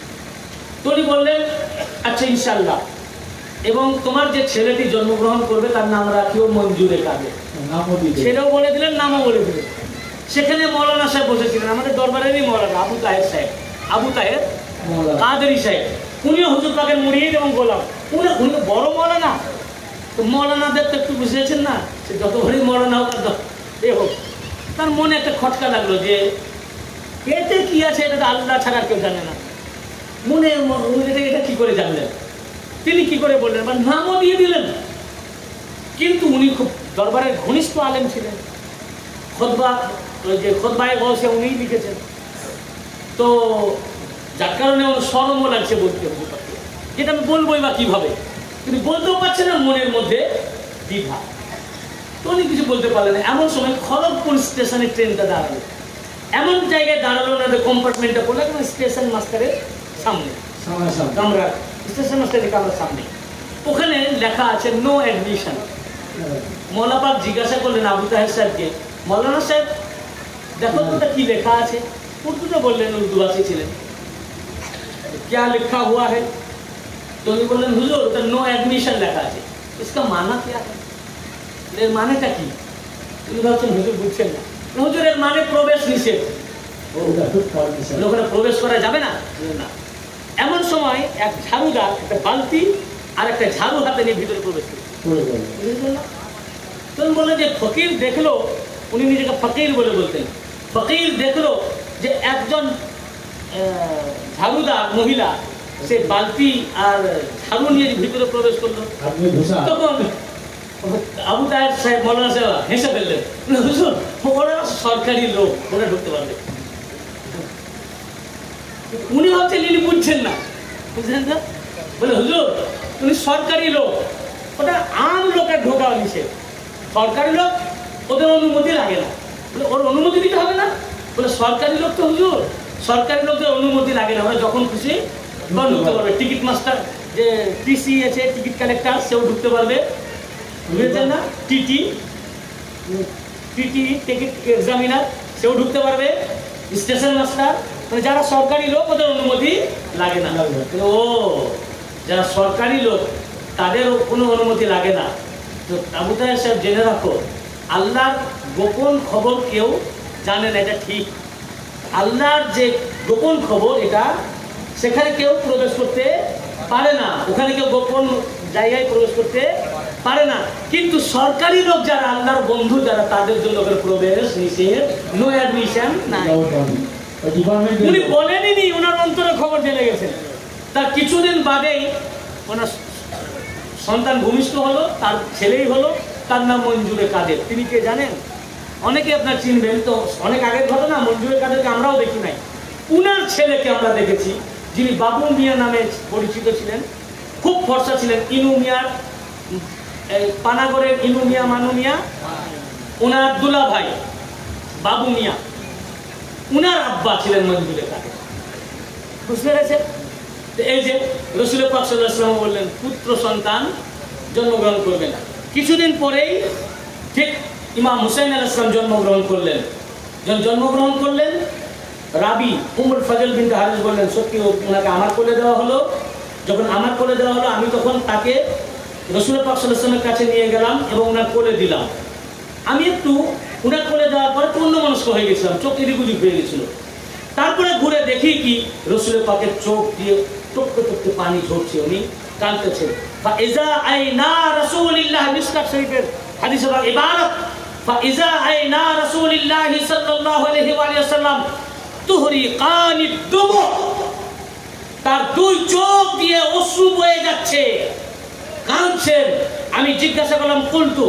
তো উনি বললেন আচ্ছা ইনশাআল্লাহ, এবং তোমার যে ছেলেটি জন্মগ্রহণ করবে তার নাম রাখিও মঞ্জুরে কাদের। ছেলেও বলে দিলেন, নামও বলে দিলেন। সেখানে মৌলানা সাহেব বসেছিলেন, আমাদের দরবারেরই মৌলানা আবু তাহের সাহেব, আবু তাহের কাদেরী সাহেব, উনিও হুজুর পাকের মুরিদ এবং গোলাম। উনি বড় মৌলানা, তো মৌলানাদের তো একটু বুঝেছেন না, সে যত বড়ই মৌলানা হোক আর এ হোক, তার মনে একটা খটকা লাগলো যে এতে কি আছে, এটা তো আল্লাহ ছাড়া কেউ জানে না। মনে এটা কি করে জানলেন, তিনি কি করে বললেন, বা নামও দিয়ে দিলেন। কিন্তু উনি খুব দরবারের ঘনিষ্ঠ আলেম ছিলেন, খুতবা যে খুতবায়ে গৌসে উনিই লিখেছেন, তো যার কারণে ওর শরমও লাগছে বলতে, যেটা আমি বলবোই বা কীভাবে, কিন্তু বলতেও পারছে না, মনের মধ্যে দ্বিধা। তো উনি কিছু বলতে পারলেন না। এমন সময় খড়গপুর স্টেশনে ট্রেনটা দাঁড়ালো, এমন জায়গায় দাঁড়ালো ওনাদের কম্পার্টমেন্টটা পড়লো একদম স্টেশন মাস্টারের সামনে, কামরা, স্টেশন মাস্টারের কামরার সামনে। ওখানে লেখা আছে নো অ্যাডমিশন। মৌলা পাক জিজ্ঞাসা করলেন আবু তাহের সাহেবকে, মৌলানা সাহেব দেখো তো ওটা কি লেখা আছে। উর্দুতে বললেন, উর্দু ভাষী ছিলেন, क्या लिखा हुआ है? तो उन्हें बोलें हुजूर तो नो एडमिशन লেখা আছে, इसका माना क्या है? এর মানেটা কি? উনি ভাবছেন হুজুর বুঝছেন না। হুজুর এর মানে প্রবেশ নিষেধ, ওখানে প্রবেশ করা যাবে না। না, এমন সময় এক ঝাড়ুদার একটা বালতি আর একটা ঝাড়ু হাতে নিয়ে ভিতরে প্রবেশ করে। তো বললেন যে ফকির দেখলো, উনি নিজেকে ফকির বলে বলতেন, ফকির দেখলো যে একজন ঝাড়ুদার মহিলা সে বালতি আর ঝাড়ু নিয়ে ভিতরে প্রবেশ করলো। তখন আবু তাহের সাহেব মৌলানা সাহেব হেসে ফেললেন, হুজুর ওরা সরকারি লোক, ওরা ঢুকতে পারবে। উনি ভাবছেন ইনি বুঝছেন না, বুঝলেন না? বলে হুজুর উনি সরকারি লোক, ওটা আম লোকের ঢোকা নিষেধ, সরকারি লোক ওদের অনুমতি লাগে না। বলে ওর অনুমতি দিতে হবে না? বলে সরকারি লোক তো হুজুর, সরকারি লোকদের অনুমতি লাগে না, ওরা যখন খুশি ঢুকতে পারবে। টিকিট মাস্টার যে টিসি আছে, টিকিট কালেক্টর, সেও ঢুকতে পারবে, বুঝেছেন না? টিটি টিকিট এক্সামিনার, সেও ঢুকতে পারবে। স্টেশন মাস্টার, মানে যারা সরকারি লোক ওদের অনুমতি লাগে না। ও যারা সরকারি লোক তাদের কোনো অনুমতি লাগে না। তো আবু তাহের সাহেব জেনে রাখো, আল্লাহর গোপন খবর কেউ জানে না, এটা ঠিক। আল্লাহর যে গোপন খবর এটা, সেখানে কেউ প্রবেশ করতে পারে না, ওখানে কেউ গোপন জায়গায় প্রবেশ করতে পারে না। কিন্তু সরকারি লোক যারা, আল্লাহর বন্ধু যারা, তাদের জন্য প্রবেশ নিষেধ, নো অ্যাডমিশন নাই। উনি বলেননি, ওনার অন্তরে খবর জেনে গেছেন। তার কিছুদিন বাদেই ওনার সন্তান ভূমিষ্ঠ হলো, তার ছেলেই হলো, তার নাম মঞ্জুরে কাদের। তিনি কে জানেন? অনেকে আপনার চিনবেন, তো অনেক আগের ঘটনা। মঞ্জুরে কাদেরকে আমরাও দেখি নাই, উনার ছেলেকে আমরা দেখেছি, যিনি বাবু মিয়া নামে পরিচিত ছিলেন, খুব ফর্সা ছিলেন। ইনু মিয়ার, পানাগড়ের ইনু মিয়া, মানু মিয়া, ওনার দুলা ভাই বাবু মিয়া, উনার আব্বা ছিলেন মঞ্জুরে কাদের, বুঝতে পেরেছেন? এই যে রাসূল পাক সাল্লাল্লাহু আলাইহি ওয়াসাল্লাম বললেন পুত্র সন্তান জন্মগ্রহণ করবে না। কিছুদিন পরেই ঠিক ইমাম হুসাইন আলাইহিস সালাম জন্মগ্রহণ করলেন। যখন জন্মগ্রহণ করলেন, রাবি উম্মুল ফজল বিনতে হারিস বললেন, সত্যি ওনাকে আমার কোলে দেওয়া হলো। যখন আমার কোলে দেওয়া হলো, আমি তখন তাকে রাসূল পাক সাল্লাল্লাহু আলাইহি ওয়াসাল্লামের কাছে নিয়ে গেলাম এবং ওনার কোলে দিলাম। আমি একটু উনার কোলে দেওয়ার পরে পূর্ণ মনস্ক হয়ে গেছিলাম, চোখ এদিক ওদিক হয়ে গেছিল। তারপরে ঘুরে দেখি কি রসুলের পাকের চোখ দিয়ে টপকে টপকে পানি ঝরছে, উনি কাঁদতেছেন। ফাইজা আইনা রাসূলিল্লাহ, মিশকাত শরীফের হাদিসে বলা ইবারত, ফাইজা আইনা রাসূলিল্লাহ সাল্লাল্লাহু আলাইহি ওয়া সাল্লাম তুহরিকানিদ দুমু, তার দুই চোখ দিয়ে অশ্রু বয়ে যাচ্ছে, কাঁদছেন। আমি জিজ্ঞাসা করলাম কুলতু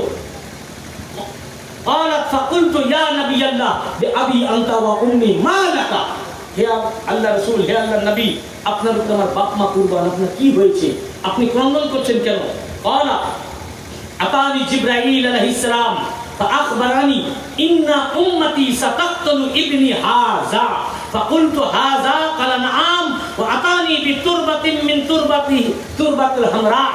قالت فقلت يا نبي الله بأبي أنت وأمي ما لك, হে আল্লাহ রাসূল, হে আল্লাহর নবী, আপনার উপর আমার বাপ মা কুরবান, আপনার কি হয়েছে, আপনি ক্রন্দন করছেন কেন? قال أتاني جبرائيل عليه السلام فأخبرني إن أمتي ستقتل ابني هذا فقلت هذا قال نعم وأتاني بتربة من تربة الحمراء।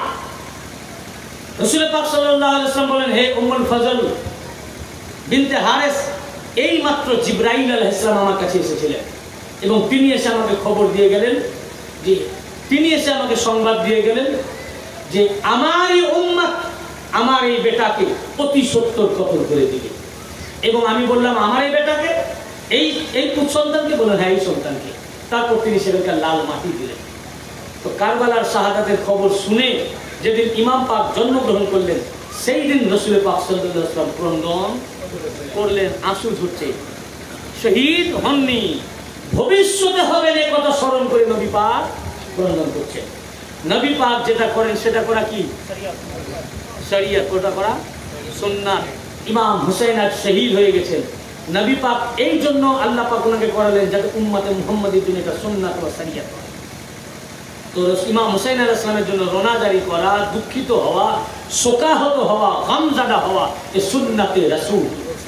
রাসূল পাক সাল্লাল্লাহু আলাইহি ওয়াসাল্লাম বলেন, হে উম্মুল ফজল বিনতে হারিস, এই মাত্র জিবরাইল আলাইহিস সালাম আমার কাছে এসেছিলেন এবং তিনি এসে আমাকে খবর দিয়ে গেলেন, যে তিনি এসে আমাকে সংবাদ দিয়ে গেলেন যে আমারই উম্মত আমার এই বেটাকে অতি সত্তর কতল করে দিবে। এবং আমি বললাম আমার এই বেটাকে, এই পুত্র সন্তানকে? বললেন হ্যাঁ এই সন্তানকে। তারপর তিনি সেখানকার লাল মাটি দিলেন। তো কারবালার শাহাদাতের খবর শুনে যেদিন ইমাম পাক জন্মগ্রহণ করলেন, সেই দিন রাসূল পাক সাল্লাল্লাহু আলাইহি ওয়াসাল্লাম ক্রন্দন করলেন, আঁসু ঝরছে। শহীদ হননি, ভবিষ্যতে হবেন এই কথা স্মরণ করে নবী পাক ক্রন্দন করছেন। নবী পাক যেটা করেন সেটা করা কি শরিয়ত, কোটা করা সুন্নাত। ইমাম হুসাইন আজ শহীদ হয়ে গেছেন, নবী পাক এই জন্য আল্লাহ পাক ওনাকে করালেন যাতে উম্মতে মুহাম্মাদির জন্য এটা সুন্নাত বা শরিয়ত। তো ইমাম হুসাইন আলাইহিস সালামের জন্য রোনাজারি করা, দুঃখিত হওয়া, শোকাহত হওয়া, গমজাদা হওয়া, এই সুন্নাতে রাসূল।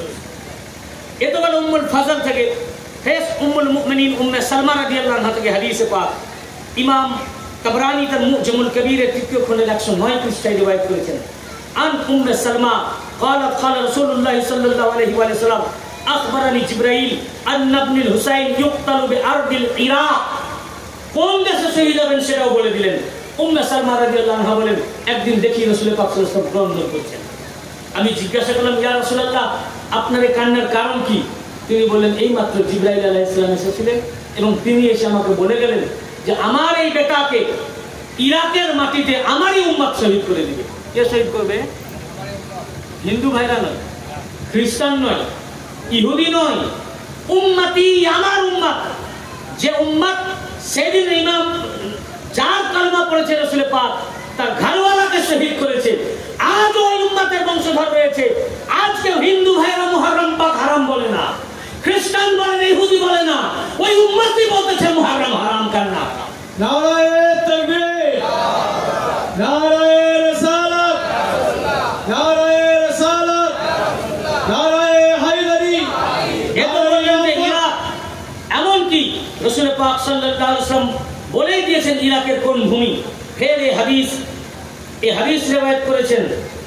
এত গেল উম্মুল ফজল থেকে। ফেস উম্মুল মুমিনিন উম্মে সালমা রাদিয়াল্লাহু আনহা থেকে হাদিসে পাক ইমাম তাবরানী তার মুজমুল কবীরের ৩য় খণ্ডের ১০৯ পৃষ্ঠায় রিওয়ায়াত করেছেন। আন উম্মে সালমা قالت قال رسول الله صلى الله عليه وسلم اخبرني جبرائيل ان ابن الحسين يقتل بارض العراق। কোন দেশে শহীদ হবেন সেটাও বলে দিলেন। উম্মে সালমা রাদিয়াল্লাহু আনহা বলেন, একদিন দেখি রাসূল পাক সাল্লাল্লাহু আলাইহি ওয়াসাল্লাম ক্রন্দন করছেন। আমি জিজ্ঞাসা করলাম, ইয়া রাসূলুল্লাহ, আপনার এই কান্নার কারণ কি? তিনি বললেন, এই মাত্র জিবরাইল আলাইহিস সালাম এসেছিলেন এবং তিনি এসে আমাকে বলে গেলেন যে আমার এই বেটাকে ইরাকের মাটিতে আমারই উম্মত শহীদ করে দিবে। কে শহীদ করবে? হিন্দু ভাইরা নয়, খ্রিস্টান নয়, ইহুদি নয়, উম্মতি আমার উম্মত। যে উম্মত সেদিন ইমাম যার কালমা পড়েছে রাসূল পাক তার ঘরওয়ালাকে শহীদ করেছে, আজ ওই উম্মতের বংশধর রয়েছে। আজকে হিন্দু ভাইরা মুহররম পাক হারাম বলে না, খ্রিস্টান বলে না, ইহুদি বলে না, ওই উম্মতই বলতেছে মুহররম হারাম কান্না। নারায়ে তাকবীর, নারায়ে রিসালাত, নারায়ে রিসালাত, নারায়ে হায়দারি। এমনকি রাসূল পাক সাল্লাল্লাহু আলাইহি ওয়াসাল্লাম বলেই দিয়েছেন ইরাকের কোন ভূমি। ফের এই হাদিস রিওয়ায়াত করেছেন,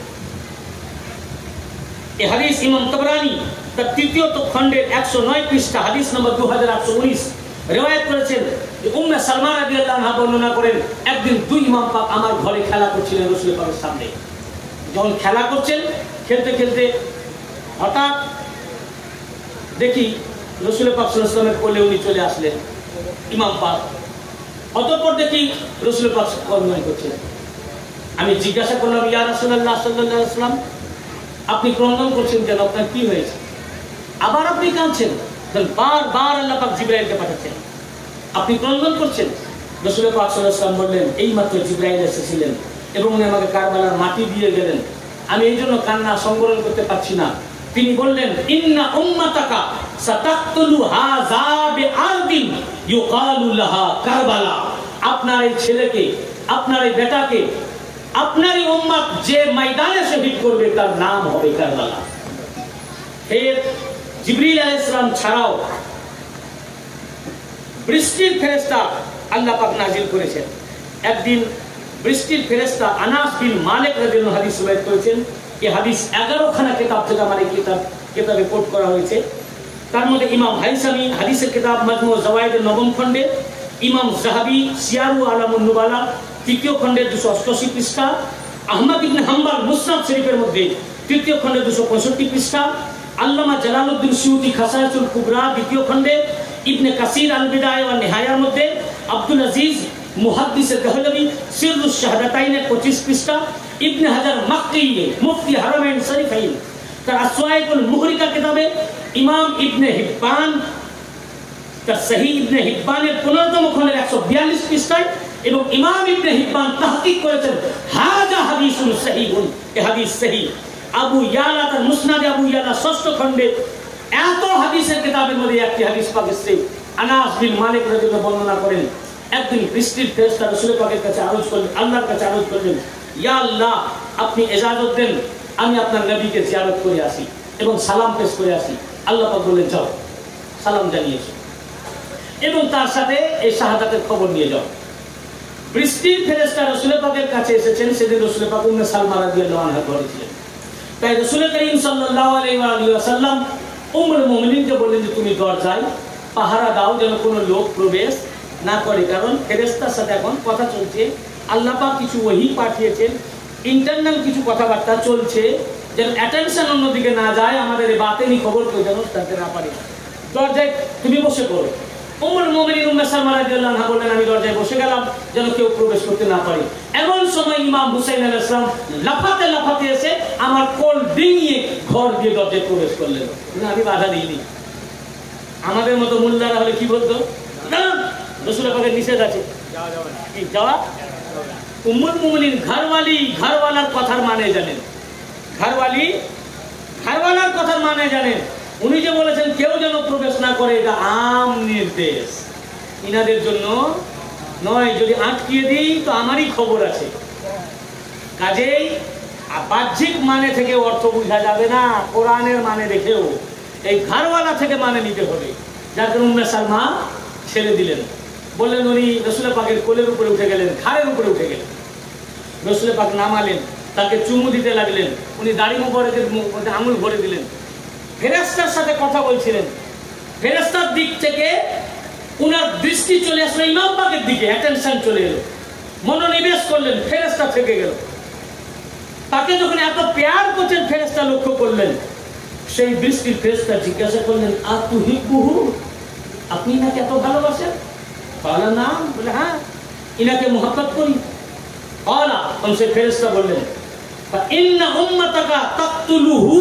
এই হাদিস ইমাম তাবরানী তার ৩য় খণ্ডের ১০৯ পৃষ্ঠা হাদিস নম্বর 2819 রিওয়ায়াত করেছেন যে উম্মে সালমা রাদিয়াল্লাহু আনহা বর্ণনা করেন, একদিন দুই ইমাম পাক আমার ঘরে খেলা করছিলেন রাসূল পাকের সামনে। যখন খেলা করছেন, খেলতে খেলতে হঠাৎ দেখি রাসূল পাক সাল্লাল্লাহু আলাইহি ওয়াসাল্লামের কোলে উনি চলে আসলেন ইমাম পাক। অতঃপর দেখি রাসূল পাক ক্রন্দন করছেন। আমি জিজ্ঞাসা করলাম, ইয়া রাসূলুল্লাহ সাল্লাল্লাহু আলাইহি ওয়াসাল্লাম, আপনি ক্রন্দন করছেন কেন, আপনার কি হয়েছে? আবার আপনি কাঁদছেন। বারবার আল্লাহ পাক জিবরাইলকে পাঠাচ্ছেন, আপনি ক্রন্দন করছেন। রাসূল পাক সাল্লাল্লাহু আলাইহি ওয়াসাল্লাম বললেন, এই মাত্র জিবরাইল এসেছিলেন এবং উনি আমাকে কারবালার মাটি দিয়ে গেলেন, আমি এই জন্য কান্না সংবরণ করতে পারছি না। তিনি বললেন, ইন্না উম্মাতাকা সাতাকতুলু হাযা বিআরদিন ইউকালু লাহা কারবালা। আপনার এই ছেলেকে, আপনার এই বেটাকে, আপনার এই উম্মত যে ময়দানে শহীদ করবে তার নাম হবে কারবালা। এর জিবরিল আলাইহিস সালাম ছাড়াও বৃষ্টির ফেরেশতা আল্লাহ পাক নাজিল করেছেন। একদিন বৃষ্টির ফেরেশতা আনাস বিন মালিক রাদিয়াল্লাহু হাদিস রিওয়ায়াত করেছেন। এই হাদিস 11খানা কিতাব থেকে আমার এই কিতাবে কোট করা হয়েছে। তার মধ্যে ইমাম হাইসামি হাদিসের কিতাব মাজমু জাওয়ায়েদের 9ম খণ্ডে, ইমাম যাহাবী সিয়ারু আলামুন নুবালা 3য় খণ্ডের 288 পৃষ্ঠা, আহমদ ইবনে হাম্বল মুসনাদ শরীফের মধ্যে 3য় খণ্ডের 265 পৃষ্ঠা, আল্লামা জালালউদ্দিন সিউতি খাসায়াতুল কুবরা দ্বিতীয় খণ্ডে, ইবনে কাসির আল বিদায়া ওয়া নিহায়ার মধ্যে, আব্দুল আজিজ মুহাদ্দিস দেহলভী সিররুশ শাহাদাতাইনে 25 পৃষ্ঠা, ইবনে হাজার মাক্কি মুফতি হারামাইন শরীফাইন তার আসওয়াইকুল মুহরিকা কিতাবে, ইমাম ইবনে হিব্বান তার সহিহ ইবনে হিব্বানের 15তম খণ্ডের 142 পৃষ্ঠায়, এবং ইমাম ইবনে হিব্বান তাহকিক করেছেন হাযা হাদিসুন সহিহুন, এই হাদিস সহিহ। আবু ইয়ালা তার মুসনাদে আবু ইয়ালা 6ষ্ঠ খণ্ডে এত হাদিসের কিতাবের মধ্যে একটি হাদিস পাক এসেছে। আনাস বিন মালিক রাদিয়াল্লাহু বর্ণনা করেন, একদিন বৃষ্টির ফেরেশতা রাসূল পাকের কাছে আরজ করলেন, আল্লাহর কাছে আরজ করলেন, ইয়া আল্লাহ, আপনি ইজাজত দেন আমি আপনার নবীকে জিয়ারত করে আসি এবং সালাম পেশ করে আসি। আল্লাহ পাক বললেন, যাও সালাম জানিয়েছো এবং তার সাথে এই শাহাদাতের খবর নিয়ে যাও। বৃষ্টির ফেরেশতা রাসূল পাকের কাছে এসেছেন, সেদিন রাসূল পাক উম্মে সালমা রাদিয়াল্লাহু আনহা ঘরে ছিলেন। তাই রাসূল করিম সাল্লাল্লাহু আলাইহি ওয়াসাল্লাম উম্মুল মুমিনিনকে বললেন যে তুমি দরজায় পাহারা দাও যেন কোনো লোক প্রবেশ না করে, কারণ ফেরেশতার সাথে এখন কথা চলছে। আল্লাহ পাক কিছু ওহী পাঠিয়েছেন, ইন্টারনাল কিছু কথাবার্তা চলছে, যেন অ্যাটেনশন অন্যদিকে না যায়, আমাদের এই বাতেনি খবর কেউ যেন জানতে না পারে। দরজায় তুমি বসে পড়ো। উম্মুল মুমিনিন উম্মে সালমা রাদিয়াল্লাহু আনহা বললেন, আমি দরজায় বসে গেলাম যেন কেউ প্রবেশ করতে না পারে। এমন সময় ইমাম হুসাইন আলাইহিস সালাম লাফাতে লাফাতে এসে আমার কোল ডিঙিয়ে ঘর দিয়ে দরজায় প্রবেশ করলেন। আমি বাধা দিইনি। আমাদের মতো মোল্লারা হলে কি বলতো, না রাসূল পাকের নিষেধ আছে, যাওয়া। উম্মুল মুমিনিন ঘরওয়ালি ঘরওয়ালার কথার মানে জানেন, ঘরওয়ালার কথার মানে জানেন। উনি যে বলেছেন কেউ যেন প্রবেশ না করে, এটা আম নির্দেশ, ইনাদের জন্য নয়। যদি আটকিয়ে দিই তো আমারই খবর আছে। কাজেই বাহ্যিক মানে থেকে অর্থ বোঝা যাবে না, কোরআনের মানে দেখেও এই ঘরওয়ালা থেকে মানে নিতে হবে। যার কারণে উম্মে সালমা ছেড়ে দিলেন, বললেন উনি রাসূল পাকের কোলের উপরে উঠে গেলেন, ঘাড়ের উপরে উঠে গেলেন। রাসূল পাক নামালেন, তাকে চুমু দিতে লাগলেন, উনি দাড়ি মুবারকের মধ্যে আঙুল ভরে দিলেন। ফেরেশতার সাথে কথা বলছিলেন, ফেরেশতার দিক থেকে উনার দৃষ্টি চলে আসলো ইমাম পাকের দিকে, অ্যাটেনশন চলে এলো, মনোনিবেশ করলেন, ফেরেশতা থেকে গেল। তাকে যখন এত প্যার করছেন ফেরেশতা লক্ষ্য করলেন, সেই দৃষ্টির ফেরেশতা জিজ্ঞাসা করলেন, আতুহিব্বুহু, আপনি নাকি এত ভালোবাসেন? বলা না, বলে হ্যাঁ, ইনাকে মুহাব্বত করি। বলা সেই ফেরেশতা বললেন, ইন্না উম্মাতাকা তাকতুলুহু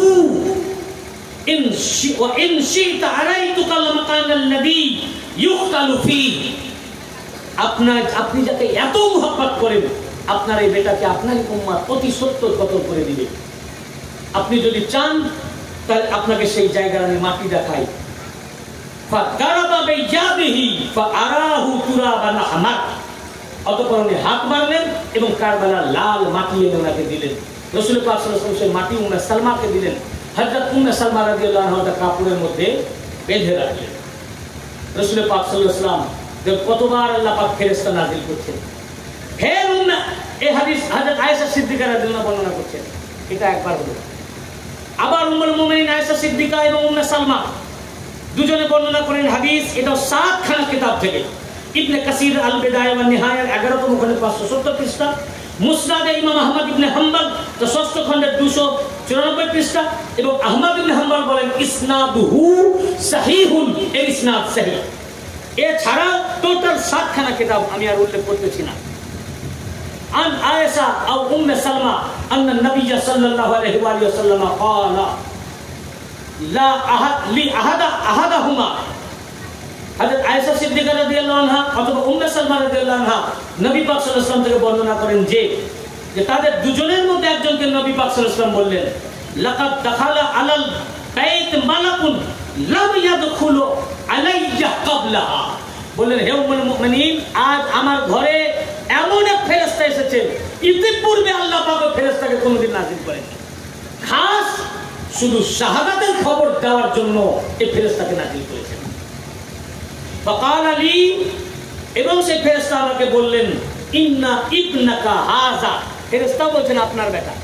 ইন শি'তা আরাইতুকা লামাকানাল্লাযী ইউকতালু ফীহি। আপনি যাকে এত মুহাব্বত করেন, আপনার এই বেটাকে আপনার উম্মাত অতি সত্তর কতল করে দিবে। আপনি যদি চান তাহলে আপনাকে সেই জায়গায় আমি মাটি দেখাই। ফাদারাবা বিয়াদিহি ফাআরাহু তুরাবান আহমার। অতঃপর উনি হাত মারলেন এবং কারবালার লাল মাটি এনে ওনাকে দিলেন। রাসূল পাক সাল্লাল্লাহু আলাইহি ওয়াসাল্লাম সেই মাটি উম্মে সালমাকে দিলেন। হযরত উম্মে সালমা রাদিয়াল্লাহু আনহা কাপড়ের মধ্যে বেঁধে রাখলেন। রাসূল পাক সাল্লাল্লাহু আলাইহি ওয়াসাল্লাম কতবার আল্লাহ পাক ফেরেশতা নাযিল করছেন। ফের উম্মে এই হাদিস হযরত আয়েশা সিদ্দিকা রাদিয়াল্লাহু বর্ণনা করছেন, এটা একবার হলো। আবার উম্মুল মুমিনিন আয়েশা সিদ্দিকা এবং উম্মে সালমা দুজনে বর্ণনা করেন হাদিস, এটা 7 খানা কিতাব থেকে। ইবনে কাসির আল বিদায়া ওয়া নিহায়া 11তম খণ্ডে 570 পৃষ্ঠা, মুসনাদে ইমাম আহমদ ইবনে হাম্বল 6ষ্ঠ খণ্ডে 294 পৃষ্ঠা, এবং আহমদ ইবনে হাম্বল বলেন ইসনাদুহু সহিহুন, এর ইসনাদ সহিহ। এছাড়া টোটাল 7 খানা কিতাব আমি আর উল্লেখ করতেছি না। আন আয়েশা আও উম্মে সালমা আন্না নবী সাল্লাল্লাহু আলাইহি ওয়া সাল্লাম ক্বালা লা আহাদ লি আহাদাহুমা। হযরত আয়েশা সিদ্দিকা রাদিয়াল্লাহু আনহা অথবা উম্মে সালমা রাদিয়াল্লাহু আনহা নবী পাক সাল্লাল্লাহু আলাইহি ওয়াসাল্লাম থেকে বর্ণনা করেন যে তাদের দুজনের মধ্যে একজনকে নবী পাক সাল্লাল্লাহু আলাইহি ওয়াসাল্লাম বললেন, লাকাদ দাখালা আলাল বাইত মালাকুন লাম ইয়াদখুলু আলাইয়া ক্বাবলাহা। বললেন, হে উম্মুল মুমিনিন, আজ আমার ঘরে এমন এক ফেরেশতা এসেছে, ইতিপূর্বে আল্লাহ পাক ফেরেশতাকে কোনোদিন নাযিল করেননি। খাস শুধু শাহাদাতের খবর দেওয়ার জন্য এই ফেরেশতাকে নাযিল করেছেন। ফাকাল আলী, এবং সেই ফেরেশতা আমাকে বললেন, ইন্না ইবনাকা হাযা, ফেরেশতা বলছেন আপনার বেটা।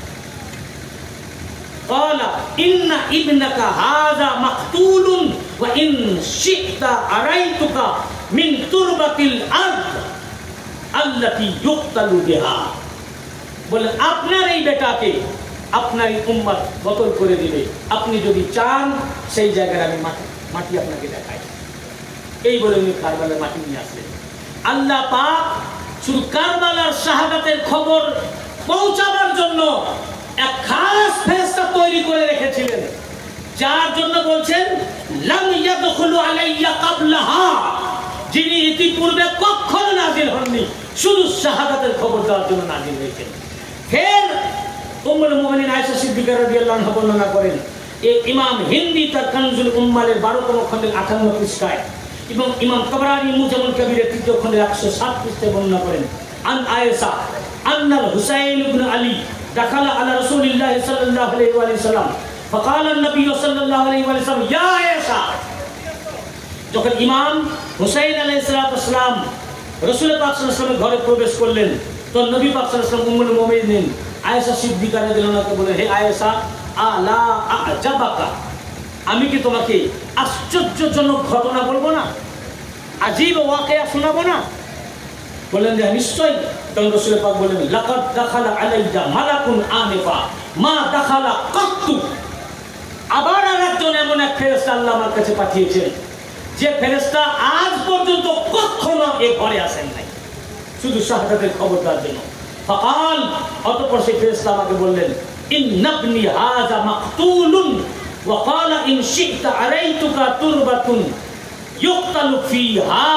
ক্বালা ইন্না ইবনাকা হাযা মাকতুলুন ওয়া ইন শি'তা আরাইতুকা মিন তুরবাতিল আরদ আল্লাতী ইউকতালু বিহা। বলেন, আপনার এই বেটাকে আপনার উম্মত বদল করে দিবে। আপনি যদি চান সেই জায়গায় আমি মাটি আপনাকে দেখাই। এই বলে উনি কারবালার মাটি নিয়ে আসলেন। আল্লাহ পাক শুধু কারবালার শাহাদাতের খবর পৌঁছাবার জন্য এক খাস ফেরেশতা তৈরি করে রেখেছিলেন, যার জন্য বলছেন লাম ইয়াদখুলু আলাইয়া ক্বাবলাহা, যিনি ইতিপূর্বে কখনো নাজিল হননি, শুধু শাহাদাতের খবর দেওয়ার জন্য নাজিল হয়েছেন। ফের উম্মুল মুমিনিন আয়েশা সিদ্দিকা রাদিয়াল্লাহু আনহা বর্ণনা করেন, এই ইমাম হিন্দি তার কানজুল উম্মালের 12তম খণ্ডের 58 পৃষ্ঠায় এবং ইমাম তাবরানী মুজামুল কবিরের 3য় খণ্ডের 107 পৃষ্ঠায় বর্ণনা করেন, আন আয়েশা আন্নাল হুসাইন ইবনে আলী দাখালা আলা রাসূলিল্লাহ সাল্লাল্লাহু আলাইহি ওয়া সাল্লাম ফাকাল আন-নবী সাল্লাল্লাহু আলাইহি ওয়া সাল্লাম ইয়া আয়েশা। যখন ইমাম হুসাইন আলাইহিস সালাম রাসূল পাক সাল্লাল্লাহু আলাইহি ওয়াসাল্লামের ঘরে প্রবেশ করলেন, তো নবী পাক সাল্লাল্লাহু আলাইহি ওয়াসাল্লাম উম্মুল মুমিনিন আয়েশা সিদ্দিকা রাদিয়াল্লাহু আনহাকে বলেন, হে আয়েশা আলা আজাবাকা, আমি কি তোমাকে আশ্চর্যজনক ঘটনা বলবো না, আজীব ওয়াকিয়া শোনাবো না? বললেন যে নিশ্চয়ই। তখন রাসূল পাক বললেন লাকাদ দাখালা আলাইয়া মালাকুন আনিফা মা দাখালা কাত্তু। আবার আরেকজন এমন এক ফেরেশতা আল্লাহ আমার কাছে পাঠিয়েছেন, যে ফেরেশতা আজ পর্যন্ত কখনো এই ঘরে আসেন নাই, শুধু শাহাদাতের খবর দেওয়ার জন্য। ফাকাল, অতঃপর সেই ফেরেশতা আমাকে বললেন ইন্নাবনি হাযা মাকতুলুন ওয়া ক্বালা ইন শি'তা আরাইতুকা তুরবাতুন ইউক্তালু ফিহা।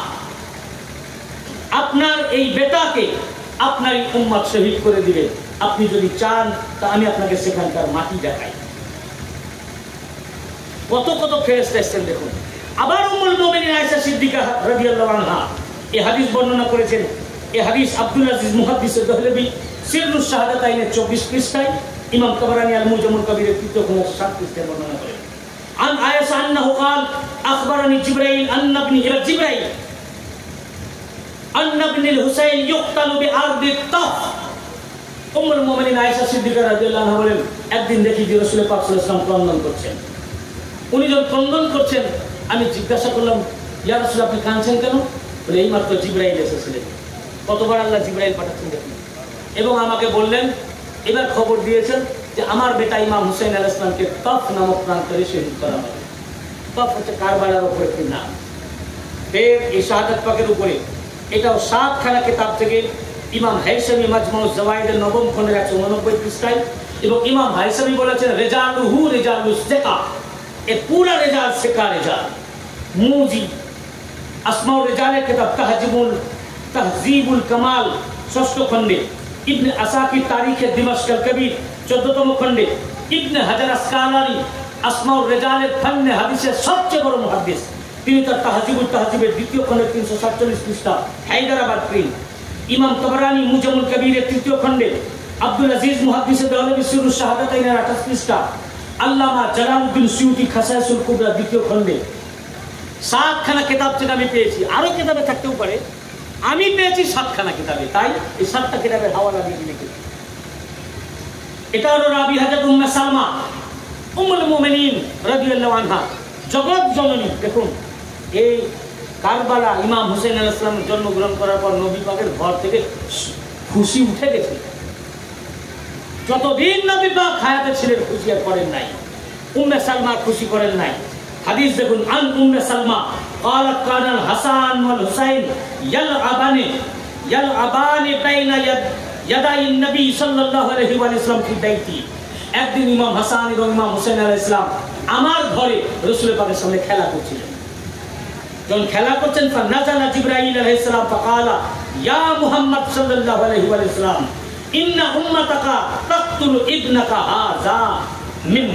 আপনার এই বেটাকে আপনার উম্মত শহীদ করে দিবে, আপনি যদি চান তা আমি আপনাকে সেখানকার মাটি দেখাই। কত কত ফেরেশতা এসেছেন দেখুন। আবার উম্মুল মুমিনিন আয়েশা সিদ্দিকা রাদিয়াল্লাহু আনহা এই হাদিস বর্ণনা করেছেন। এই হাদিস আব্দুল আজিজ মুহাদ্দিস দহলভী সিররুশ শাহাদাতাইনের 24 পৃষ্ঠায়, ইমাম তাবরানী আল মুজামুল কবিরের 3য় খণ্ডের 7 পৃষ্ঠায় বর্ণনা করেন। আন আয়েশা আন্নাহু قال اخبرني جبريل ان ابن جبريل ان ابن الحسين يقتل بارض الطف। উম্মুল মুমিনিন আয়েশা সিদ্দিকা রাদিয়াল্লাহু আনহা বলেন, একদিন দেখি যে রাসূল পাক সাল্লাল্লাহু আলাইহি ওয়াসাল্লাম ক্রন্দন করছেন। উনি যখন ক্রন্দন করছেন, আমি জিজ্ঞাসা করলাম, ইয়া রাসূল আপনি কাঁদছেন কেন? বলে এইমাত্র জিবরাইল এসেছিলেন। কতবার আল্লাহ জিবরাইল পাঠাচ্ছেন দেখুন। এবং আমাকে বললেন, এবার খবর দিয়েছেন যে আমার বেটা ইমাম হুসাইন আলাইহিস সালামকে তফ নামক প্রান্তরে শহীদ করা হবে। তফ হচ্ছে কারবালার উপর একটি নাম। ফের এই শাহাদাত পাকের উপরে এটাও 7খানা কিতাব থেকে ইমাম হাইসামি মাজমুউজ জাওয়ায়েদের 9ম খণ্ডের 189 পৃষ্ঠায়, এবং ইমাম হাইসামি বলেছেন রিজালুহু রিজালুস সিকা, এ পুরা রিজাল সিকা রিজাল। মুজি আসমাউর রিজালের কিতাব তাহজিবুল কামাল 6ষ্ঠ খণ্ডে, ইবনে আসাকির তারিখে দিমাশক কবির 14তম খণ্ডে, ইবনে হাজার আসকালানি আসমাউর রিজালের ফান্নে হাদিসের সবচেয়ে বড় মুহাদ্দিস, তিনি তার তাহজিবুল তাহজিবের 2য় খণ্ডের 347 পৃষ্ঠা, হায়দ্রাবাদ প্রিন্ট। ইমাম তাবরানী মুজামুল কবিরের 3য় খণ্ডে, আব্দুল আজিজ মুহাদ্দিস দহলভী সিররুশ শাহাদাতাইনের 28 পৃষ্ঠা, আল্লামা জালালউদ্দিন সুয়ুতী খাসাইসুল কুবরা 2য় খণ্ডে। 7খানা কিতাব থেকে আমি পেয়েছি, আরো কিতাবে থাকতেও পারে, আমি পেয়েছি 7খানা কিতাবে, তাই এই 7টা কিতাবের হাওয়ালা দিয়ে লিখেছি। এটা হলো রাবিহাতুল উম্মে সালমা উম্মুল মুমিনিন রাদিয়াল্লাহু আনহা, জগৎ জননী। দেখুন এই কারবালা ইমাম হুসাইন আলাইহিস সালাম জন্মগ্রহণ করার পর নবী পাকের ঘর থেকে খুশি উঠে গেছে। যতদিন নবী পাক হায়াতে ছিলেন খুশি আর করেন নাই, উম্মে সালমা খুশি করেন নাই। হাদিস দেখুন, আন উম্মে সালমা قالت كان الحسن والحسين يلعبان بين يدي النبي صلى الله عليه وسلم في بيتي। একদিন ইমাম হাসান এবং ইমাম হুসাইন আলাইহিস সালাম আমার ঘরে রাসূল পাকের সামনে খেলা করছিলেন। যখন খেলা করছেন, ফানাজালা জিবরাইল আলাইহিস সালাম ফাকালা ইয়া মুহাম্মদ সাল্লাল্লাহু আলাইহি ওয়াসাল্লাম ইন্না উম্মাতাকা তাকতুলু ইবনাকা হাযা মিন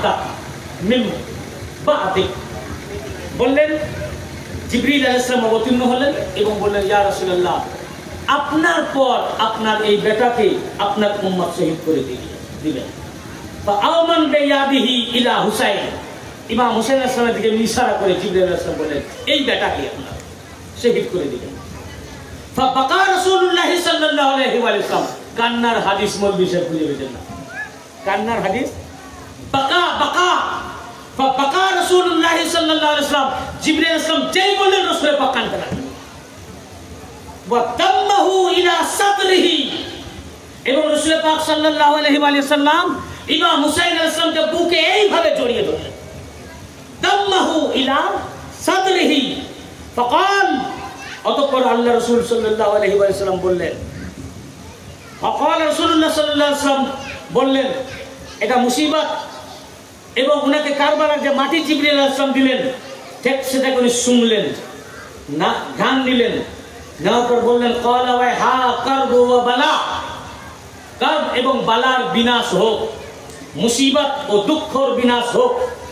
বা'দিক। বললেন, জিবরিল আলাইহিস সালাম অবতীর্ণ হলেন এবং বললেন, ইয়া রাসূলুল্লাহ, আপনার পর আপনার এই বেটাকে আপনার উম্মত শহীদ করে দিবেন। ফাআমান বিয়াদিহি ইলা হুসাইন, ইমাম হুসাইন আলাইহিস সালামের দিকে ইশারা করে জিবরিল আলাইহিস সালাম বললেন, এই বেটাকে আপনার শহীদ করে দিবেন। ফাবাকা রাসূলুল্লাহ সাল্লাল্লাহু আলাইহি ওয়াসাল্লাম, কান্নার হাদিস মৌলভী সাহেব খুঁজে পেয়েছেন না, কান্নার হাদিস বাকা বাকা। ফাবাকা রাসূলুল্লাহ সাল্লাল্লাহু আলাইহি ওয়াসাল্লাম, জিবরিল আলাইহিস সালাম যেই বললেন রাসূল পাক কাঁদতে লাগলেন। ওয়া দাম্মাহু ইলা সাদরিহি, এবং রাসূল পাক সাল্লাল্লাহু আলাইহি ওয়াসাল্লাম ইমাম হুসাইন আলাইহিস সালামকে বুকে এইভাবে জড়িয়ে ধরলেন, দাম্মাহু ইলা সাদরিহি ফাকাল। অতঃপর আল্লাহ রাসূল সাল্লাল্লাহু আলাইহি ওয়াসাল্লাম বললেন, ফাকাল রাসূলুল্লাহ সাল্লাল্লাহু আলাইহি ওয়াসাল্লাম বললেন, এটা মুসিবত। এবং ওনাকে কারবালার যে মাটি জিবরিল আলাইহিস সালাম দিলেন, ঠিক সেটা উনি শুনলেন না, ধ্যান দিলেন, নেওয়ার পর বললেন, ক্বালা ওয়া হা কারবু ওয়া বালা, কারব এবং বালার বিনাশ হোক, মুসিবত ও দুঃখের বিনাশ হোক।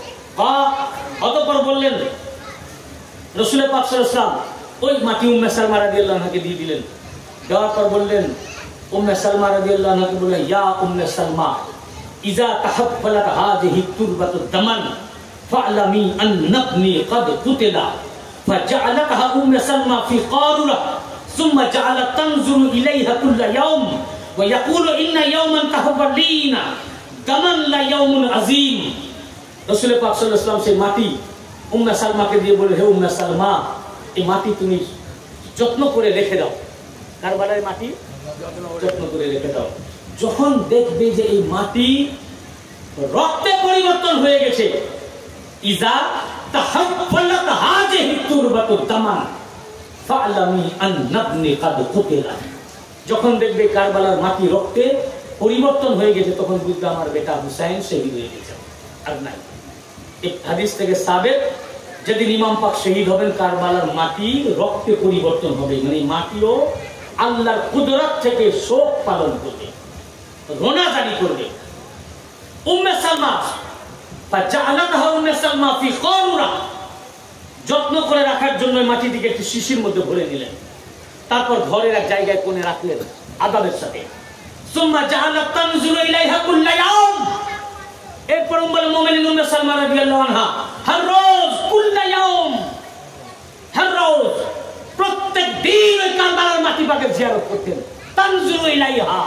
অতঃপর বললেন রাসূল পাক সাল্লাল্লাহু আলাইহি ওয়াসাল্লাম ওই মাটি উম্মে সালমা রাদিয়াল্লাহু আনহাকে দিয়ে দিলেন। দেওয়ার পর বললেন, উম্মে সালমা রাদিয়াল্লাহু আনহাকে বললেন, ইয়া উম্মে সালমা ইজা তাহাফফালাত হাযিহি তুরবাতু দামান ফা'লামি আন্নাবনি ক্বাদ কুতিলা। ফাজআলাতহা উম্মে সালমা ফি কারুরা সুম্মা জাআলাত তানজুরু ইলাইহা কুল্লা ইয়াওম ওয়া ইয়াকুলু ইন্না ইয়াওমান তাহাফফালিনা দামান লা ইয়াওমুন আযীম। রাসূল পাক সাল্লাল্লাহু আলাইহি ওয়াসাল্লাম সেই মাটি উম্মে সালমাকে দিয়ে বলে, হে উম্মে সালমা, এই মাটি তুমি যত্ন করে রেখে দাও, কারবালার মাটি যত্ন করে রেখে দাও। যখন দেখবে যে এই মাটি রক্তে পরিবর্তন হয়ে গেছে, ইজা তাহাফফালাত হাযিহি তুরবাতু দামান ফা'লামি আন্নাবনি ক্বাদ কুতিলা। যখন দেখবে কারবালার মাটি রক্তে পরিবর্তন হয়ে গেছে, তখন বুঝবে আমার বেটা হুসাইন শহীদ হয়ে গেছে। আর নাই, এই হাদিস থেকে সাবেত, যেদিন ইমাম পাক শহীদ হবেন কারবালার মাটি রক্তে পরিবর্তন হবে, মানে মাটিও আল্লাহর কুদরত থেকে শোক পালন করবে, রোনা জারি করবে। উম্মে সালমা ফাজআলাতহা উম্মে সালমা ফি কারুরা, যত্ন করে রাখার জন্য মাটিটিকে একটি শিশির মধ্যে ভরে নিলেন, তারপর ঘরের এক জায়গায় কোণে রাখলেন আদাবের সাথে। সুম্মা জাআলাত তানজুরু ইলাইহা কুল্লা ইয়াওম, এরপর উম্মুল মুমিনিন উম্মে সালমা রাদিয়াল্লাহু আনহা হর রোজ কুল্লা ইয়াওম, হর রোজ প্রত্যেক দিন ওই কারবালার মাটি পাকে জিয়ারত করতেন, তানজুরু ইলাইহা।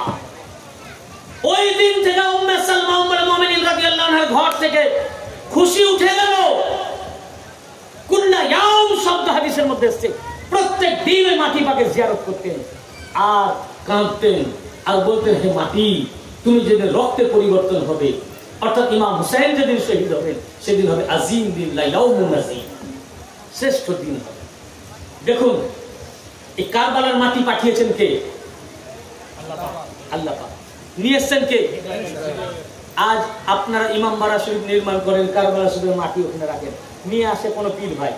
ওই দিন থেকে উম্মে সালমা উম্মুল মুমিনিন রাদিয়াল্লাহু আনহার ঘর থেকে খুশি উঠে গেল। কুল্লা ইয়াওম শব্দ হাদিসের মধ্যে এসেছে, প্রত্যেক দিন ওই মাটি পাকে জিয়ারত করতেন আর কাঁদতেন আর বলতেন, হে মাটি, তুমি যেদিন রক্তে পরিবর্তন হবে, অর্থাৎ ইমাম হুসাইন যেদিন শহীদ হবেন, সেদিন হবে আজিম দিন, লা ইয়াউমুন আযীম, শ্রেষ্ঠ দিন হবে। দেখুন, এই কারবালার মাটি পাঠিয়েছেন কে? আল্লাহ পাক। নিয়ে এসেছেন কে? আজ আপনারা ইমামবাড়া শরীফ নির্মাণ করেন, কারবালা শরীফের মাটি ওখানে রাখেন, নিয়ে আসে কোনো পীর ভাই।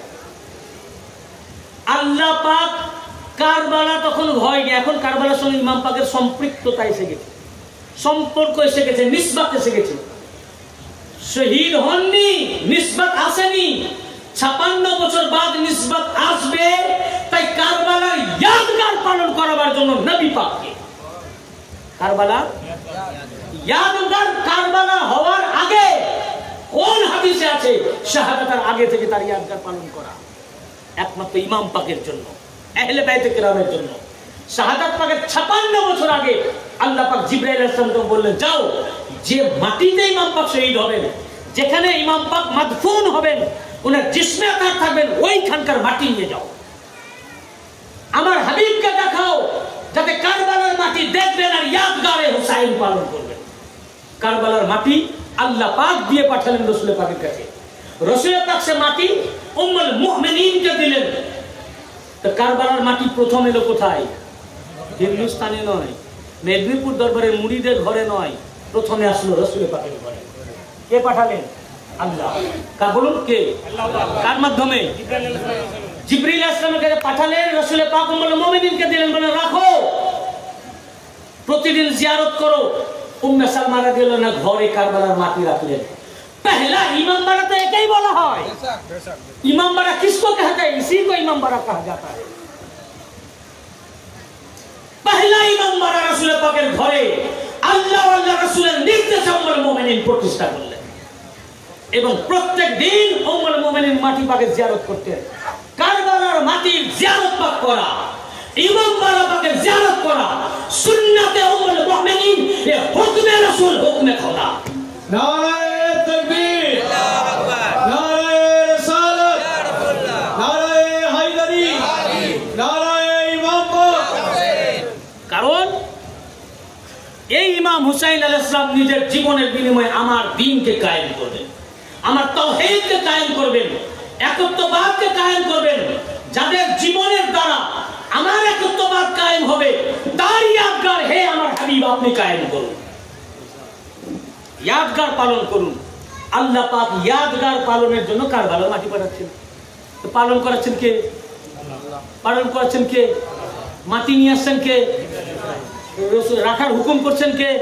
আল্লাহ পাক কারবালা তখন ভয় নেই, এখন কারবালার সঙ্গে ইমাম পাকের সম্পৃক্ততা এসে গেছে, সম্পর্ক এসে গেছে, নিসবত এসে গেছে। শহীদ হননি, নিসবত আসেনি, 56 বছর বাদ নিসবত আসবে। তাই কারবালার ইয়াদগার পালন করার জন্য নবী পাককে কারবালা ইয়াদগার, কারবালা হওয়ার আগে কোন হাদিসে আছে শাহাদাতের আগে থেকে তার ইয়াদগার পালন করা? একমাত্র ইমাম পাকের জন্য, আহলে বাইতে কেরামের জন্য। শাহাদাত পাকের 56 বছর আগে আল্লাহ পাক জিবরাইল আলাইহিস সালামকে বললেন, যাও যে মাটিতে ইমাম পাক শহীদ হবেন, যেখানে ইমাম পাক মাদফুন হবেন, ওনার জিসমে আকার থাকবেন, ওইখানকার মাটি নিয়ে যাও, আমার হাবিবকে দেখাও, যাতে কারবালার মাটি দেখবেন আর ইয়াদগারে হুসাইন পালন করবেন। কারবালার মাটি আল্লাহ পাক দিয়ে পাঠালেন রাসূল পাকের কাছে। রাসূল পাক সে মাটি উম্মুল মুমিনিনকে দিলেন। তো কারবালার মাটি প্রথম এলো কোথায়? হিন্দুস্তানে নয়, মেদিনীপুর দরবারের মুরিদের ঘরে নয়, প্রথমে আসলো রাসূল পাকের ঘরে। কে পাঠালেন? আল্লাহ। কার বলুন কে? কার মাধ্যমে? জিবরিল আলাইহিস সালামকে পাঠালেন, রাসূল পাক উম্মুল মুমিনিনকে দিলেন, বলে রাখো, প্রতিদিন জিয়ারত করো। উম্মে সালমা রাদিয়াল্লাহু আনহা ঘরে কারবালার মাটি রাখলেন। पहला इमामबाड़ा तो एक ही बोला है, इमामबाड़ा किसको कहते हैं? इसी को इमामबाड़ा कहा जाता है। पहला इमामबाड़ा रसूल पाकेर घरे আল্লাহ আল্লাহ রাসূলের নির্দেশে উম্মুল মুমিনিন প্রতিষ্ঠা করলেন এবং প্রত্যেক দিন উম্মুল মুমিনিন মাটি পাকে জিয়ারত করতেন। কারবালার মাটির জিয়ারত পাক করা, ইমামবাড়া পাকে জিয়ারত করা সুন্নাতে উম্মুল মুমিনিন, এ হুকমে রাসূল, হুকমে খোদা। নারায়ে তাকবীর, আল্লাহু আকবার, নারায়ে রিসালাত, নারায়ে হায়দারি, নারায়ে ইমাম পাক। কারণ ইমাম হুসাইন আলাইহিস সালাম নিজের জীবনের বিনিময়ে আমার দ্বীনকে কায়েম করবেন, আমার তাওহীদকে কায়েম করবেন, একত্ববাদকে কায়েম করবেন। যাদের জীবনের দ্বারা আমার একত্ববাদ কায়েম হবে তার ইয়াদগার হে আমার হাবিব আপনি কায়েম করুন, ইয়াদগার পালন করুন। আল্লাহ পাক ইয়াদগার পালনের জন্য কারবালার মাটি পাঠাচ্ছেন। তো পালন করাচ্ছেন কে? পালন করাচ্ছেন কে? মাটি নিয়ে আসছেন কে? রাখার হুকুম করছেন কে?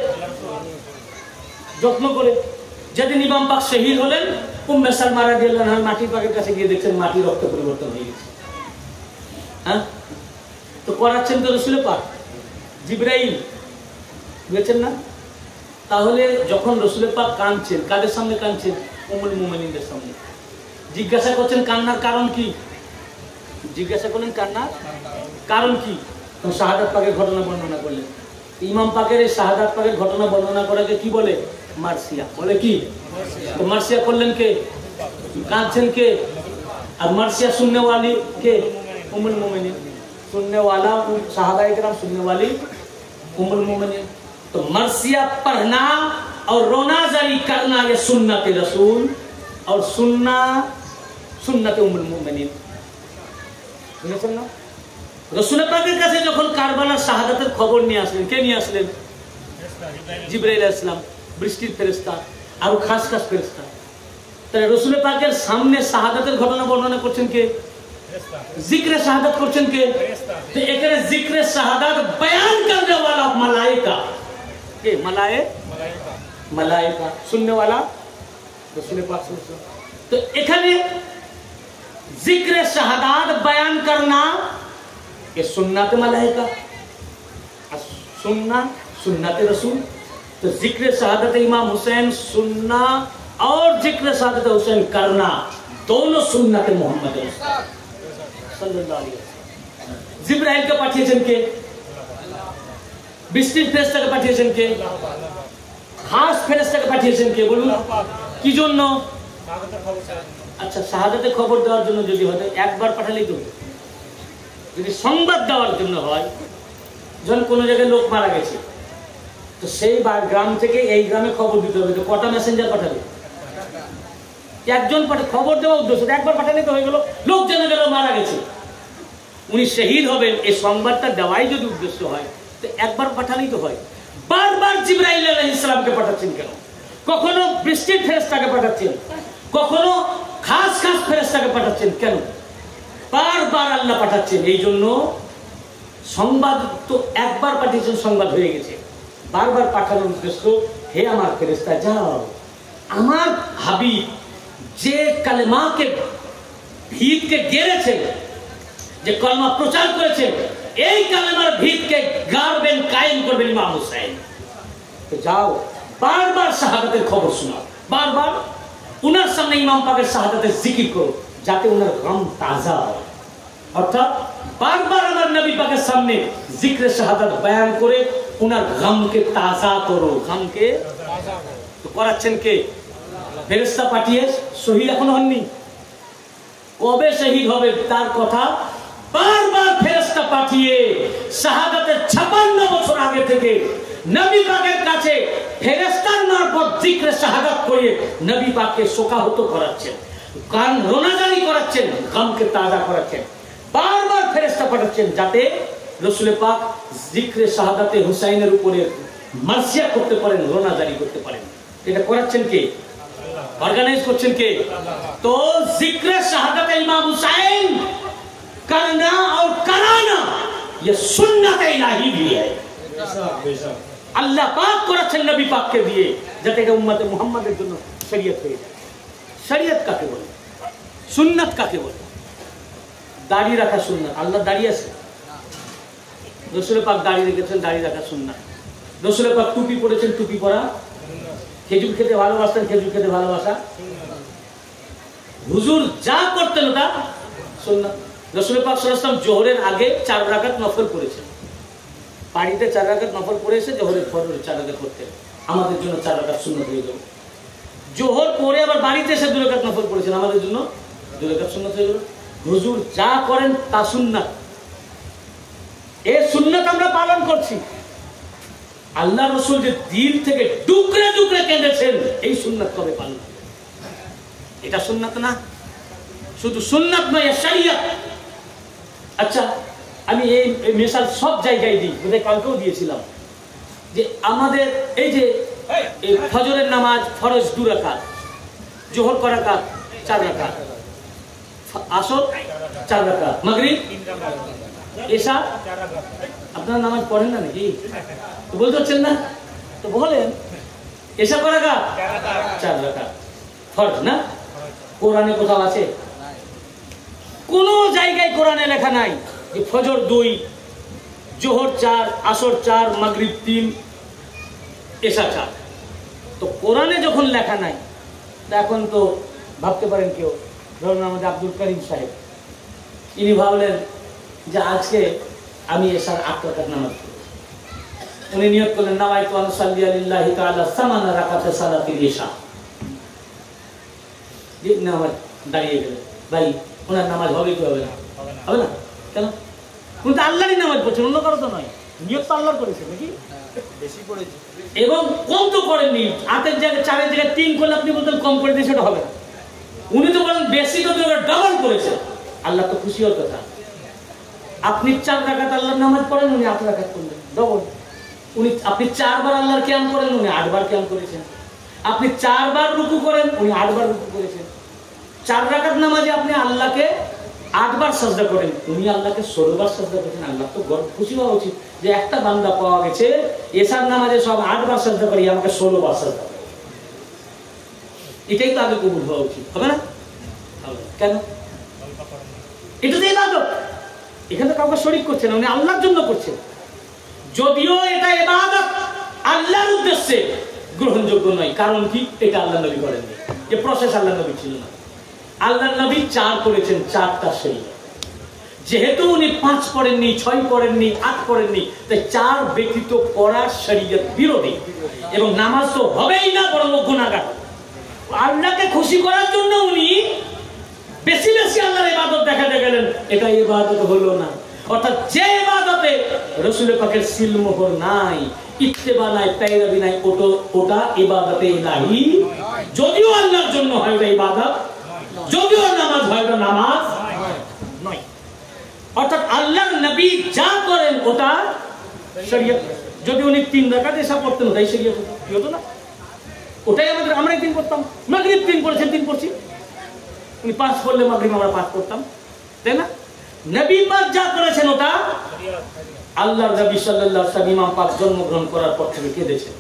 যত্ন করে। যেদিন ইমাম পাক শহীদ হলেন, উম্মে সালমা রাদিয়াল্লাহু আনহা মাটির পাকের কাছে গিয়ে দেখছেন মাটির রক্ত পরিবর্তন হয়ে গেছে। হ্যাঁ, তো করাচ্ছেন তো রাসূল পাক, জিবরাইল, বুঝছেন না? তাহলে যখন রাসূল পাক কাঁদছেন, কাদের সামনে কাঁদছেন? উম্মুল মুমিনিনদের সামনে। জিজ্ঞাসা করছেন কান্নার কারণ কি? জিজ্ঞাসা করলেন কান্নার কারণ কি? তখন শাহাদাত পাকের ঘটনা বর্ণনা করলেন। ইমাম পাকের এই শাহাদাত পাকের ঘটনা বর্ণনা করাকে কি বলে? মার্সিয়া বলে। কি তো মার্সিয়া করলেন কে? কাঁদছেন কে? আর মার্সিয়া सुनने वाली के उम्मुल मोमिनीन, सुनने वाला सहाबाए किराम, सुनने वाली उम्मुल मोमिनीन। तो मर्सिया पढ़ना और रोना जारी करना ये सुन्नत रसूल और सुन्ना सुन्नत उम्मुल मोमिनीन। বুঝেছেন না? রাসূল পাকের কাছে যখন কারবালার শাহাদাতের খবর নিয়ে আসলেন, কে নিয়ে আসলেন? জিবরাইল আলাইহিস সালাম, বৃষ্টির ফেরেশতা, আর খাস খাস ফেরেশতা। তাই রাসূল পাকের সামনে শাহাদাতের ঘটনা বর্ণনা করছেন কে? जिक्र शहादत করছেন কে? তো এখানে जिक्र शहादत बयान करने वाला मलाइका के मलाइका सुनने वाला रसूल पाक सल्लल्लाहु अलैहि वसल्लम। तो এখানে जिक्र शहादत बयान करना ये सुन्नत मलाइका और सुन्ना सुन्नत रसूल। तो जिक्र शहादत इमाम हुसैन सुन्ना और जिक्र शहादत हुसैन करना दोनों सुन्नत मोहम्मद सल्लल्लाहु अलैहि वसल्लम। जिब्राइलকে পাঠিয়েছেন কে? বৃষ্টির ফেরেশতাকে পাঠিয়েছেন কে? খাস ফেরেশতাকে পাঠিয়েছেন কে? বলুন কি জন্য? আচ্ছা, শাহাদাতের খবর দেওয়ার জন্য যদি হয় একবার পাঠালেই তো। যদি সংবাদ দেওয়ার জন্য হয়, যখন কোনো জায়গায় লোক মারা গেছে, তো সেই গ্রাম থেকে এই গ্রামে খবর দিতে হবে, তো কটা মেসেঞ্জার পাঠাবে? একজন খবর দেওয়া উদ্দেশ্য, একবার পাঠালে তো হয়ে গেল, লোক জেনে গেল মারা গেছে, উনি শহীদ হবেন, এই সংবাদটা দেওয়াই যদি উদ্দেশ্য হয় তো একবার পাঠালেই তো হয়। বারবার জিবরাইল আলাইহিস সালামকে পাঠাচ্ছেন কেন? কখনো বৃষ্টির ফেরেশতাকে পাঠাচ্ছেন, কখনো খাস খাস ফেরেশতাকে পাঠাচ্ছেন কেন? বারবার আল্লাহ পাঠাচ্ছেন। এই জন্য সংবাদ তো একবার পাঠিয়েছেন, সংবাদ হয়ে গেছে। বারবার পাঠানোর উদ্দেশ্য, হে আমার ফেরেশতা যাও, আমার হাবিব যে কালেমাকে ভিতকে গেড়েছে, যে কলমা প্রচার করেছে, এই কালেমার ভিতকে গাড়বেন, কায়েম করবেন ইমাম হুসাইন। তো যাও, বারবার শাহাদাতের খবর শোনাও, বারবার উনার সামনে ইমাম পাকের শাহাদাতের জিকির করো, যাতে উনার গম তাজা হয়। অর্থাৎ বারবার আমার নবী পাকের সামনে জিক্রে শাহাদাত বয়ান করে উনার গমকে তাজা করো, গমকে তো করাচ্ছেন কে? ফেরেশতা পাঠিয়ে। শহীদ এখনো হননি, কবে শহীদ হবে তার কথা বারবার ফেরেশতা পাঠিয়ে শাহাদাতের 56 বছর আগে থেকে নবী পাকের কাছে ফেরেশতার মারফত জিক্রে শাহাদাত করিয়ে নবী পাককে শোকাহত করাচ্ছেন, কান রোনাজারি করাচ্ছেন, গমকে তাজা করাচ্ছেন। বারবার ফেরেশতা পাঠাচ্ছেন যাতে রাসূল পাক জিক্রে শাহাদাতে হুসাইনের উপরে মার্সিয়া করতে পারেন, রোনাজারি করতে পারেন। এটা করাচ্ছেন কে? ऑर्गेनाइज করছেন কে? तो जिक्र शहादत इमाम हुसैन करना और कराना ये सुन्नत इलाही भी है। আল্লাহ পাক করেছেন নবী পাককে দিয়ে, যাতে এটা উম্মতে মুহাম্মাদের জন্য শরীয়ত হয়ে যায়। শরীয়ত কাকে বলে? সুন্নাত কাকে বলে? দাড়ি রাখা সুন্নাত। আল্লাহ দাড়ি আছে, রাসূল পাক দাড়ি রেখেছেন, দাড়ি রাখা সুন্নাত। রাসূল পাক টুপি পরেছেন, টুপি পরা। খেজুর খেতে ভালোবাসতেন, খেজুর খেতে ভালোবাসা। হুজুর যা করতেন ওটা সুন্নাত। রাসূল পাক সাল্লাল্লাহু আলাইহি ওয়াসাল্লাম জোহরের আগে 4 রাকাত নফল করেছেন, বাড়িতে 4 রাকাত নফল করেছে, জোহরের ফরজে 4 রাকাত করতেন। আমাদের জন্য 4 রাকাত সুন্নাত হয়ে গেল। জোহর পরে আবার বাড়িতে এসে 2 রাকাত নফল করেছেন, আমাদের জন্য 2 রাকাত সুন্নাত হয়ে গেল। হুজুর যা করেন তা সুন্নাত। এই সুন্নাত আমরা পালন করছি। আল্লাহ রসুল যে দিল থেকে ডুকরে ডুকরে কেঁদেছেন, এই সুন্নাত কবে পালন? এটা সুন্নাত না, শুধু সুন্নাত নয়, শরিয়ত। আচ্ছা, আমি এই মিসাল সব জায়গায় দিই, বোধহয় কালকেও দিয়েছিলাম, যে আমাদের এই যে ফজরের নামাজ ফরজ 2 রাকাত, জোহর কয় রাকাত? 4 রাকাত, আসর 4 রাকাত, মাগরিব এশা। আপনারা নামাজ পড়েন না নাকি? তো বলতে হচ্ছেন না তো বলেন, এশা কয় রাকাত? 4 রাকাত ফরজ না? কোরআনে কোথাও আছে? কোন জায়গায় কোরআনে লেখা নাই যে ফজর 2, জোহর 4, আসর 4, মাগরিব 3, এশা 4। তো কোরআনে যখন লেখা নাই, এখন তো ভাবতে পারেন কেউ, ধরুন আমাদের আব্দুল করিম সাহেব, ইনি ভাবলেন যে আজকে আমি এশার 8 রাকাত নামাজ পড়ব। উনি নিয়ত করলেন নাওয়াইতু আন সাল্লি লিল্লাহি তাআলা 8 রাকাতে সালাতুল ইশা। যে নামাজ দাঁড়িয়ে গেলেন, ভাই ওনার নামাজ হবে কি হবে না? হবে না কেন? উনি তো আল্লাহরই নামাজ পড়ছেন, অন্য কারো তো নয়। নিয়ত তো আল্লাহর করেছেন নাকি? বেশি করেছে এবং কম তো করেননি। 8-এর জায়গায় 4-এর জায়গায় 3 করলে আপনি বলতেন কম করে দিয়ে, সেটা হবে না। উনি তো বলেন বেশি তো ডাবল করেছেন। আল্লাহ তো খুশি হওয়ার কথা। আপনি 4 রাকাত আল্লাহর নামাজ পড়েন, উনি 8 রাকাত করলেন, ডবল। আপনি 4 বার আল্লাহর কিয়াম করেন, উনি 8 বার কিয়াম করেছেন। আপনি 4 বার রুকু করেন, উনি 8 বার রুকু করেছেন। 4 রাকাত নামাজে আপনি আল্লাহকে 8 বার সাজদা করেন, উনি আল্লাহকে 16 বার সাজদা করেছেন। আল্লাহ তো খুশি হওয়া উচিত যে একটা বান্দা পাওয়া গেছে এশার নামাজে সব 8 বার সাজদা করি, আমাকে 16 বার সাজদা করে। এটাই তো আগে কবুল হওয়া উচিত, হবে না? কেন? এটা তো ইবাদত। এখানে কাউকে শরীক করছে না, উনি আল্লাহর জন্য করছেন। যদিও এটা ইবাদত, আল্লাহর উদ্দেশ্যে গ্রহণযোগ্য নয়। কারণ কি? এটা আল্লাহ নবী করেননি, যে প্রসেস আল্লাহ নবী ছিল না। আল্লাহ নবী 4 করেছেন, 4টা শরীয়ত। যেহেতু উনি 5 পড়েননি, 6 পড়েননি, 8 পড়েননি, তাই 4 ব্যতীত পড়া শরীয়ত বিরোধী। এবং নামাজ তো হবেই না, বরং গুনাহগার। আল্লাহকে খুশি করার জন্য উনি বেশি বেশি আল্লাহর ইবাদত দেখাতে গেলেন, এটা ইবাদত হলো না। অর্থাৎ যে ইবাদতে রাসূল পাকের সিলমোহর নাই, ইত্তেবা নাই, তাইরাবি নাই, ওটা ইবাদতে ইলাহি। যদিও আল্লাহর জন্য হয় ওটা ইবাদত, যদিও নামাজ হয় ওটা নামাজ নয়। অর্থাৎ আল্লাহর নবী যা করেন ওটা শরীয়ত। যদি উনি 3 রাকাত এশা পড়তেন, ওটাই শরীয়ত হতো না? ওটাই আমাদের, আমরা 3 পড়তাম। মাগরিব 3 পড়েছেন, 3 পড়ছি। উনি 5 পড়লে মাগরিব আমরা 5 পড়তাম, তাই না? নবী পাক যা করেছেন ওটা আল্লাহর নবী সাল্লাল্লাহু আলাইহি ওয়াসাল্লাম ইমাম পাক জন্মগ্রহণ করার পর থেকে কেঁদেছেন।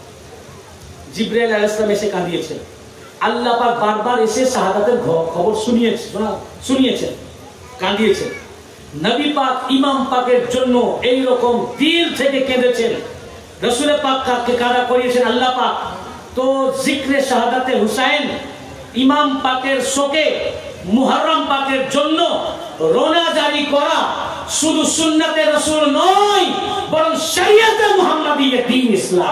জিবরাইল আলাইহিস সালাম এসে কাঁদিয়েছেন। আল্লাহ পাক বারবার এসে শাহাদাতের খবর শুনিয়েছেন, কাঁদিয়েছেন। নবী পাক ইমাম পাকের জন্য এই রকম দিল থেকে কেঁদেছেন। রাসূল পাককে কারা করিয়েছেন আল্লাহ পাক। তো জিক্রে শাহাদাতে হুসাইন, ইমাম পাকের শোকে মুহররম পাকের জন্য রোনা জারি করা শুধু সুন্নতে রাসূল নয়, বরং শরীয়তে মুহাম্মাদিয়া দ্বীন ইসলাম।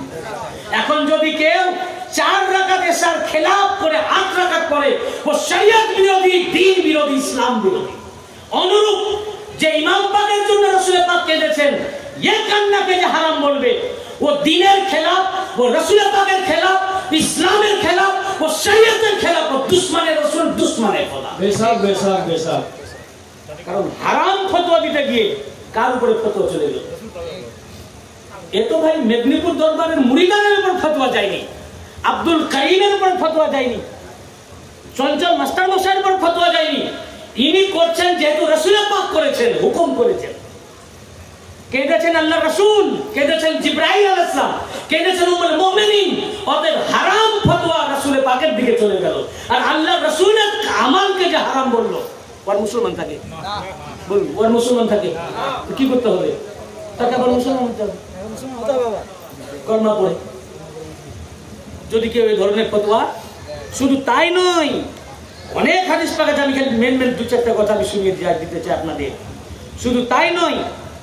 এখন যদি কেউ 4 রাকাত এশার খেলাফ করে 8 রাকাত পড়ে, ও শরীয়ত বিরোধী, দ্বীন বিরোধী, ইসলাম বিরোধী। অনুরূপ যে ইমাম পাকের জন্য রাসূল পাক কেঁদেছেন, এই কান্নাকে যে হারাম বলবে, ও দ্বীনের খেলাফ, ও রাসূল পাকের খেলাফ, ইসলামের খেলাফ, ও শরীয়তের খেলাফ, ও দুশমনের রাসূল, দুশমনের খোদা। বেশক বেশক বেশক। কারণ হারাম ফতোয়া দিতে গিয়ে কার উপরে ফতোয়া চলে গেল? এ তো ভাই মেদিনীপুর দরবারের মুরিদানের উপর ফতোয়া যায়নি, আব্দুল কারিমের উপর ফতোয়া যায়নি, চঞ্চল মাস্টার মশাইয়ের উপর ফতোয়া যায়নি। ইনি করছেন যেহেতু রাসূল পাক করেছেন, হুকুম করেছেন। কেঁদেছেন আল্লাহ রাসূল, কেঁদেছেন জিবরাইল আলাইহিস সালাম, কেঁদেছেন উম্মুল মুমিনিন। ওদের হারাম ফতোয়া রাসূল পাকের দিকে চলে গেল। আর আল্লাহ রাসূলের আমালকে যে হারাম বলল, ওর মুসলমান থাকে না, বলুন ওর মুসলমান থাকে, কি করতে হবে? তাকে আবার মুসলমান হতে হবে, কলমা পড়ে। যদি কেউ এই ধরনের ফতোয়া, শুধু তাই নয়, অনেক হাদিস পাক আছে। আমি খালি মেন 2-4টা কথা আমি শুনিয়ে দিতে চাই আপনাদের। শুধু তাই নয়,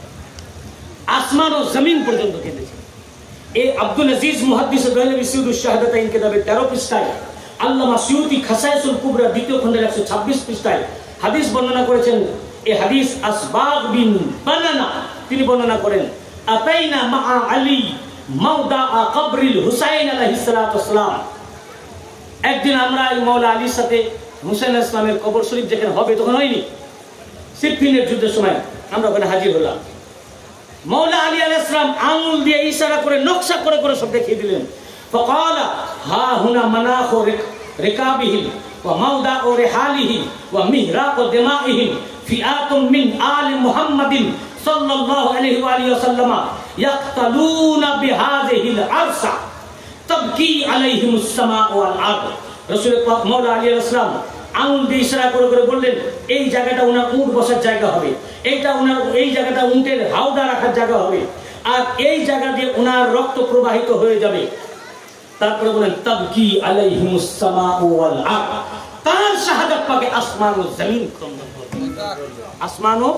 আসমান ও জমিন পর্যন্ত কেঁদেছে। এই আব্দুল আজিজ মুহাদ্দিস দেহলভী সিউদুশ শাহাদাতাইন কিতাবের 13 পৃষ্ঠায়, আল্লামা সিউতি খাসায়েসুল কুবরা 2য় খণ্ডের 126 পৃষ্ঠায় হাদিস বর্ণনা করেছেন। এই হাদিস আসবাগ বিন বানানা তিনি বর্ণনা করেন, আতাইনা মা আলী মাওদা কবরিল হুসাইন আলাইহিস সালাতু ওয়াস সালাম। একদিন আমরা এই মাওলা আলীর সাথে হুসাইন আলাইহিস সালামের কবর শরীফ যেখানে হবে তখন হয়নি, সিফিনের যুদ্ধের সময় আমরা ওখানে হাজির হলাম। মাওলা আলী আলাইহিস সালাম আঙ্গুল দিয়ে ইশারা করে নকশা করে করে সব দেখিয়ে দিলেন। ফাকালা হা হুনা মানাখু রিকাবিহিম ওয়া মাওদাউ রিহালিহিম ওয়া মিহরাকু দিমাইহিম ফিআতুম মিন আলি মুহাম্মাদিন সাল্লাল্লাহু আলাইহি ওয়া আলিহি ওয়াসাল্লাম ইয়াকতালুনা বিহাযিহিল আরসা তাবকি আলাইহিমুস সামাউ ওয়াল আরদ। রাসূল পাক মাওলা আলী আলাইহিস সালাম আঙ্গুল দিয়ে ইশারা করে করে বললেন এই জায়গাটা ওনার উট বসার জায়গা হবে, এইটা ওনার এই জায়গাটা উটের হাওদা রাখার জায়গা হবে, আর এই জায়গা দিয়ে ওনার রক্ত প্রবাহিত হয়ে যাবে। তারপরে বলেন তাবকি আলাইহিমুস সামাউ ওয়াল আরদ, তার শাহাদাত পাকে আসমান ও জমিন ক্রন্দন করবে, আসমান ও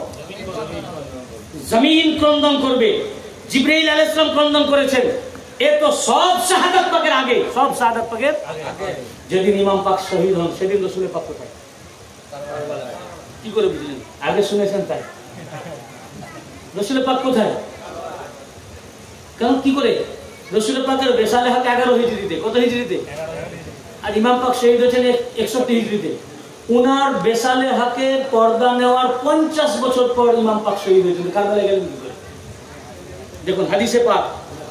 জমিন ক্রন্দন করবে। জিবরাইল আলাইহিস সালাম ক্রন্দন করেছেন, এ তো সব শাহাদাত পাকের আগে, সব শাহাদাত পাকের আগে। যেদিন ইমাম পাক শহীদ হন সেদিন রাসূলের পাক কোথায়? কি করে বুঝলেন? আগে শুনেছেন তাই? রাসূলের পাক কোথায়? কারণ কি করে রাসূলের পাকের বেসালে হক 11 হিজরিতে, কত হিজরিতে? আর ইমাম পাক শহীদ হয়েছেন 61 হিজরিতে। উনার বেসালে হকে পর্দা নেওয়ার 50 বছর পর ইমাম পাক শহীদ হয়েছেন। কারবালায় গেলেন কি করে? দেখুন হাদিসে পাক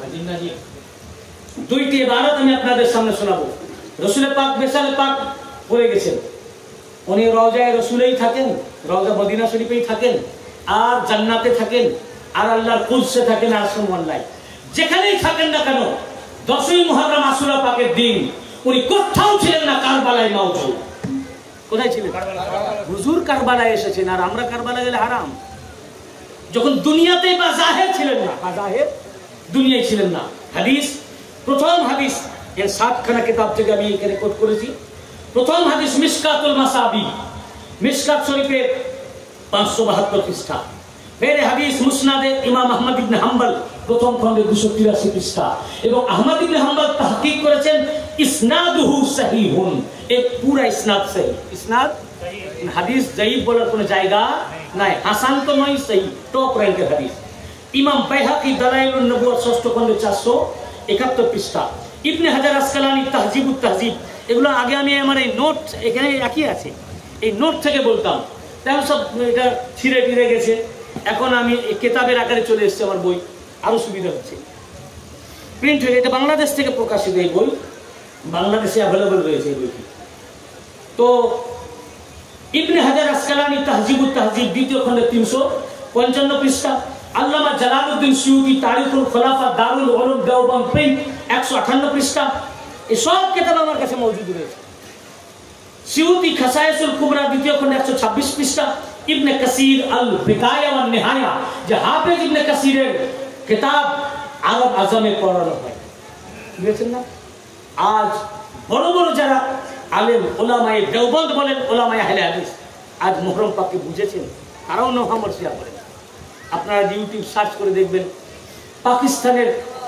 দুইটি ইবারত আমি আপনাদের সামনে শোনাবো। রাসূলের পাক বেসালে পাক পড়ে গেছেন, উনি রওজায়ে রাসূলেই থাকেন, রওজা মদিনা শরীফেই থাকেন, আর জান্নাতে থাকেন, আর আল্লাহর কুদসে থাকেন, আর সুবহানাল্লাহ যেখানেই থাকেন না কেন 10ই মুহররম আশুরা পাকের দিন উনি কোথাও ছিলেন না, কারবালায় মওজুদ। কোথায় ছিলেন? হুজুর কারবালায় এসেছেন, আর আমরা কারবালায় গেলে হারাম। যখন দুনিয়াতেই বা জাহের ছিলেন না, জাহের দুনিয়ায় ছিলেন না। হাদিস, প্রথম হাদিস এর 7খানা কিতাব থেকে আমি এখানে কোট করেছি। প্রথম হাদিস মিশকাতুল মাসাবি, মিশকাত শরীফের 572 পৃষ্ঠা। মেরে হাদিস মুসনাদে ইমাম আহমদ ইবনে হাম্বল প্রথম খণ্ডে 283 পৃষ্ঠা, এবং আহমদ ইবনে হাম্বল তাহকিক করেছেন ইসনাদুহু সহিহুন, এক পুরা ইসনাদ সহিহ। ইসনাদ হাদিস যায়িফ বলার কোনো জায়গা নাই, হাসান তো নয়, সহিহ টপ র্যাঙ্কের হাদিস। ইমাম বাইহাকি দালাইলুন নবুওয়াত 6ষ্ঠ খণ্ডে 471 পৃষ্ঠা। ইবনে হাজার আসকালানি তাহজিবুত তাহজিব, এগুলো আগে আমি আমার এই নোট এখানে রাখি আছে, এই নোট থেকে বলতাম, তেমন সব এটা ছিঁড়ে টিড়ে গেছে। এখন আমি এই কেতাবের আকারে চলে এসেছে আমার বই, আরো সুবিধা হচ্ছে, প্রিন্ট হয়ে। এটা বাংলাদেশ থেকে প্রকাশিত এই বই, বাংলাদেশে অ্যাভেলেবল রয়েছে এই বইটি। তো ইবনে হাজার আসকালানি তাহজিবুত তাহজিব 2য় খণ্ডে 355 পৃষ্ঠা। আল্লামা জালালউদ্দিন সিউতি তারিখুল খোলাফা দারুল উলুম দেওবন্দ প্রিন্ট 158 পৃষ্ঠা। এই সব কিতাব আমার কাছে মজুদ রয়েছে। সিউতি খাসায়েসুল কুবরা 2য় খণ্ডে 126 পৃষ্ঠা। ইবনে কাসির আল বিদায়া ওয়ান নিহায়া, যে হাফেজ ইবনে কাসিরের কিতাব আরব আজমে পড়ানো হয়, বুঝেছেন না? আজ বড় বড় যারা আলেম ওলামায়ে দেওবন্দ বলেন, ওলামায়ে আহলে হাদিস, আজ মুহররম পাককে বুঝেছেন, তারাও নহমর শিয়া করেন। আপনারা ইউটিউব সার্চ করে দেখবেন, পাকিস্তানের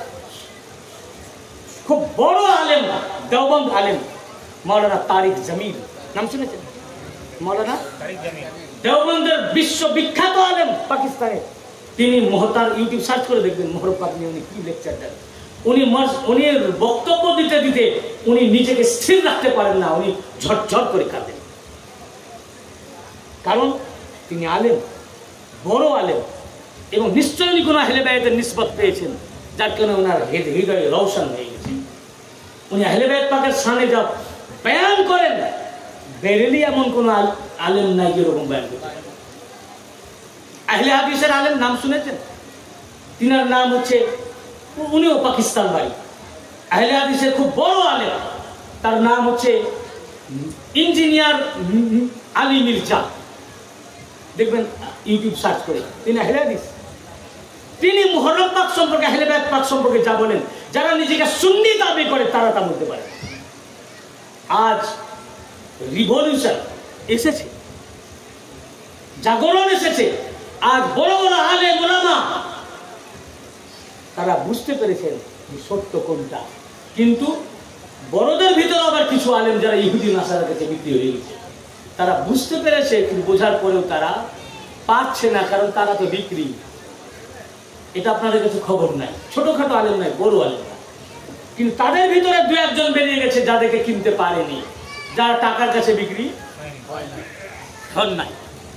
খুব বড় আলেম, দেওবন্দ আলেম মাওলানা তারিক জামিল, নাম শুনেছেন? মাওলানা দেওবন্দের বিশ্ববিখ্যাত আলেম পাকিস্তানে, তিনি মহতার, ইউটিউব সার্চ করে দেখবেন মুহররম পাক নিয়ে উনি কি লেকচার দেন। উনি বক্তব্য দিতে দিতে উনি নিজেকে স্থির রাখতে পারেন না, উনি ঝরঝর করে কাঁদেন, কারণ তিনি আলেম, বড় আলেম, এবং নিশ্চয়ই কোনো আহলে বায়াতের নিসবত পেয়েছেন, যার কারণে ওনার হৃদয়ে রওশন হয়ে গেছে। উনি আহলে বায়াত পাকের সামনে যা বয়ান করেন, বেরেলি এমন কোন আলেম নাই যেরকম বয়ান করতে পারে। আহলে হাদিসের আলেম নাম শুনেছেন? তিনার নাম হচ্ছে, উনিও পাকিস্তান বাড়ি, আহলে হাদিসের খুব বড় আলেম, তার নাম হচ্ছে ইঞ্জিনিয়ার আলী মির্জা। দেখবেন ইউটিউব সার্চ করে, তিনি আহলে হাদিস। তিনি মুহররম পাক সম্পর্কে, আহলে বায়াত পাক সম্পর্কে যা বলেন, যারা নিজেকে সুন্নি দাবি করে তারা তা বলতে পারে। আজ রিভলিউশন এসেছে, জাগরণ এসেছে। আজ বড় বড় আলেম ওলামা তারা বুঝতে পেরেছেন সত্য কোনটা, কিন্তু বড়দের ভিতরে আবার কিছু আলেম যারা ইহুদি নাসারার কাছে বিক্রি হয়ে গেছে, তারা বুঝতে পেরেছে, কিন্তু বোঝার পরেও তারা পারছে না, কারণ তারা তো বিক্রি। এটা আপনাদের কাছে খবর নাই, ছোটখাটো আলেম নাই, বড় আলেম নাই, কিন্তু তাদের ভিতরে দু একজন বেরিয়ে গেছে যাদেরকে কিনতে পারেনি, যারা টাকার কাছে বিক্রি হন নাই।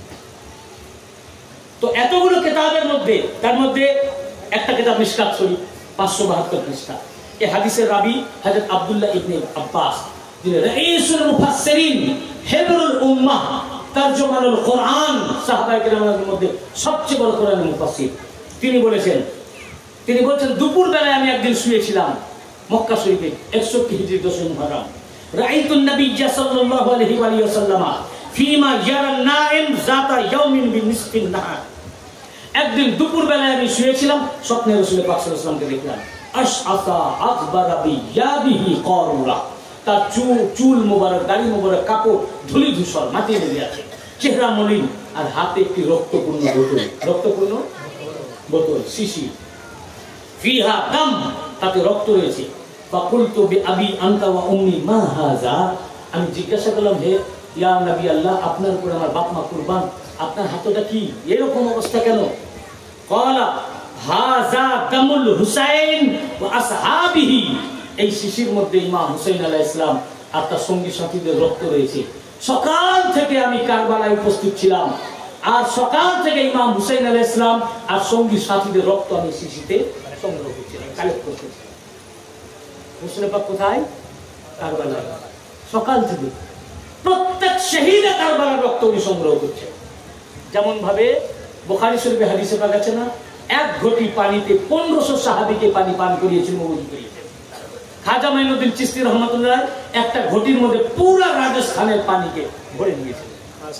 তো এতগুলো কিতাবের মধ্যে তার মধ্যে একটা কিতাব মিশকাত শরীফ 572 পৃষ্ঠা। এই হাদিসের রাবি হযরত আব্দুল্লাহ ইবনে আব্বাস, যিনি রাইসুল মুফাসসিরিন হিবরুল উম্মাহ তরজমানুল কোরআন, সাহাবায়ে কেরামের মধ্যে সবচেয়ে বড় কোরআনের মুফাসসির, তিনি বলছেন দুপুর বেলায় আমি একদিন শুয়েছিলাম মক্কা শরীফে 61 হিজরি 10 মুহররম। রাআইতুন নবিয়্য সাল্লাল্লাহু আলাইহি ওয়া সাল্লাম ফিমা ইয়ারান নাইম যাতা ইয়াউমিন বিনিসফিন নাহার। একদিন দুপুর বেলায় আমি শুয়েছিলাম, স্বপ্নে রাসূল পাক সাল্লাল্লাহু আলাইহি ওয়াসাল্লামকে দেখলাম। আশআসা আকবারা বিয়াদিহি কারুরা, তার চুল মোবারক, দাড়ি মোবারক, কাপড় ধুলি ধূসর মাটিয়ে লেগে আছে, চেহারা মলিন, আর হাতে একটি রক্তপূর্ণ বোতল শিশি, ফিহা দাম, তাতে রক্ত রয়েছে। ফাকুলতু বিআবি আনতা ওয়া উম্মি মা হাযা, আমি জিজ্ঞাসা করলাম, হে ইয়া নবী আল্লাহ, আপনার উপর আমার বাপ মা কুরবান, আপনার হাতটা কি এরকম অবস্থা কেন? ক্বালা হাযা দামুল হুসাইন ওয়া আসহাবিহি, এই শিশির মধ্যে ইমাম হুসাইন আলাইহিস সালাম আর তার সঙ্গী সাথীদের রক্ত রয়েছে। সকাল থেকে আমি কারবালায় উপস্থিত ছিলাম, আর সকাল থেকে ইমাম হুসাইন আলাইহিস সালাম আর সঙ্গী সাথীদের রক্ত আমি শিশিতে সংগ্রহ করছিলাম, কালেক্ট করছিলাম। হুসাইন পাক কোথায়? কারবালায়। সকাল থেকে প্রত্যেক শহীদে কারবালার রক্ত উনি সংগ্রহ করছেন। যেমন ভাবে বুখারী শরীফে হাদিসে পাওয়া গেছে না, এক ঘটি পানিতে 1500 সাহাবীকে পানি পান করিয়েছেন, মওজু করিয়েছেন। খাজা মাইনুদ্দিন চিশতি রহমাতুল্লাহ একটা ঘটির মধ্যে পুরো রাজস্থানের পানিকে ভরে নিয়েছেন,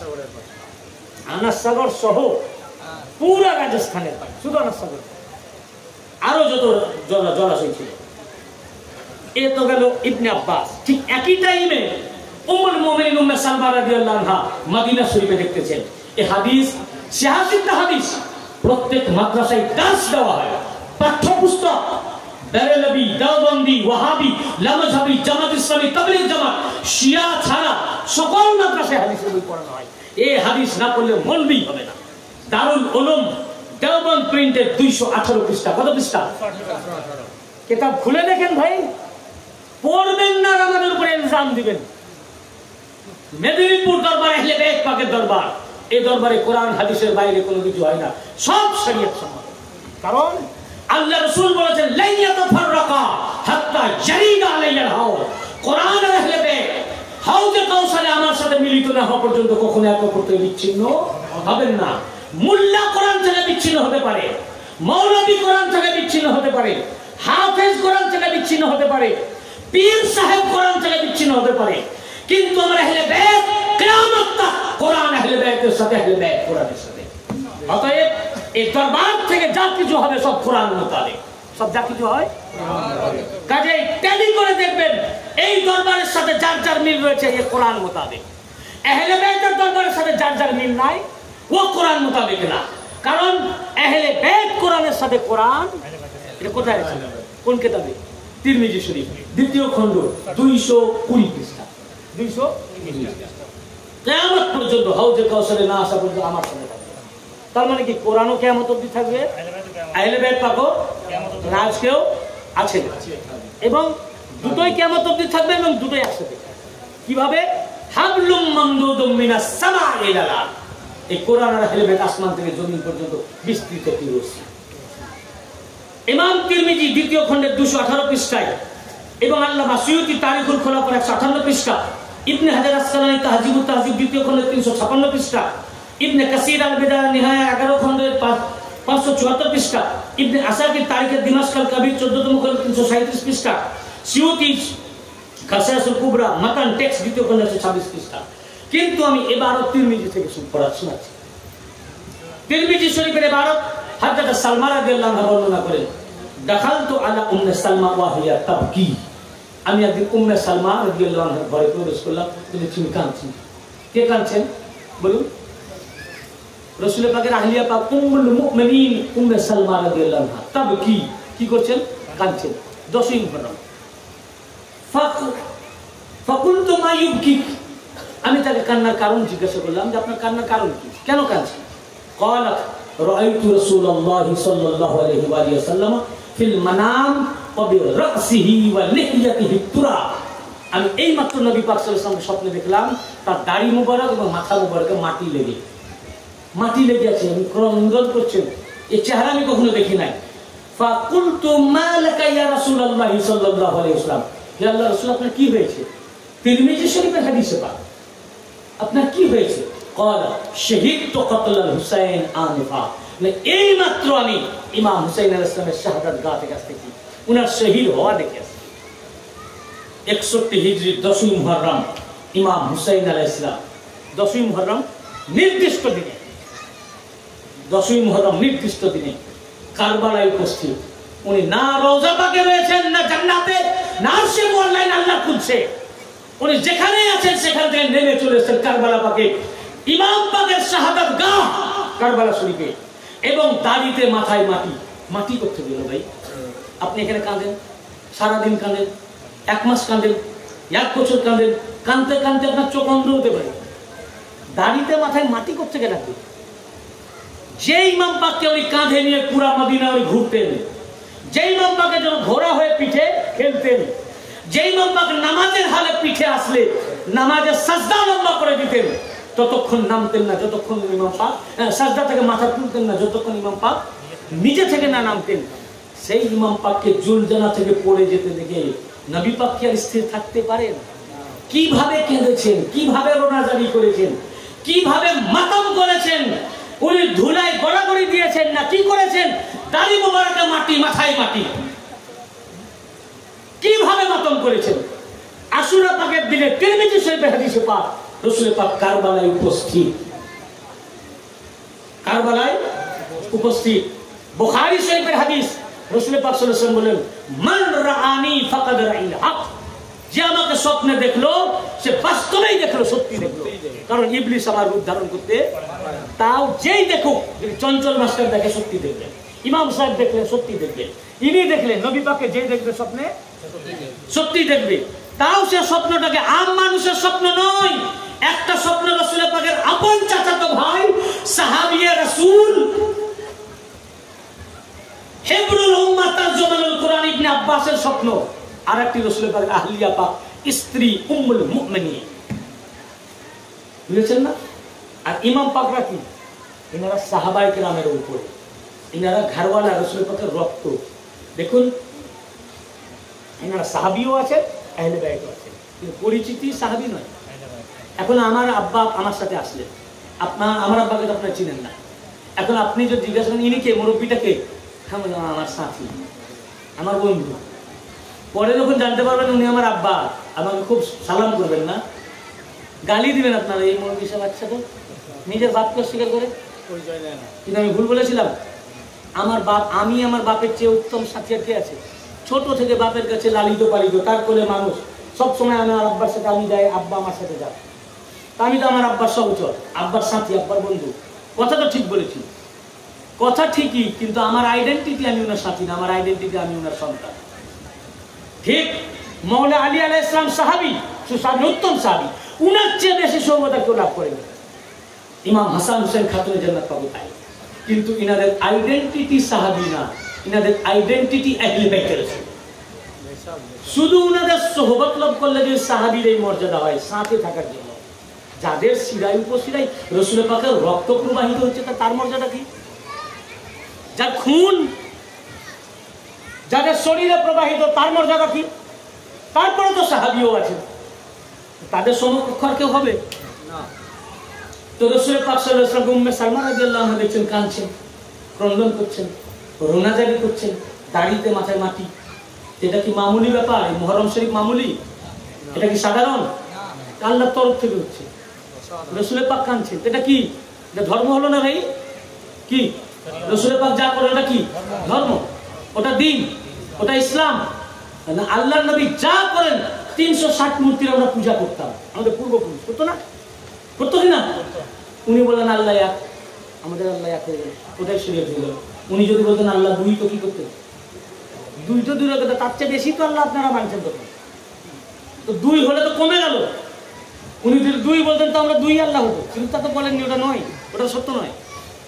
আনাস সাগর সহ পুরো রাজস্থানের পানি, শুধু আনাস সাগর, আরো যত জলাশয় ছিল। এ তো গেল ইবনে আব্বাস। ঠিক একই টাইমে উম্মুল মুমিনিন উম্মে সালমা রাদিয়াল্লাহু আনহা মদিনা শরীফে দেখতেছেন। এই হাদিস 86টা হাদিস প্রত্যেক মাদ্রাসায় দার্স দেওয়া হয়, পাঠ্যপুস্তক, বেরেলভি, দেওবন্দি, ওয়াহাবি, লামাযহাবি, জামাত ইসলামী, তাবলীগ জামাত, শিয়া ছাড়া সকল মাদ্রাসায় হাদিসের বই পড়ানো হয়। এই হাদিস না পড়লে মৌলবি হবে না। দারুল উলুম দেওবন্দ প্রিন্টের 218 পৃষ্ঠা। কত পৃষ্ঠা? কিতাব খুলে দেখেন ভাই, পড়বেন না আমাদের উপরে ইলজাম দিবেন। মেদিনীপুর দরবার আহলে বাইত পাকের দরবার, এই দরবারে কোরআন হাদিসের বাইরে কোনো কিছু হয় না, সব শরীয়ত সম্মত। কারণ আল্লাহ রাসূল বলেছেন লা ইয়াতাফাররাকা হাত্তা ইয়ারিদা আলাইহিল হাওদ, কোরআন আর আহলে বাইত হাউজে কাউসারে আমার সাথে মিলিত না হওয়া পর্যন্ত কখনো এক অপর থেকে বিচ্ছিন্ন হবেন না। মুল্লা কোরআন থেকে বিচ্ছিন্ন হতে পারে, মৌলবী কোরআন থেকে বিচ্ছিন্ন হতে পারে, হাফেজ কোরআন থেকে বিচ্ছিন্ন হতে পারে, পীর সাহেব কোরআন থেকে বিচ্ছিন্ন হতে পারে, কিন্তু আমরা আহলে বাইত কিয়ামত তক কোরআন আহলে বাইতের সাথে, আহলে বাইত কোরআনের সাথে। অতএব এই দরবার থেকে যা কিছু হবে সব কোরআন মোতাবেক, সব যা কিছু হয় কাজেই ট্যালি করে দেখবেন এই দরবারের সাথে যার যার মিল রয়েছে এই কোরআন মোতাবেক। আহলে বাইতের দরবারের সাথে যার যার মিল নাই ও কোরআন মোতাবেক না। কারণ আহলে বাইত কোরআনের সাথে কোরআন, এটা কোথায় আছে? কোন কিতাবে? তিরমিজি শরীফ 2য় খণ্ড 220 পৃষ্ঠা। 220 কিয়ামত পর্যন্ত হাউজে কাউসারে না আসা পর্যন্ত আমার সাথে থাকবে। তার মানে কি কোরআনও কিয়ামত অবধি থাকবে, আহলে বাইত পাকও রাজকেও আছে, এবং দুটোই কিয়ামত অবধি থাকবে, এবং দুটোই একসাথে। কিভাবে? হাবলুম মামদুদুম মিনাস সামা ইলাল আরদ, এই কোরআন আর আহলে বাইত আসমান থেকে জমিন পর্যন্ত বিস্তৃত একটি রশি। ইমাম তিরমিজি 2য় খণ্ডের 218 পৃষ্ঠায়, এবং আল্লামা সুয়ুতি তারিখুল খুলাফার 158 পৃষ্ঠা, ইবনে হাজার আসকালানী তাহজিবুত তাহজিব 2য় খণ্ডের 356 পৃষ্ঠা, ইবনে কাসির আল বিদায়া নিহায়া 11 খণ্ডের 574 পৃষ্ঠা, ইবনে আসাকির তারিখে দিমাশক আল কবির 14তম খণ্ডের 337 পৃষ্ঠা, সুয়ুতি কাসাসুল কুবরা মাতান টেক্সট 2য় খণ্ডের 26 পৃষ্ঠা। কিন্তু আমি এবারও তিরমিজি থেকে শোনাচ্ছি। তিরমিজি শরীফের ইবারত হযরত সালমা রাদিয়াল্লাহু আনহা বর্ণনা করেন, দাখালতু আলা উম্মে সালমা ওয়া হিয়া তাবকি, আমি একদিন উম্মে সালমা রাদিয়াল্লাহু আনহার ঘরে প্রবেশ করলাম, তিনি কাঁদছেন। কে কাঁদছেন বলুন? রাসূল পাকের আহলিয়া পাক উম্মুল মুমিনিন উম্মে সালমা রাদিয়াল্লাহু আনহা তাবকি, কি করছেন? কাঁদছেন। 10ই মুহররম। ফাকুলতু মা ইউবকিক, আমি তাকে কান্নার কারণ জিজ্ঞাসা করলাম যে আপনার কান্নার কারণ কি, কেন কাঁদছেন? ক্বালা রাআইতু রাসূলুল্লাহি সাল্লাল্লাহু আলাইহি ওয়া সাল্লাম ফিল মানাম ওয়া বিরাসিহি ওয়া লিহইয়াতিহি তুরা। আমি এই মাত্র নবী পাক সাল্লাল্লাহু আলাইহি ওয়াসাল্লামের স্বপ্নে দেখলাম তার দাড়ি মুবারক এবং মাথা মুবারকে মাটি লেগে আছে। আমি ক্রন্দন করছেন, এই চেহারা আমি কখনো দেখি নাই। ফাকুলতু মা লাকা ইয়া রাসূলুল্লাহি সাল্লাল্লাহু আলাইহি ওয়াসাল্লাম, হে আল্লাহর রাসূল আপনার কি হয়েছে? তিরমিজি শরীফের হাদিসে পাক, আপনার কি হয়েছে? ক্বালা শাহিদতু কতলাল হুসাইন আনিফা, মানে এই মাত্র আমি ইমাম হুসাইন আলাইহিস সালামের শাহাদাত গাহ থেকে আসতেছি, উনার শহীদ হওয়া দেখে আসছি। 61 হিজরি 10ই মুহররম ইমাম হুসাইন আলাইহিস সালাম 10ই মুহররম নির্দিষ্ট দিনে, 10ই মুহররম নির্দিষ্ট দিনে কারবালায় উপস্থিত। উনি না রওজা পাকে রয়েছেন, না জান্নাতে, না আরশে মুআল্লায় আল্লাহ খুঁজছে। উনি যেখানে আছেন সেখান থেকে নেমে চলে এসেছেন কারবালা পাকে, ইমাম পাকের শাহাদাত গাহ কারবালা শরীফে, এবং দাড়িতে মাথায় মাটি করতে দিল। ভাই আপনি এখানে কাঁদেন, সারাদিন কাঁদেন, 1 মাস কাঁদেন, 1 বছর কাঁদেন, কাঁদতে কাঁদতে আপনার চোখ অন্ধ হতে পারে। দাড়িতে মাথায় মাটি করতে গেলে আপনি, যে ইমাম পাককে উনি কাঁধে নিয়ে পুরা মদিনা উনি ঘুরতেন, যে ইমাম পাকের জন্য ঘোড়া হয়ে পিঠে খেলতেন, যে ইমাম পাক নামাজের হালে পিঠে আসলে নামাজের সাজদা লম্বা করে দিতেন, ততক্ষণ নামতেন না যতক্ষণ ইমাম পাক সাজদা থেকে মাথা তুলতেন না যতক্ষণ ইমাম পাক নিজে থেকে না নামতেন। সেই ইমাম পাককে জুলজানা থেকে পড়ে যেতে দেখে নবী পাক কি আর স্থির থাকতে পারেন? কিভাবে কেঁদেছেন, কিভাবে রোনাজারি করেছেন, কিভাবে মাতম করেছেন। উনি ধুলায় গড়াগড়ি দিয়েছেন না কি করেছেন? দাড়ি মোবারকে মাটি, মাথায় মাটি, কিভাবে মাতম করেছেন। আশুরা পাকের দিনে তিরমিজি শরীফের হাদিসে পাক রাসূল পাক কারবালায় উপস্থিত। বুখারী শরীফের হাদিস, রাসূল পাক সাল্লাল্লাহু আলাইহি ওয়াসাল্লাম বলেন, মান রাআনি ফাকাদ রাআইল হক, যে আমাকে স্বপ্নে দেখলো সে বাস্তবেই দেখলো, সত্যি দেখলো। কারণ ইবলিস আমার রূপ ধারণ করতে, তাও যেই দেখুক, যদি চঞ্চল মাস্টার দেখে সত্যি দেখবেন, ইমাম সাহেব দেখলে সত্যি দেখবেন, ইনি দেখলেন নবী পাককে যে দেখবে স্বপ্নে সত্যি দেখবে। তাও সে স্বপ্নটাকে আম মানুষের স্বপ্ন নয়, একটা স্বপ্ন রাসূল পাকের আপন চাচাতো ভাই সাহাবিয়ে রাসূল হিবরুল উম্মাহ তারজুমানুল কুরআন ইবনে আব্বাসের স্বপ্ন, আর একটি রাসূল পাকের আহলিয়া পাক স্ত্রী উম্মুল মুমিনিন, বুঝেছেন না? আর ইমাম পাকরা কি? ইনারা সাহাবায়ে কেরামের উপরে, ইনারা ঘরওয়ালা, রাসূল পাকের রক্ত। দেখুন ইনারা সাহাবীও আছে, আহলে বাইতও আছে, কিন্তু পরিচিতি সাহাবী নয়। এখন আমার আব্বা আমার সাথে আসলেন, আমার আব্বাকে তো আপনারা চিনেন না। এখন আপনি যদি জিজ্ঞাসা করেন ইনি কে, মুরব্বীটা কে, আমার সাথী, আমার বন্ধু, পরে যখন জানতে পারবেন উনি আমার আব্বা, আমাকে খুব সালাম করবেন না, গালি দিবেন আপনারা। এই মুরব্বী সাহেব আচ্ছা তো নিজের বাপকে স্বীকার করে, কিন্তু আমি ভুল বলেছিলাম। আমি আমার বাপের চেয়ে উত্তম সাথী আর কে আছে? ছোট থেকে বাপের কাছে লালিত পালিত, তার কোলে মানুষ, সবসময় আমার আব্বার সাথে আমি যাই, আব্বা আমার সাথে যাই। আমি তো আমার আব্বার সহচর, আব্বার সাথী, আব্বার বন্ধু। কথা তো ঠিক বলেছি, কথা ঠিকই, কিন্তু আমার আইডেন্টিটি আমি ওনার সাথী না, আমার আইডেন্টিটি আমি ওনার সন্তান। ঠিক মওলা আলী আলাইহিস সালাম সাহাবী, সুসাবী, উত্তম সাহাবী, উনার চেয়ে বেশি সৌভাগ্য কেউ লাভ করেনি। ইমাম হাসান হুসেন খাতুনে জান্নাত পাবো তাই, কিন্তু ইনাদের আইডেন্টিটি সাহাবী না, ইনাদের আইডেন্টিটি আহলে বাইতের। শুধু উনাদের সোহবত লাভ করলে যে সাহাবীর এই মর্যাদা হয়, সাথে থাকার জন্য। যাদের শিরায় উপশিরায় রাসূল পাকের রক্ত প্রবাহিত হচ্ছে তার মর্যাদা কি? যার খুন যাদের শরীরে প্রবাহিত তার মর্যাদা কি? তারপরে তো সাহাবীও আছে, তাদের সমকক্ষ আর কেউ হবে না। তো রাসূল পাক সাল্লাল্লাহু আলাইহি ওয়াসাল্লাম উম্মে সালমা রাদিয়াল্লাহু আনহা দেখছেন কাঁদছেন, ক্রন্দন করছেন, রোনাজারি করছেন, দাড়িতে মাথায় মাটি। এটা কি মামুলি ব্যাপার? এই মুহররম শরীফ মামুলি? এটা কি সাধারণ? আল্লাহর তরফ থেকে হচ্ছে। রাসূল পাক কাঁদছেন, এটা কি? এটা ধর্ম হলো না ভাই? কি রাসূল পাক যা করেন এটা কি ধর্ম? ওটা দ্বীন, ওটা ইসলাম না। আল্লাহর নবী যা করেন, 360 মূর্তির আমরা পূজা করতাম, আমাদের পূর্বপুরুষ করতো না? করতো কিনা? উনি বললেন আল্লাহ এক, আমাদের আল্লাহ এক হয়ে গেল, ওটাই শরীয়ত হয়ে গেল। উনি যদি বলতেন আল্লাহ দুই, তো কি করতেন? দুই তো দূরের কথা, তার চেয়ে বেশি তো আল্লাহ আপনারা মানছেন তখন। তো দুই হলে তো কমে গেল। উনি যদি দুই বলতেন তো আমরা দুই আল্লাহ হতো, কিন্তু তা তো বলেননি, ওটা নয়, ওটা সত্য নয়।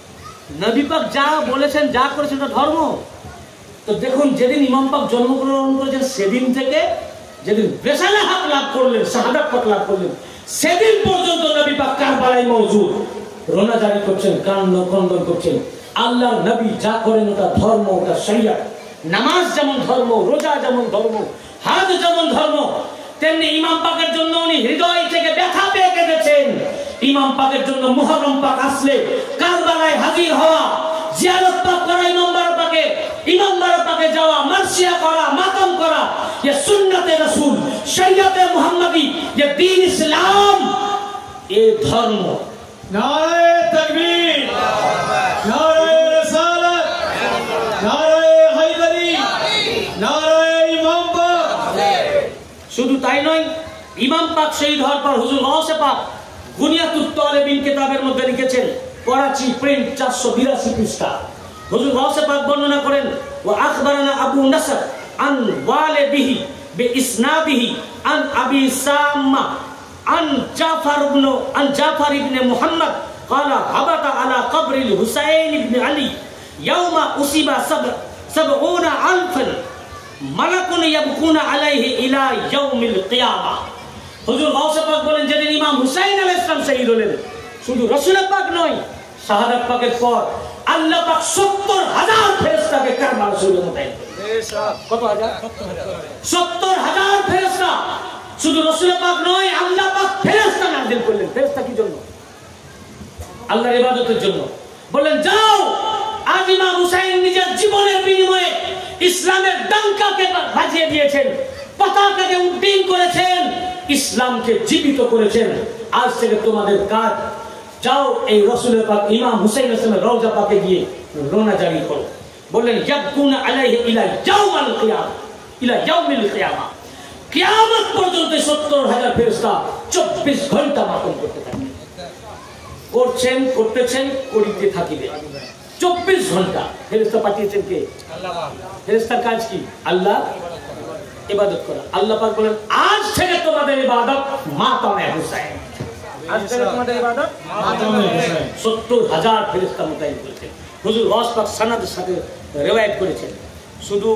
নবী পাক যা বলেছেন যা করেছেন ওটা ধর্ম। তো দেখুন যেদিন ইমাম পাক জন্মগ্রহণ করেছেন সেদিন থেকে যেদিন রিসালাত হক লাভ করলেন, শাহাদাত পাক লাভ করলেন, সেদিন পর্যন্ত নবী পাক কারবালায় মওজুদ, রোনা জারি করছেন, কান্না খণ্ডন করছেন। আল্লাহর নবী যা করেন ওটা ধর্ম, ওটা শরিয়ত। নামাজ যেমন ধর্ম, রোজা যেমন ধর্ম, হজ যেমন ধর্ম, তেমনি ইমাম পাকের জন্য উনি হৃদয় থেকে ব্যথা পেয়ে কেঁদেছেন। ইমাম পাকের জন্য মুহররম পাক আসলে কারবালায় হাজির হওয়া, জিয়ারত পাক করা, ইমাম বাড়া পাকে যাওয়া, মার্সিয়া করা, মাতম করা, ये सुन्नते रसूल, शरीयते मुहम्मदी, ये दीन इस्लाम, ये धर्म। नारे तकबीर, नारे रिसालत, नारे हैदरी, नारे इमाम पाक। শুধু তাই নয়, ইমাম পাক শহীদ হওয়ার পর হুজুর গাউসে পাক গুনিয়াতুত তালেবিন কিতাবের মধ্যে লিখেছেন, করাচি প্রিন্ট 482 পৃষ্ঠা। হুজুর গাউসে পাক বর্ণনা করেন, ওয়া আখবারানা আবু নাসর আন ওয়ালিদিহি বিইসনাদিহি আন আবি সাম্মা আন জাফর ইবনে মুহাম্মদ قال هبط على قبر الحسين بن علي يوم أصيب 70,000 ملك يبكون عليه إلى يوم القيامة। হুজুর গাউসে পাক বলেন, যেদিন ইমাম হুসাইন আলাইহিস সালাম শহীদ হলেন, শুধু রাসূল পাক নয়, শাহাদাত পাকের পর আল্লাহ পাক 70,000 ফেরেশতাকে কারবালা শহীদে মোতায়েন করলেন। কত হাজার? 70,000 ফেরেশতা। শুধু রাসূল পাক নয়, আল্লাহ পাক ফেরেশতা নাযিল করলেন। ফেরেশতা কি জন্য? আল্লাহর ইবাদতের জন্য। বললেন, যাও, আজ ইমাম হুসাইন নিজের জীবনের বিনিময়ে ইসলামের ডঙ্কাকে বাজিয়ে দিয়েছেন, পতাকাকে উড্ডীন করেছেন, ইসলামকে জীবিত করেছেন। আজ থেকে তোমাদের কাজ, যাও এই রাসূলের পাক ইমাম হুসাইন ইসলামের রওজা পাকে গিয়ে রোনা জারি করো। বললেন, ইয়াবকুনা আলাইহি ইলা ইয়াউমিল কিয়ামা, ইলা ইয়াউমিল কিয়ামা, কিয়ামত পর্যন্ত 70,000 ফেরেশতা 24 ঘন্টা মাতম করতে থাকবে। করছেন, করতেছেন, করিতে থাকিবে 24 ঘন্টা। ফেরেশতা পাঠিয়েছেন কে? আল্লাহ পাক। ফেরেশতার কাজ কি? আল্লাহ ইবাদত করা। আল্লাহ পাক বলেন, আজ থেকে তোমাদের ইবাদত মাতামে হুসাইন। আজ থেকে তোমাদের ইবাদত মাতামে হুসাইন। 70,000 ফেরেশতা মোতায়েন করেছেন। হুজুর গাউস পাক সনদের সাথে রওয়ায়াত করেছেন। শুধু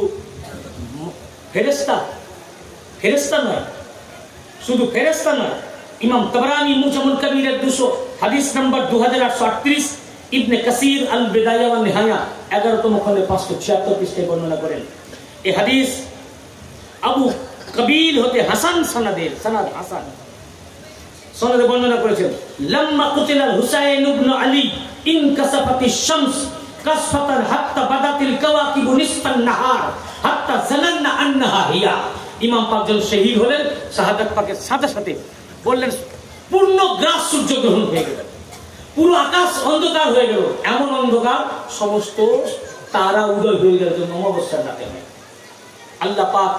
ফেরেশতা নয়, শুধু ফেরেশতা নয়, ইমাম তাবরানী মুজামুল কবিরের 200 হাদিস নাম্বার 2838, ইবনে কাসির আল বিদায়া ওয়া নিহায়া 11তম খণ্ডে 576 পৃষ্ঠায় বর্ণনা করেন। এই হাদিস আবু কবিল হতে হাসান সনদ হাসান সনদে বর্ণনা করেছেন, লাম্মা কুতিলাল হুসাইন ইবনে আলী ইনকাসাফাতিশ শামস কাসফাতান হাত্তা বাদাতিল কাওয়াকিব নিসফান নাহার হাত্তা জানান্না আন্নাহা হিয়া। ইমাম পাক যখন শহীদ হলেন, শাহাদাত পাকের সাথে সাথে বললেন, পূর্ণ গ্রাস সূর্য গ্রহণ হয়ে গেল, পুরো আকাশ অন্ধকার হয়ে গেল, এমন অন্ধকার সমস্ত তারা উদয় হয়ে গেল, অমাবস্যার রাতে। আল্লাহ পাক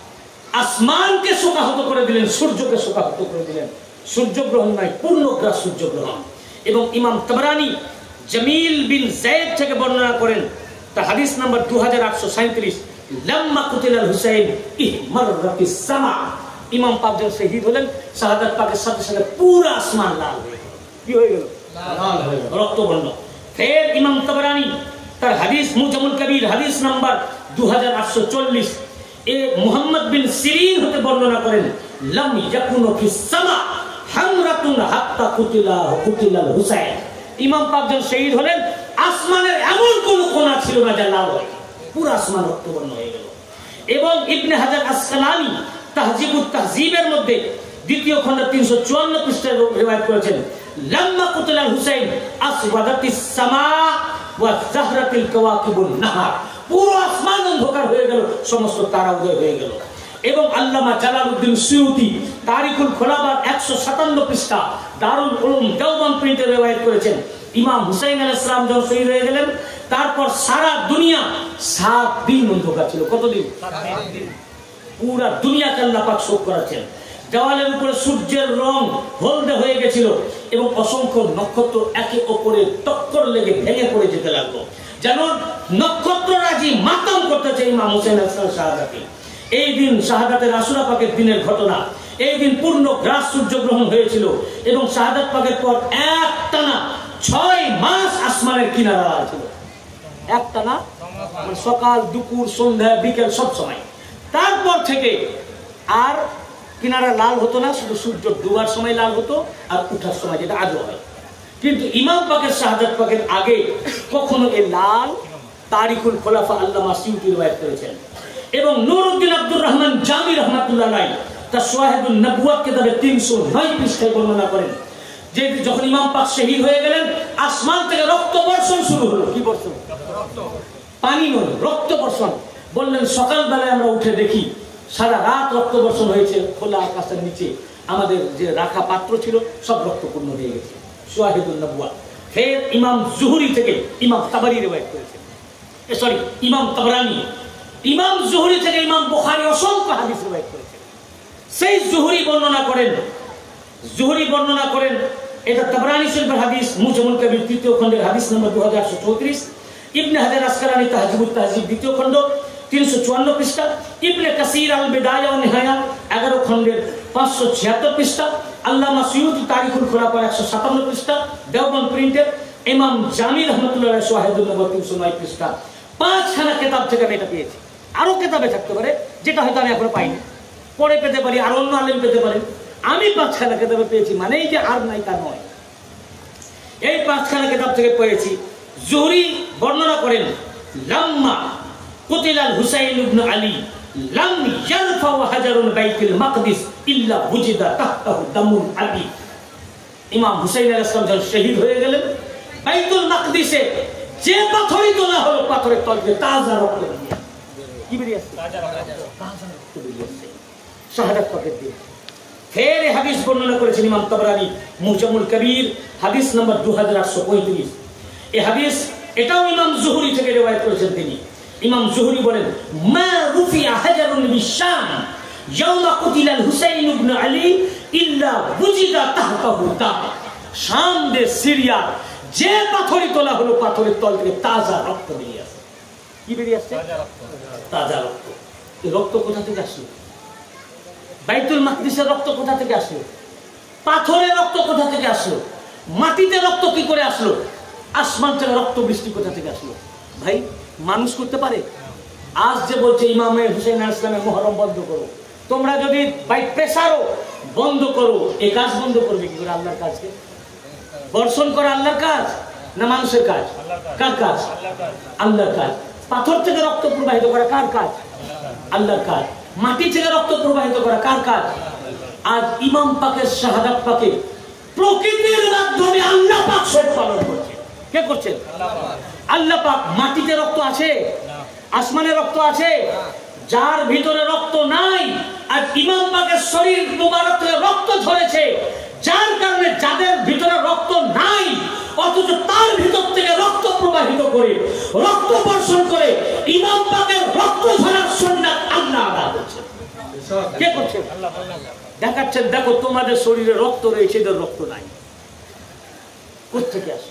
আসমানকে শোকাহত করে দিলেন, সূর্যকে শোকাহত করে দিলেন। সূর্যগ্রহণ নয়, পূর্ণ গ্রাস সূর্যগ্রহণ। এবং ইমাম তাবরানী জামিল বিন যায়েদ থেকে বর্ণনা করেন, তার হাদিস নাম্বার 2837, লাম্মা কুতিলাল হুসাইন ইহমাররাতিস সামা। ইমাম পাক যখন শহীদ হলেন, শাহাদাত পাকের সাথে সাথে পুরো আসমান লাল হয়ে গেল। কি হয়ে গেল? লাল হয়ে গেল, রক্তবর্ণ। ফের ইমাম তাবরানী তার হাদিস মুজামুল কবির হাদিস নাম্বার 2840 এ মুহাম্মদ বিন সিরিন হতে বর্ণনা করেন, লাম ইয়াকুনু ফিস সামা হামরাতুন হাত্তা কুতিলাল হুসাইন। ইমাম পাক যখন শহীদ হলেন, আসমানের এমন কোন কোণা ছিল না যা লাল হয়, পুরো আসমান রক্তবর্ণ হয়ে গেল। এবং ইবনে হাজার আসকালানী তাহজিবুত তাহজিবের মধ্যে 2য় খণ্ড 354 পৃষ্ঠায় রিওয়ায়াত করেছেন, লাম্মা কুতিলাল হুসাইন আসওয়াদাতিস সামা ওয়া জাহরাতিল কাওয়াকিবুন নাহার। পুরো আসমান অন্ধকার হয়ে গেল, সমস্ত তারা উদয় হয়ে গেল। এবং আল্লামা জালালউদ্দিন সুয়ুতি তারিকুল খোলাবাদ 157 পৃষ্ঠা দারুল উলুম দেওবন্দ প্রিন্টে রিওয়ায়াত করেছেন, ইমাম হুসাইন আলাইহিস সালাম যখন শহীদ হয়ে গেলেন, তারপর সারা দুনিয়া 7 দিন অন্ধকার ছিল। কতদিন? 7 দিন। পুরা দুনিয়াকে আল্লাহ পাক শোক করাচ্ছেন। দেওয়ালের উপরে সূর্যের রং হলদে হয়ে গেছিল এবং অসংখ্য নক্ষত্র একে অপরের টক্কর লেগে ভেঙে পড়ে যেতে লাগলো, যেন নক্ষত্ররাজি মাতম করতেছে ইমাম হুসাইন আলাইহিস সালাম শাহাদাতে। এই দিন শাহাদাতের আশুরা পাকের দিনের ঘটনা। এই দিন পূর্ণ গ্রাস সূর্যগ্রহণ হয়েছিল এবং শাহাদাত পাকের পর একটানা 6 মাস আসমানের কিনারা লাল ছিল, একটা না, মানে সকাল দুপুর সন্ধ্যা বিকেল সব সময়। তারপর থেকে আর কিনারা লাল হতো না, শুধু সূর্য ডুবার সময় লাল হতো আর উঠার সময়, যেটা আজও হয়। কিন্তু ইমাম পাকের শাহাদাত পাকের আগে কখনো এই লাল তারিকুল খোলাফা আল্লামা সিউতি রওয়ায়াত করেছেন। এবং নুরউদ্দিন আব্দুর রহমান জামি রহমাতুল্লাহ আলাইহি তার শাওয়াহিদুন নবুওয়াত কিতাবে 309 পৃষ্ঠায় বর্ণনা করেন যে যখন ইমাম পাক শহীদ হয়ে গেলেন, আসমান থেকে রক্ত বর্ষণ শুরু হলো। কি বর্ষণ? পানি নয়, রক্ত বর্ষণ। বললেন সকালবেলায় আমরা উঠে দেখি সারা রাত রক্ত বর্ষণ হয়েছে, খোলা আকাশের নিচে আমাদের যে রাখা পাত্র ছিল সব রক্তপূর্ণ হয়ে গেছে। শাওয়াহিদুন নবুওয়াত। ফের ইমাম জুহরি থেকে ইমাম তাবারি রওয়ায়াত করেছেন, সরি ইমাম তাবরানি। ইমাম জুহরি থেকে ইমাম বুখারী অসংখ্য হাদিস রওয়ায়াত করেছেন। সেই জুহরি বর্ণনা করেন, এটা তাবরানি শরীফের হাদিস, মুজামুল কবির 3য় খণ্ডের হাদিস নম্বর 2834, ইবনে হাজার আসকালানী তাহজিবুত তাহজিব 2য় খণ্ড 354 পৃষ্ঠা, ইবনে কাসির আল বিদায়া ওয়া নিহায়া 11 খণ্ডের 576 পৃষ্ঠা, আল্লামা সিউতি তারিকুল খোলাফা 157 পৃষ্ঠা, দেওবন্দ প্রিন্টের, ইমাম জামি রহমাতুল্লাহ আলাইহি শাওয়াহিদুন নবুওয়াত 309 পৃষ্ঠা। 5খানা কিতাব থেকে আমি এটা পেয়েছি। আরো কিতাবে থাকতে পারে যেটা হয়তো আমি এখনো পাইনি, পরে পেতে পারি, আর অন্য আলেম পেতে পারেন। আমি 5খানা কিতাবে পেয়েছি, মানে এই যে আর নাই তা নয়। এই 5খানা কিতাব থেকে পেয়েছি। জুহরি বর্ণনা করেন, লাম্মা কুতিলাল হুসাইন ইবনে আলী লাম ইয়ারফা হাজারুল বাইতুল মাকদিস ইল্লা বুজিদা তাহতাহু দামুল আলী। ইমাম হুসাইন আলাইহিস সালাম যখন শহীদ হয়ে গেলেন, বাইতুল মাকদিসে যে পাথরই তোলা হলো, পাথরের তল থেকে তাজা রক্ত বেরিয়ে কি বেরিয়ে আসছে? তাজা রক্ত বেরিয়ে আসছে শাহাদাত পাকের দিয়ে। ফের হাদিস বর্ণনা করেছেন ইমাম তাবরানি মুজামুল কবির হাদিস নম্বর 2835। এই হাদিস এটাও ইমাম জুহরি থেকে রওয়ায়াত করেছেন তিনি। ইমাম জুহরি বলেন, মা রুফিয়া হাজারুন বিশাম ইয়াওমা কুতিলাল হুসাইন ইবনে আলী ইল্লা বুজিদা তাহতাহু দাম। শাম দেশ সিরিয়া যে পাথরই তোলা হলো, পাথরের তল থেকে তাজা রক্ত বেরিয়ে আসছে। কি বেরিয়ে আসছে? তাজা রক্ত। এই রক্ত কোথা থেকে আসলো? বাইতুল মাকদিসের রক্ত কোথা থেকে আসলো? পাথরের রক্ত কোথা থেকে আসলো? মাটিতে রক্ত কি করে আসলো? আসমান থেকে রক্ত বৃষ্টি কোথা থেকে আসলো? ভাই, মানুষ করতে পারে? আজ যে বলছে ইমামে হুসাইন আলাইহিস সালামের মুহররম বন্ধ করো, তোমরা যদি বাই প্রেসারও বন্ধ করো, এই কাজ বন্ধ করবে কি করে? আল্লাহর কাজকে বর্ষণ করা আল্লাহর কাজ না মানুষের কাজ? কার কাজ? আল্লাহর কাজ। পাথর থেকে রক্ত প্রবাহিত করা কার কাজ? আল্লাহর কাজ। মাটি থেকে রক্ত প্রবাহিত করা কার কাজ? আজ ইমাম পাকের শাহাদাত পাকে প্রকৃতির মাধ্যমে আল্লাহ পাক সব পালন করছে। কে করছেন? আল্লাহ পাক। মাটিতে রক্ত আছে, আসমানে রক্ত আছে, যার ভিতরে রক্ত নাই, আর ইমাম পাকের শরীর মুবারক থেকে রক্ত ঝরেছে, যার কারণে যাদের ভিতরে রক্ত নাই অথচ তার ভিতর থেকে রক্ত প্রবাহিত করে, রক্ত বর্ষণ করে ইমাম পাকের রক্ত ঝরার সুন্নাত আল্লাহ আদা করছেন। কে করছেন? দেখাচ্ছেন, দেখো তোমাদের শরীরে রক্ত রয়েছে, এদের রক্ত নাই। কোথেকে আসে?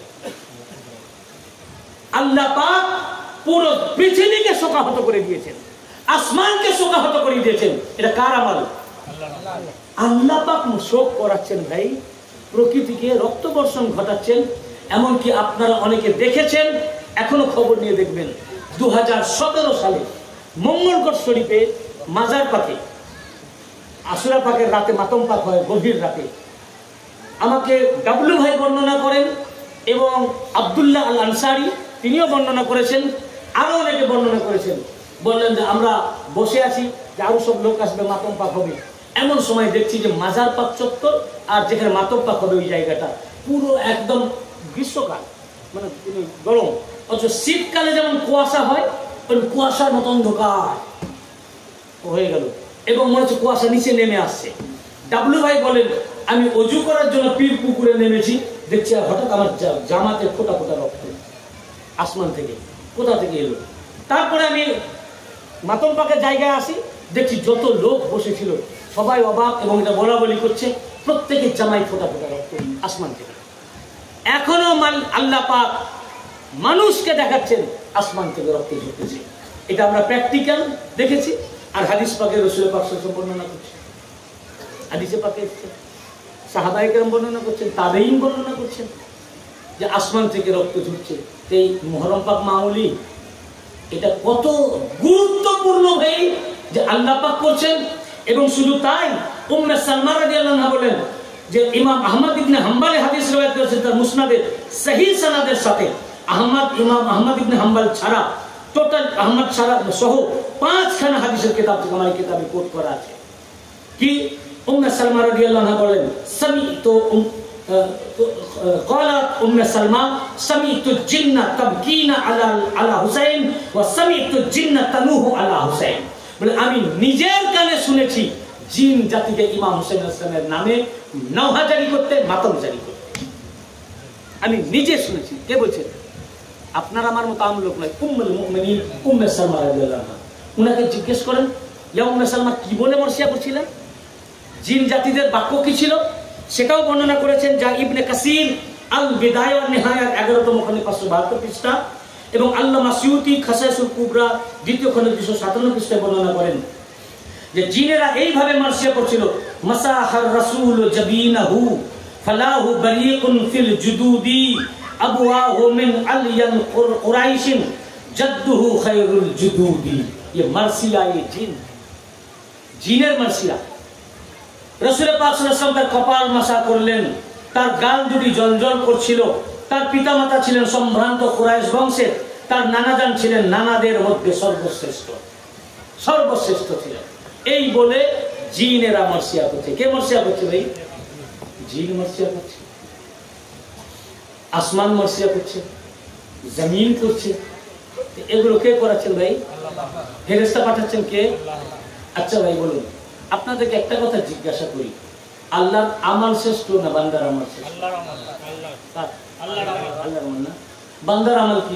আল্লাহ পাক পুরো পৃথিবীকে শোকাহত করে দিয়েছেন, আসমানকে শোকাহত করে দিয়েছেন। এটা কার আমল? আল্লাহ পাক শোক করাচ্ছেন ভাই, প্রকৃতিকে রক্ত বর্ষণ ঘটাচ্ছেন। এমনকি আপনারা অনেকে দেখেছেন, এখনো খবর নিয়ে দেখবেন, 2017 সালে মঙ্গলকোট শরীফে মাজার পাকে আশুরা পাকের রাতে মাতম পাক হয়, গভীর রাতে। আমাকে ডাবলু ভাই বর্ণনা করেন এবং আব্দুল্লাহ আল আনসারি তিনিও বর্ণনা করেছেন, আরো অনেকে বর্ণনা করেছেন। বললেন যে আমরা বসে আছি, যে আরো সব লোক আসবে, মাতম পাক হবে। এমন সময় দেখছি যে মাজার পাক চত্বর আর যেখানে মাতম পাক হবে ওই জায়গাটা পুরো একদম গ্রীষ্মকাল, মানে গরম, অথচ শীতকালে যেমন কুয়াশা হয় ওই কুয়াশার মতো অন্ধকার হয়ে গেল এবং মনে হচ্ছে কুয়াশা নিচে নেমে আসছে। ডাবলু ভাই বলেন, আমি অজু করার জন্য পীর পুকুরে নেমেছি, দেখছি হঠাৎ আমার জামাতে ফোটা ফোটা রক্ত আসমান থেকে কোথা থেকে এলো। তারপরে আমি মাতম পাকের জায়গায় আসি, দেখছি যত লোক বসেছিল সবাই অবাক এবং এটা বলা বলি করছে, প্রত্যেকের জামাই ফোটা ফোটা রক্ত আসমান থেকে। এখনো আল্লাহ পাক মানুষকে দেখাচ্ছেন আসমান থেকে রক্ত ঝরতেছে। এটা আমরা প্র্যাকটিক্যাল দেখেছি, আর হাদিস পাকে রাসূল পাক সাল্লাল্লাহু আলাইহি ওয়াসাল্লাম বর্ণনা করছেন, হাদিসে পাকে সাহাবায়ে কেরাম বর্ণনা করছেন, তাবেঈন বর্ণনা করছেন যে আসমান থেকে রক্ত ঝরছে। এই মুহররম পাক মামুলি, এটা কত গুরুত্বপূর্ণ ভাই যে আল্লাহ পাক করছেন। এবং শুধু তাই, উম্মে সালমা রাদিয়াল্লাহু আনহা বলেন যে ইমাম আহমদ ইবনে হাম্বল হাদিস riwayat করেছেন তার মুসনাদে সহিহ সনদের সাথে। ইমাম আহমদ ইবনে হাম্বল ছাড়া টোটাল আহমদ ছাড়া সহ 5 খানা হাদিসের কিতাব থেকে আমার কিতাবে কোট করা আছে কি উম্মে সালমা রাদিয়াল্লাহু আনহা বলেন সামি'তু قالت ام سلمى سمعت الجن تبكين على حسين وسمعت الجن تنوح على حسين। বলে আমি নিজের কানে শুনেছি জিন জাতিকে ইমাম হোসেন আলাইহিসসালামের নামে নওহা জারি করতে, মাতম জারি করতে। আমি নিজে শুনেছি। কে বলছেন? আপনার আমার মতো আম লোক নয়, উম্মুল মুমিনিন উম্মে সালমা রাদিয়াল্লাহু আনহা। উনাকে জিজ্ঞেস করেন, ইয়া উম্মে সালমা কি বলে মরসিয়া করছিলেন? জিন জাতিদের বাক্য কি ছিল সেটাও বর্ণনা করেছেন যা ইবনে কাসির আল বিদায়া ওয়ান নিহায়া 11তম খণ্ডে 572 পৃষ্ঠা এবং আল্লামা সিউতি খাসাইসুল কুবরা 2য় খণ্ডে 257 পৃষ্ঠায় বর্ণনা করেন যে জিনেরা এইভাবে মারসিয়া করছিল, মাসাহার রাসূল জাবিনাহু ফালাহু বারিকুন ফিল জুদুদি আবওয়াহু মিন আলিয়ান কুরাইশিন জাদ্দুহু খায়রুল জুদুদি। ये মারসিয়া, ये জিনের মারসিয়া। রাসূল পাক সাল্লাল্লাহু আলাইহি ওয়াসাল্লাম তার কপাল মাসা করলেন, তার গাল দুটি জ্বলজ্বল করছিল। তার পিতামাতা ছিলেন সম্ভ্রান্ত কুরাইশ বংশের, তার নানাজান ছিলেন নানাদের মধ্যে সর্বশ্রেষ্ঠ ছিলেন। এই বলে জিনেরা মারসিয়া করছে। কে মারসিয়া করছে ভাই? জিন মারসিয়া করছে, আসমান মারসিয়া করছে, জমিন করছে। এগুলো কে করাচ্ছেন ভাই? ফেরেশতা পাঠাচ্ছেন কে? আচ্ছা ভাই বলুন, আপনাদেরকে একটা কথা জিজ্ঞাসা করি, আল্লাহর আমাল শ্রেষ্ঠ না বান্দার আমাল শ্রেষ্ঠ? আল্লাহর আমাল না। বান্দার আমাল কি?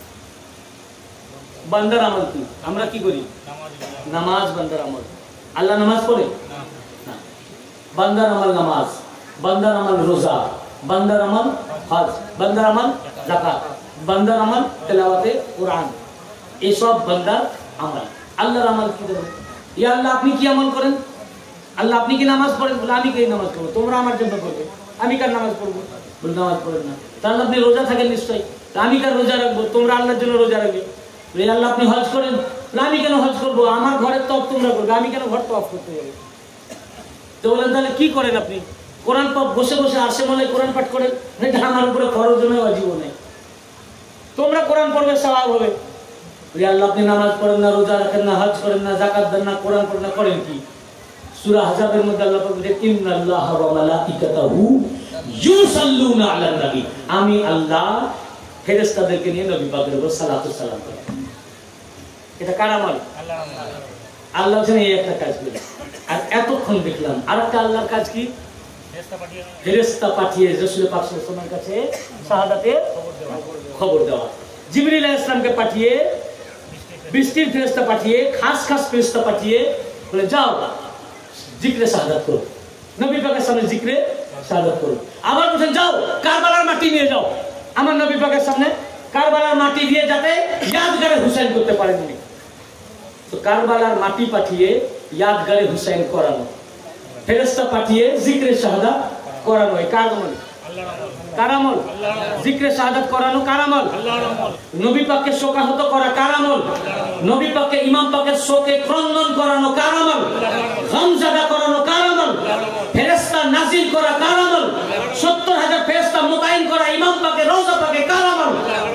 বান্দার আমল কি? আমরা কি করি? নামাজ বান্দার আমল। আল্লাহ নামাজ পড়ে না। বান্দার আমল নামাজ, বান্দার আমল রোজা, বান্দার আমল হজ, বান্দার আমল যাকাত, বান্দার আমল তেলাওয়াতে কোরআন। এসব বান্দার আমল। আল্লাহর আমল কি দেবেন? ইয়া আল্লাহ আপনি কি আমল করেন? আল্লাহ আপনি কি নামাজ পড়েন? বলে আমি কি নামাজ পড়বো, তোমরা আমার জন্য করবে, আমি কার নামাজ পড়বো? বলে নামাজ পড়েন না। তাহলে আপনি রোজা থাকেন নিশ্চয়ই, আমি কার রোজা রাখবো? তোমরা আল্লাহর জন্য রোজা রাখবে। আল্লাহ আপনি হজ করেন? আমি কেন হজ করবো? আমার ঘরের তফ তোমরা করবে, আমি কেন ঘর তফ করতে যাবো? তো বলেন তাহলে কি করেন আপনি? কোরআন পাঠ বসে বসে আসে মনে কোরআন পাঠ করেন, এটা আমার উপরে খরচ নয়, অজীব নেই। তোমরা কোরআন পড়বে স্বভাব হবে। আল্লাহ আপনি নামাজ পড়েন না, রোজা রাখেন না, হজ করেন না, যাকাত দেন না, কোরআন পড়েন না, করেন কি? সূরা আহজাবের মধ্যে আল্লাহ বলেন ইন্নাল্লাহা ওয়া মালাইকাতাহু ইউসাল্লুনা আলান নবী। আমি আল্লাহ ফেরেশতাদেরকে নিয়ে নবী পাকের উপর সালাতু সালাম করি। এটা কার আমল? আল্লাহর আমল। আল্লাহ জানে এই একটা কাজ করে। আর এতক্ষণ দেখলাম আরেকটা আল্লাহর কাজ কি? ফেরেশতা পাঠিয়ে রাসূল পাক সাল্লাল্লাহু আলাইহি ওয়াসাল্লামের কাছে শাহাদাতের খবর দেওয়া। জিবরিল আলাইহিস সালামকে পাঠিয়ে, বৃষ্টির ফেরেশতা পাঠিয়ে, খাস ফেরেশতা পাঠিয়ে বলে যাও জিকরে শাহাদাত করো, নবী পাকের সামনে জিকরে শাহাদাত করো। আবার বলেন যাও কারবালার মাটি নিয়ে যাও আমার নবী পাকের সামনে, কারবালার মাটি দিয়ে যাতে ইয়াদগারে হুসাইন করতে পারেন উনি। তো কারবালার মাটি পাঠিয়ে ইয়াদগারে হুসাইন করানো, ফেরেশতা পাঠিয়ে জিকরে শাহাদাত করানো, এই কার আমল? কার আমল? জিকরে শাহাদাত করানো কার আমল? নবী পাককে শোকাহত করা কার আমল? নবী পাককে ইমাম পাকের শোকে ক্রন্দন করানো কার আমল? গমজাদা করানো কার আমল? ফেরেশতা নাজিল করা কার আমল? 70,000 ফেরেশতা মোতায়েন করা ইমাম পাকের রওজা পাকে কার আমল?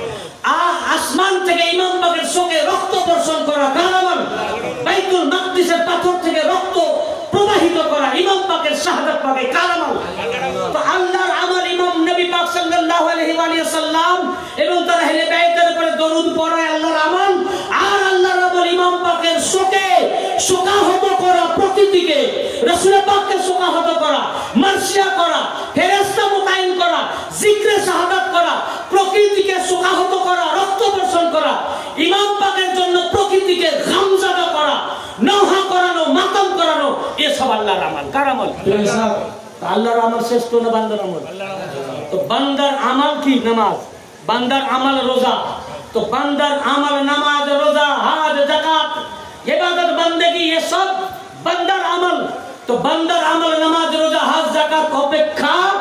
আসমান থেকে ইমাম পাকের শোকে রক্ত বর্ষণ করা কার আমল? বাইতুল মাকদিসের পাথর থেকে রক্ত প্রবাহিত করা ইমাম পাকের শাহাদাত পাকে কার আমল? তো আল্লাহর আমল ইমাম নবী পাক সাল্লাল্লাহু আলাইহি ওয়া সাল্লাম এবং তার আহলে বাইতের উপরে দরুদ পড়া আল্লাহর আমল। আর আল্লাহর আমল ইমাম পাকের শোকে শোকাহত করা, প্রকৃতিকে রাসূল পাককে শোকাহত করা, মারসিয়া করা, ফেরেশতা মোতায়েন করা, জিকরে শাহাদাত করা, প্রকৃতিকে শোকাহত করা, রক্ত বর্ষণ করা, ইমাম পাকের জন্য প্রকৃতিকে গামজাদা করা, নওহা করানো, মাতম করানো, এসব আল্লাহর আমল। কার আমল? আল্লাহর আমল শ্রেষ্ঠ না বান্দার আমল? তো বান্দার আমল কি? নামাজ। বান্দার আমল রোজা। তো বান্দার আমল নামাজ, রোজা, হজ, যাকাত, ইবাদত, বান্দেগি, এসব বান্দার আমল। তো বান্দার আমল নামাজ, রোজা, হজ, যাকাত অপেক্ষা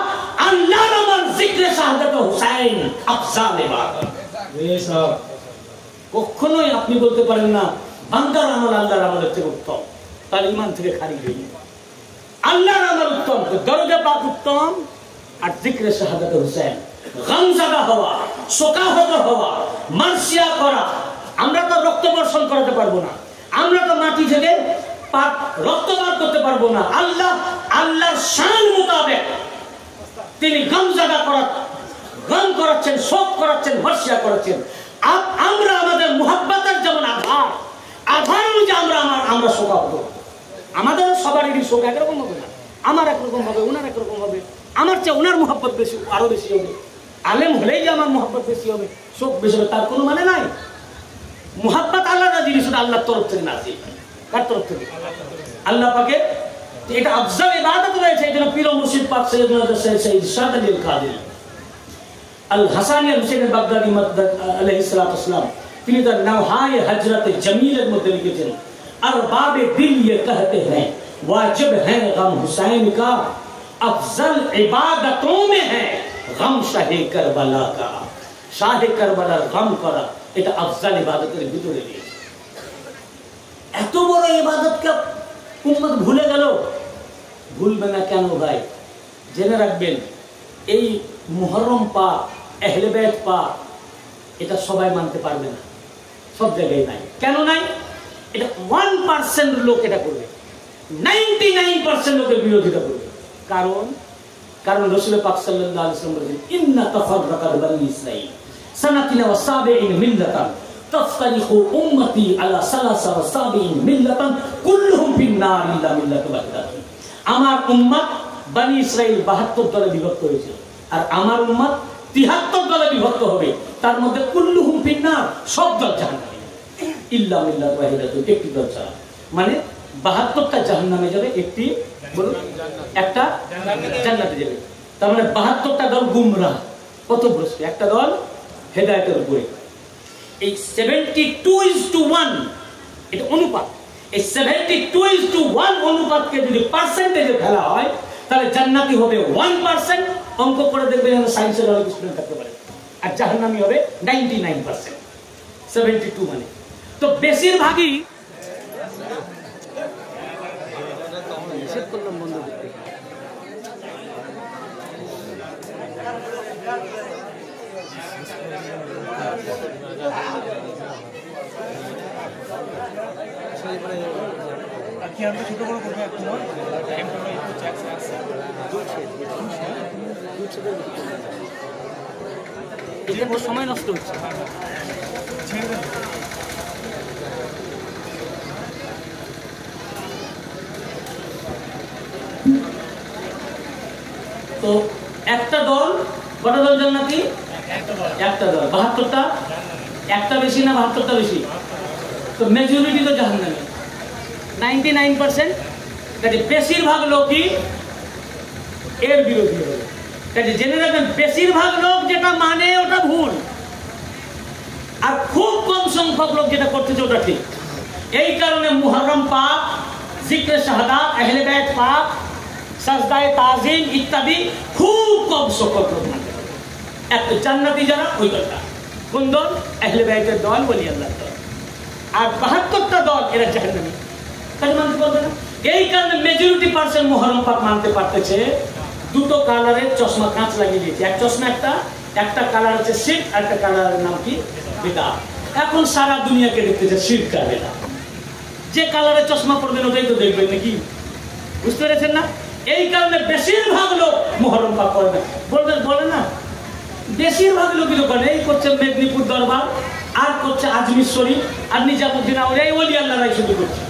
আল্লাহর আমার জিক্রে শাহাদাত হুসাইন আফজাল ইবাদত। বেশক কখনোই আপনি বলতে পারেন না বান্দার আমল আল্লাহর আমলের থেকে উত্তম, তার ঈমান থেকে খারিজ হয়ে যাবে। আল্লাহর আমল উত্তম, দরজা পাক উত্তম, আর জিক্রে শাহাদাত হুসাইন গমজাদা হওয়া, শোকাহত হওয়া, মার্সিয়া করা। আমরা তো রক্ত বর্ষণ করাতে পারবো না, আমরা তো মাটি থেকে রক্ত বার করতে পারবো না। আল্লাহর শান মোতাবেক তিনি গমজাদা গম করাচ্ছেন, শোক করাচ্ছেন, মার্সিয়া করাচ্ছেন। আমরা আমাদের মুহাব্বতের যেমন আধার অনুযায়ী আমরা শোকাহত। আমাদের সবারই শোক একরকম হবে না, আমার একরকম হবে, ওনার একরকম হবে। আমার চেয়ে ওনার মুহাব্বত বেশি, আরো বেশি হবে। আলেম হলেই যে আমার মুহাব্বত বেশি হবে, শোক বেশি হবে, তার কোনো মানে নাই। মুহাব্বত আলাদা জিনিস, ওটা আল্লাহর তরফ থেকে না। কার তরফ থেকে? আল্লাহ পাকে। এটা আফজাল ইবাদত রয়েছে। এই জন্য পীর ও মুর্শিদ পাক সৈয়দনা সৈয়দ ইরশাদ আলীল কাদেরী আল হাসানি আল হুসাইন বাগদাদি আলাইহিস সালাতু ওয়াস সালাম, তিনি তার নওহায়ে হজরতে জামিলের মধ্যে লিখেছেন, अरबाबे दिल ये कहते हैं वाजिब है गम हुसैन का, अफजल इबादतों में है गम शाहे करबला का। शाहे करबलार गम करा এটা আফজাল ইবাদতের ভিতরে রয়েছে। এত বড় ইবাদতকে উম্মত ভুলে গেল। ভুলবে না কেন ভাই? জেনে রাখবেন, এই মুহররম পাক, আহলে বাইত পাক, এটা সবাই মানতে পারবে না, সব জায়গায় নাই। কেন নাই? এটা 1% লোক এটা করবে, 99% লোকের বিরোধিতা করবে। কারণ রাসূল পাক সাল্লাল্লাহু আলাইহি ওয়াসাল্লাম বলেছেন, ইন্না তাফাররাকাত বানি ইসরাঈল সানাতিনা ওয়া সাবিঈন মিল্লাতান তাফতারিখু উম্মতি আলা সালাসা ওয়া সাবিঈন মিল্লাতান কুল্লুহুম ফিন-নার ইল্লা মিল্লাতান ওয়াহিদাতান। আমার উম্মত বনি ইসরাঈল 72 দলে বিভক্ত হয়েছিল, আর আমার উম্মত 73 দলে বিভক্ত হবে। তার মধ্যে কুল্লুহুম ফিন-নার, সব দল জাহান্নামে, ইল্লা মিল্লাত ওয়াহিদাতুন, একটি দল ছাড়া। মানে 72টা জাহান্নামে যাবে, একটি বলুন একটা জান্নাতে যাবে। তার মানে 72টা দল গুমরাহ, পথভ্রষ্ট, একটা দল হেদায়েতের উপরে। এই 72:1 এটা অনুপাত। এই 72:1 অনুপাতকে যদি পার্সেন্টেজে ফেলা হয়, তাহলে জান্নাতি হবে 1%। অঙ্ক করে দেখবেন সায়েন্সের অনেক স্টুডেন্ট থাকতে পারে। আর জাহান্নামী হবে 99%। 72 মানে তো বেশিরভাগই বন্ধ করতে। কি আমরা ছোট বড় করবো এখন টাইমটা একটু চ্যাক্স আছে এটা সময় নষ্ট হচ্ছে। ছেড়ে দেন। তো একটা দল, কটা দল জান্নাতি? একটা দল। 72টা একটা বেশি না 72টা বেশি? তো মেজরিটি তো জাহান্নামী, 99%। কাজে বেশিরভাগ লোকই এর বিরোধী হবে। কাজে জেনে রাখবেন, বেশিরভাগ লোক যেটা মানে ওটা ভুল, আর খুব কম সংখ্যক লোক যেটা করতেছে ওটা ঠিক। এই কারণে মুহররম পাক, জিক্রে শাহাদাত, আহলে বাইত পাক, সাজদায়ে তাজিম ইত্যাদি খুব কম সংখ্যক লোক মানে। একটা জান্নাতি যারা ওই দলটা, কোন দল? আহলে বাইতের দল, ওলি আল্লাহর দল। আর 72টা দল এরা জাহান্নামী, কাজে মানতে পারবে না। এই কারণে মেজরিটি পার্সেন্ট মুহররম পাক মানতে পারতেছে। দুটো কালারের চশমা, কাঁচ লাগিয়ে দিয়েছে। এক চশমা একটা কালার হচ্ছে শিরক, আর একটা কালারের নাম কি? বিদআত। এখন সারা দুনিয়াকে দেখতেছে শিরক আর বিদআত। যে কালারের চশমা পরবেন ওটাই তো দেখবেন নাকি? বুঝতে পেরেছেন না? এই কারণে বেশিরভাগ লোক মুহররম পাক করে না। বলে না, বেশিরভাগ লোকই করে। এই করছে মেদিনীপুর দরবার, আর করছে আজমির শরীফ, আর নিজামুদ্দিন আউলিয়া, এই ওলি আল্লাহরাই শুধু করছে।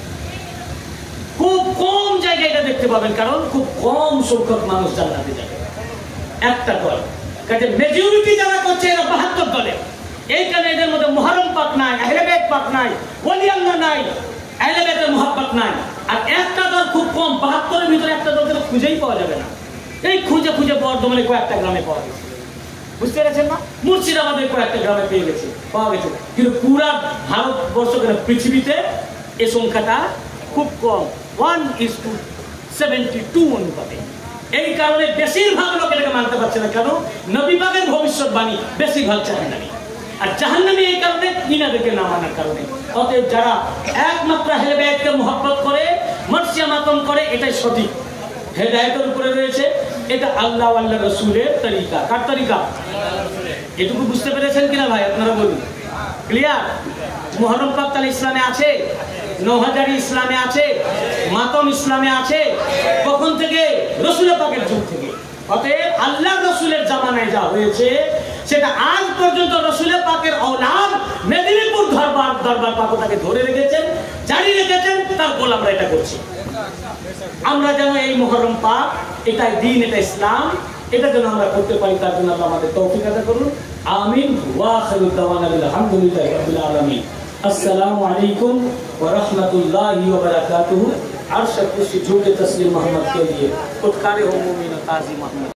খুব কম জায়গায় এটা দেখতে পাবেন, কারণ খুব কম সংখ্যক মানুষ জান্নাতে যাবে, একটা দল। কাজে মেজরিটি যারা করছে এরা 72 দলে। এই কারণে এদের মধ্যে মুহররম পাক নাই, আহলে বাইত পাক নাই, ওলি আল্লাহ নাই, আহলে বাইতের মুহাব্বত নাই। আর একটা দল খুব কম, 72-এর ভিতরে একটা দলকে তো খুঁজেই পাওয়া যাবে না। এই খুঁজে বর্ধমানে কয়েকটা গ্রামে পাওয়া গেছে। বুঝতে পেরেছেন না? মুর্শিদাবাদের কয়েকটা গ্রামে পাওয়া গেছে। কিন্তু পুরা ভারতবর্ষ, পৃথিবীতে এই সংখ্যাটা খুব কম, 1:72 অনুপাতে। এই কারণে বেশিরভাগ লোক এটাকে মানতে পারছে না। কেন? নবী পাকের ভবিষ্যৎবাণী বেশিরভাগ জাহান্নামী, আর জাহান্নামী এই কারণে ইনাদেরকে না মানার কারণে। অতএব যারা একমাত্র আহলে বাইতকে মহব্বত করে, মর্সিয়া মাতম করে, এটাই সঠিক হেদায়েতের উপরে রয়েছে। এটা আল্লাহ আল্লাহ রসুলের তরিকা। কার তরিকা? এটুকু বুঝতে পেরেছেন কিনা ভাই? আপনারা বলুন। ক্লিয়ার? মুহররম পাক তাহলে ইসলামে আছে, নওহাজারি ইসলামে আছে, মাতম ইসলামে আছে। কখন থেকে? রসুলের পাকের যুগ থেকে। অতএব আল্লাহ রসুলের জামানায় যা হয়েছে সেটা আজ পর্যন্ত রসুলের পাকের ঔলাদ মেদিনীপুর দরবার পাকটাকে ধরে রেখেছেন, জারি রেখেছেন, তার গোল আমরা এটা করছি। আমরা যেন এই মুহররম পাক, এটাই দিন, এটা ইসলাম, এটা যেন আমরা করতে পারি, তার জন্য আল্লাহ আমাদের তৌফিক আতা করুন। আমিন। ওয়া আখিরু দাওয়ানা আলহামদুলিল্লাহি রাব্বিল আলামিন। अस्सलामु अलैकुम व रहमतुल्लाहि व बरकातुहू। अर्श कुर्सी झूठे तस्लीम मोहम्मद के लिए उत्कारे हो मोमिन ताजी मोहम्मद।